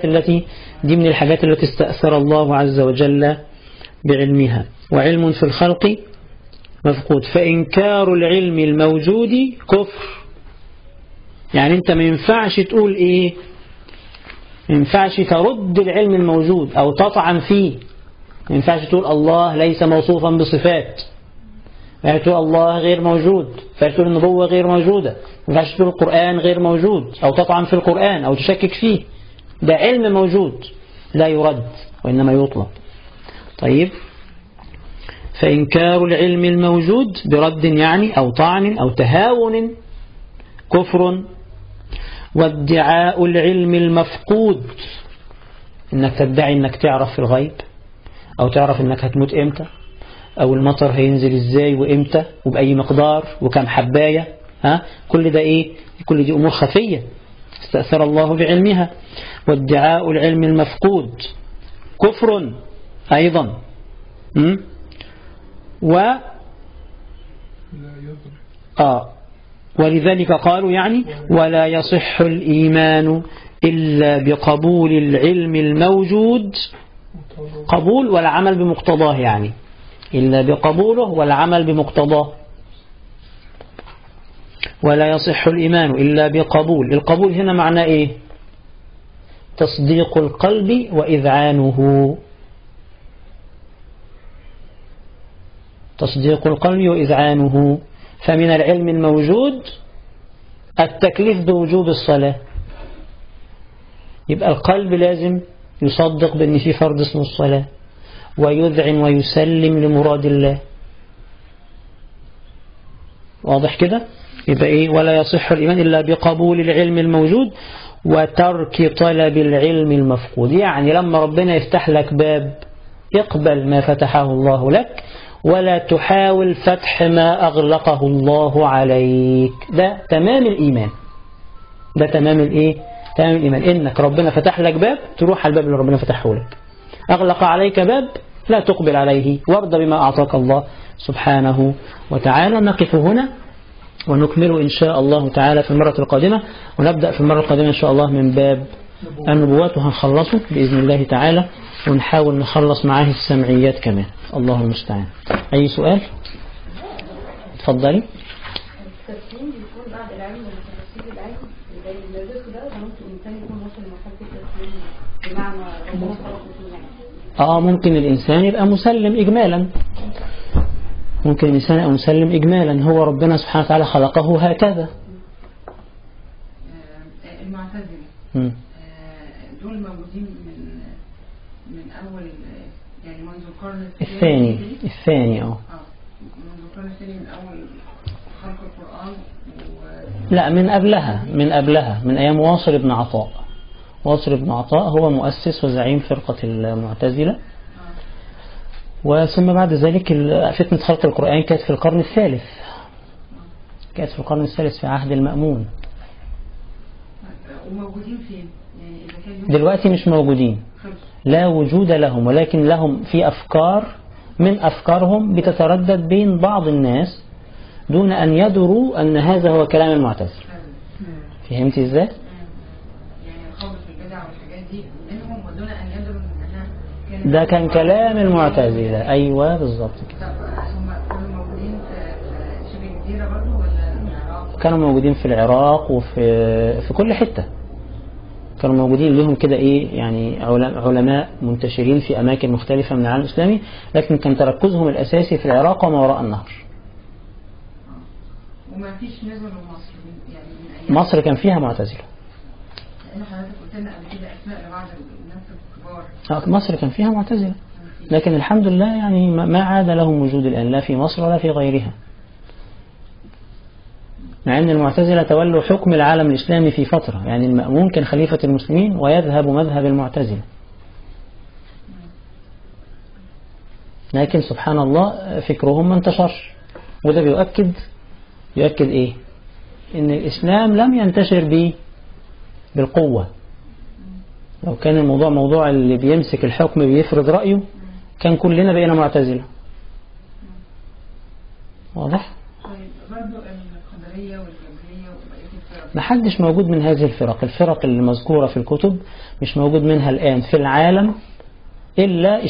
من الحاجات التي استأثر الله عز وجل بعلمها. وعلم في الخلق مفقود، فإنكار العلم الموجود كفر. يعني أنت ما ينفعش تقول إيه؟ ما ينفعش ترد العلم الموجود أو تطعن فيه. ما ينفعش تقول الله ليس موصوفا بصفات، يعني تقول الله غير موجود، فتقول النبوة غير موجودة، ما ينفعش تقول القرآن غير موجود أو تطعن في القرآن أو تشكك فيه. ده علم موجود لا يرد وإنما يطلب. طيب، فإنكار العلم الموجود برد يعني أو طعن أو تهاون كفر. وادعاء العلم المفقود، إنك تدعي إنك تعرف في الغيب، أو تعرف إنك هتموت إمتى، أو المطر هينزل إزاي وإمتى وبأي مقدار وكم حباية. كل ده إيه؟ كل دي أمور خفية استأثر الله بعلمها. وادعاء العلم المفقود كفر أيضا. ولذلك قالوا يعني ولا يصح الإيمان إلا بقبول العلم الموجود، قبول والعمل بمقتضاه، يعني إلا بقبوله والعمل بمقتضاه. ولا يصح الإيمان إلا بقبول. القبول هنا معناه إيه؟ تصديق القلب وإذعانه. تصديق القلب وإذعانه. فمن العلم الموجود التكليف بوجوب الصلاة، يبقى القلب لازم يصدق بأن في فرض اسمه الصلاة، ويذعن ويسلم لمراد الله. واضح كده؟ يبقى إيه؟ ولا يصح الإيمان إلا بقبول العلم الموجود وترك طلب العلم المفقود. يعني لما ربنا يفتح لك باب اقبل ما فتحه الله لك، ولا تحاول فتح ما أغلقه الله عليك. ده تمام الإيمان، ده تمام الإيه؟ تمام الإيمان إنك ربنا فتح لك باب تروح على الباب اللي ربنا فتحه لك، أغلق عليك باب لا تقبل عليه، وارض بما أعطاك الله سبحانه وتعالى. نقف هنا ونكمل إن شاء الله تعالى في المرة القادمة، ونبدأ في المرة القادمة إن شاء الله من باب النبوات، وهنخلصه بإذن الله تعالى، ونحاول نخلص معاه السمعيات كمان. الله المستعان. أي سؤال؟ اتفضلي.
التسليم بيكون بعد العلم وتفاصيل العلم زي الرزق ده، ممكن الإنسان يكون وصل لمرحلة التسليم بمعنى ربنا خلقه يعني.
ممكن الإنسان يبقى مسلم إجمالا، ممكن الإنسان يبقى مسلم إجمالا، هو ربنا سبحانه وتعالى خلقه هكذا.
المعتزلة دول موجودين من أول يعني منذ القرن
الثاني
منذ القرن الثاني من أول خلق القرآن
لا من قبلها من أيام واصل بن عطاء. واصل بن عطاء هو مؤسس وزعيم فرقة المعتزلة، وثم بعد ذلك فتنة خلق القرآن كانت في القرن الثالث، كانت في القرن الثالث في عهد المأمون.
وموجودين فين؟ يعني إذا كان
دلوقتي مش موجودين، لا وجود لهم، ولكن لهم في أفكار من أفكارهم بتتردد بين بعض الناس دون أن يدروا أن هذا هو كلام المعتزلة. فهمت إزاي؟
يعني الخوض في البدع والحاجات دي منهم ودون أن يدروا أنها
ده كان كلام المعتزلة. أيوة بالظبط كده.
هم كانوا موجودين في شبه الجزيرة برضه ولا العراق؟
كانوا موجودين في العراق وفي كل حتة، كانوا موجودين لهم كده يعني علماء منتشرين في أماكن مختلفة من العالم الإسلامي، لكن كان تركزهم الأساسي في العراق وما وراء النهر.
وما فيش نزلوا مصر يعني من أيام
مصر كان فيها معتزلة،
لأن حضرتك قلت لنا قبل كده أسماء لبعض الناس الكبار.
مصر كان فيها معتزلة، لكن الحمد لله يعني ما عاد لهم وجود الآن لا في مصر ولا في غيرها، مع أن المعتزلة تولوا حكم العالم الإسلامي في فترة، يعني المأمون كان خليفة المسلمين ويذهب مذهب المعتزلة، لكن سبحان الله فكرهم ما انتشرش. وده بيؤكد إيه؟ إن الإسلام لم ينتشر بالقوة. لو كان الموضوع موضوع اللي بيمسك الحكم بيفرض رأيه كان كلنا بقينا معتزلة. واضح؟
برضو القدرية والجبرية وبقية الفرق
ما حدش موجود من هذه الفرق اللي مذكورة في الكتب مش موجود منها الآن في العالم إلا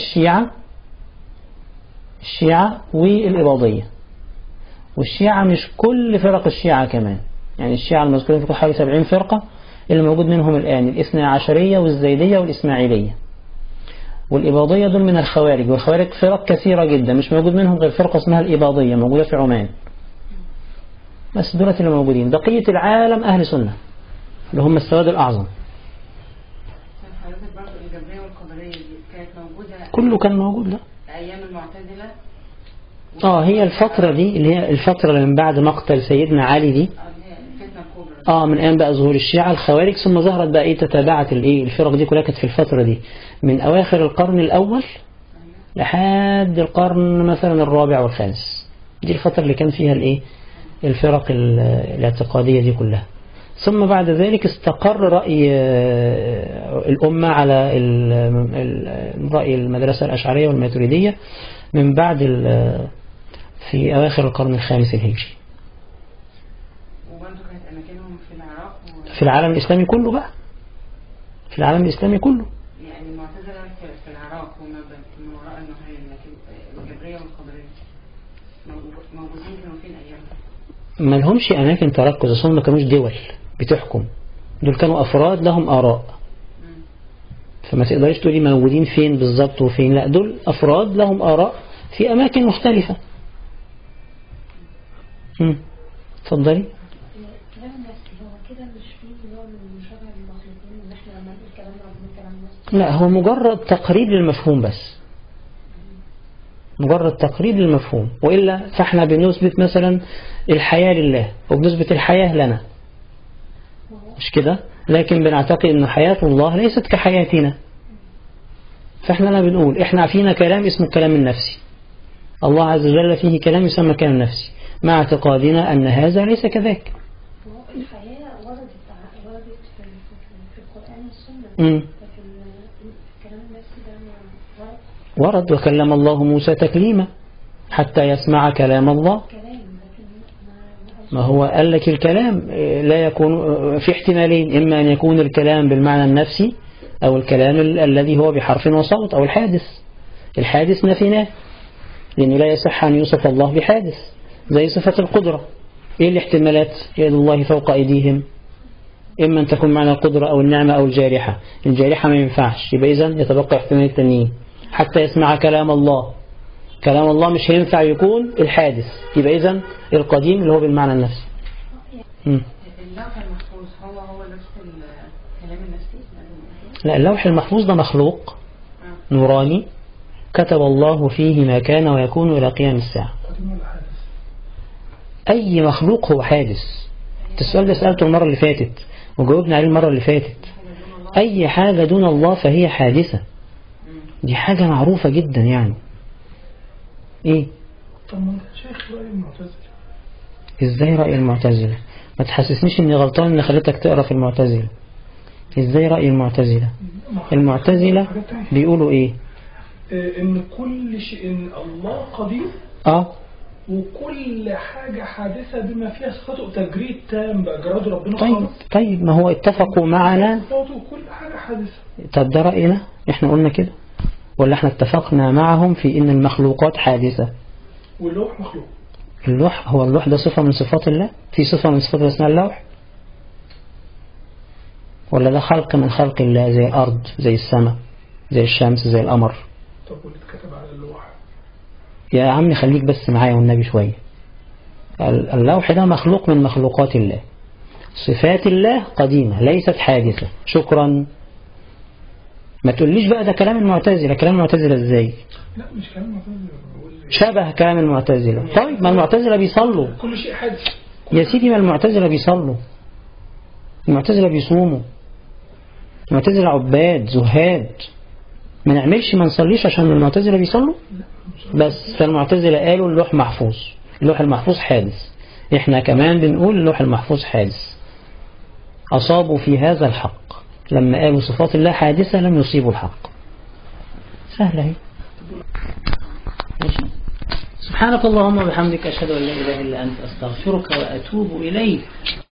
الشيعة والإباضية. والشيعة مش كل فرق الشيعة كمان، يعني الشيعة المذكورين في حوالي 70 فرقة، اللي موجود منهم الآن الاثنى عشرية والزيدية والإسماعيلية. والإباضية دول من الخوارج، والخوارج فرق كثيرة جدا، مش موجود منهم غير فرقة اسمها الإباضية موجودة في عمان، بس دولة اللي موجودين. بقية العالم أهل سنة اللي هم السواد الأعظم.
حضرتك برضو الجبرية والقدرية دي كانت موجودة
كله كان موجود. لا
أيام المعتزلة
هي الفترة دي اللي هي الفترة اللي من بعد مقتل سيدنا علي دي، من أيام بقى ظهور الشيعة الخوارج، ثم ظهرت بقى تتابعت الفرق دي كلها كانت في الفترة دي من أواخر القرن الأول لحد القرن مثلا الرابع والخامس. دي الفترة اللي كان فيها الفرق الاعتقادية دي كلها. ثم بعد ذلك استقر رأي الأمة على رأي المدرسة الأشعرية والماتريدية من بعد في أواخر القرن الخامس الهجري.
وبرضه كانت أماكنهم في العراق
في العالم الإسلامي كله بقى، في العالم الإسلامي كله.
يعني المعتزلة في العراق وما وراء النهرين، لكن الجبرية والقدرية موجودين كانوا فين أيامهم؟
ما لهمش أماكن تركز، أصلا ما كانوش دول بتحكم، دول كانوا أفراد لهم آراء. فما تقدريش تقولي موجودين فين بالظبط وفين، لا دول أفراد لهم آراء في أماكن مختلفة. اتفضلي. لا هو مجرد تقريب للمفهوم بس، مجرد تقريب للمفهوم، وإلا فاحنا بنثبت مثلا الحياة لله وبنثبت الحياة لنا، مش كده؟ لكن بنعتقد أن حياة الله ليست كحياتنا. فاحنا لا بنقول احنا فينا كلام اسمه الكلام النفسي، الله عز وجل فيه كلام يسمى كلام نفسي، مع اعتقادنا أن هذا ليس كذلك.
الحياة وردت في
ورد وكلم الله موسى تكليما حتى يسمع كلام الله. ما هو قال لك الكلام لا يكون في احتمالين، إما أن يكون الكلام بالمعنى النفسي أو الكلام الذي هو بحرف وصوت أو الحادث نفيناه، لأنه لا يصح أن يوصف الله بحادث زي صفة القدرة. إيه الاحتمالات؟ يد الله فوق أيديهم، إما أن تكون معنى القدرة أو النعمة أو الجارحة ما ينفعش، يبقى إذن يتبقى احتمال التانيين. حتى يسمع كلام الله، كلام الله مش هينفع يكون الحادث، يبقى إذن القديم اللي هو بالمعنى النفسي.
اللوح المحفوظ هو نفس الكلام النفسي؟
لا، اللوح المحفوظ ده مخلوق نوراني كتب الله فيه ما كان ويكون إلى قيام الساعة. أي مخلوق هو حادث. السؤال ده سألته المرة اللي فاتت وجاوبنا عليه المرة اللي فاتت. أي حاجة دون الله فهي حادثة، دي حاجة معروفة جدا يعني. إيه؟
طب ما شيخ رأي المعتزلة.
إزاي رأي المعتزلة؟ ما تحسسنيش إني غلطان إن خليتك تقرأ في المعتزلة. إزاي رأي المعتزلة؟ المعتزلة بيقولوا إيه؟
إن كل شيء، إن الله قدير وكل حاجة حادثة بما فيها صفاته تجريد تام بأجراد ربنا.
طيب ما هو اتفقوا معنا
كل حاجة حادثة.
طب ده رأينا احنا قلنا كده ولا احنا اتفقنا معهم في ان المخلوقات حادثة؟
واللوح مخلوق.
اللوح ده صفة من صفات الله؟ في صفة من صفات اسمها اللوح؟ ولا ده خلق من خلق الله زي الأرض زي السماء زي الشمس زي القمر؟
طب واللي اتكتب على اللوح؟
يا عمي خليك بس معايا والنبي شوية. اللوح ده مخلوق من مخلوقات الله، صفات الله قديمة ليست حادثة. شكرا. ما تقوليش بقى ده كلام المعتزلة. كلام المعتزلة ازاي؟
لا مش كلام المعتزلة،
شبه كلام المعتزلة. طيب ما المعتزلة بيصلوا
كل شيء حادث
يا سيدي. ما المعتزلة بيصلوا، المعتزلة بيصوموا، المعتزلة عباد زهاد. ما نعملش ما نصليش عشان المعتزلة بيصلوا بس. فالمعتزلة قالوا اللوح محفوظ، اللوح المحفوظ حادث. احنا كمان بنقول اللوح المحفوظ حادث. أصابوا في هذا الحق لما قالوا صفات الله حادثة، لم يصيبوا الحق. سهلة هي. سبحانك اللهم وبحمدك أشهد أن لا إله إلا أنت أستغفرك وأتوب إليك.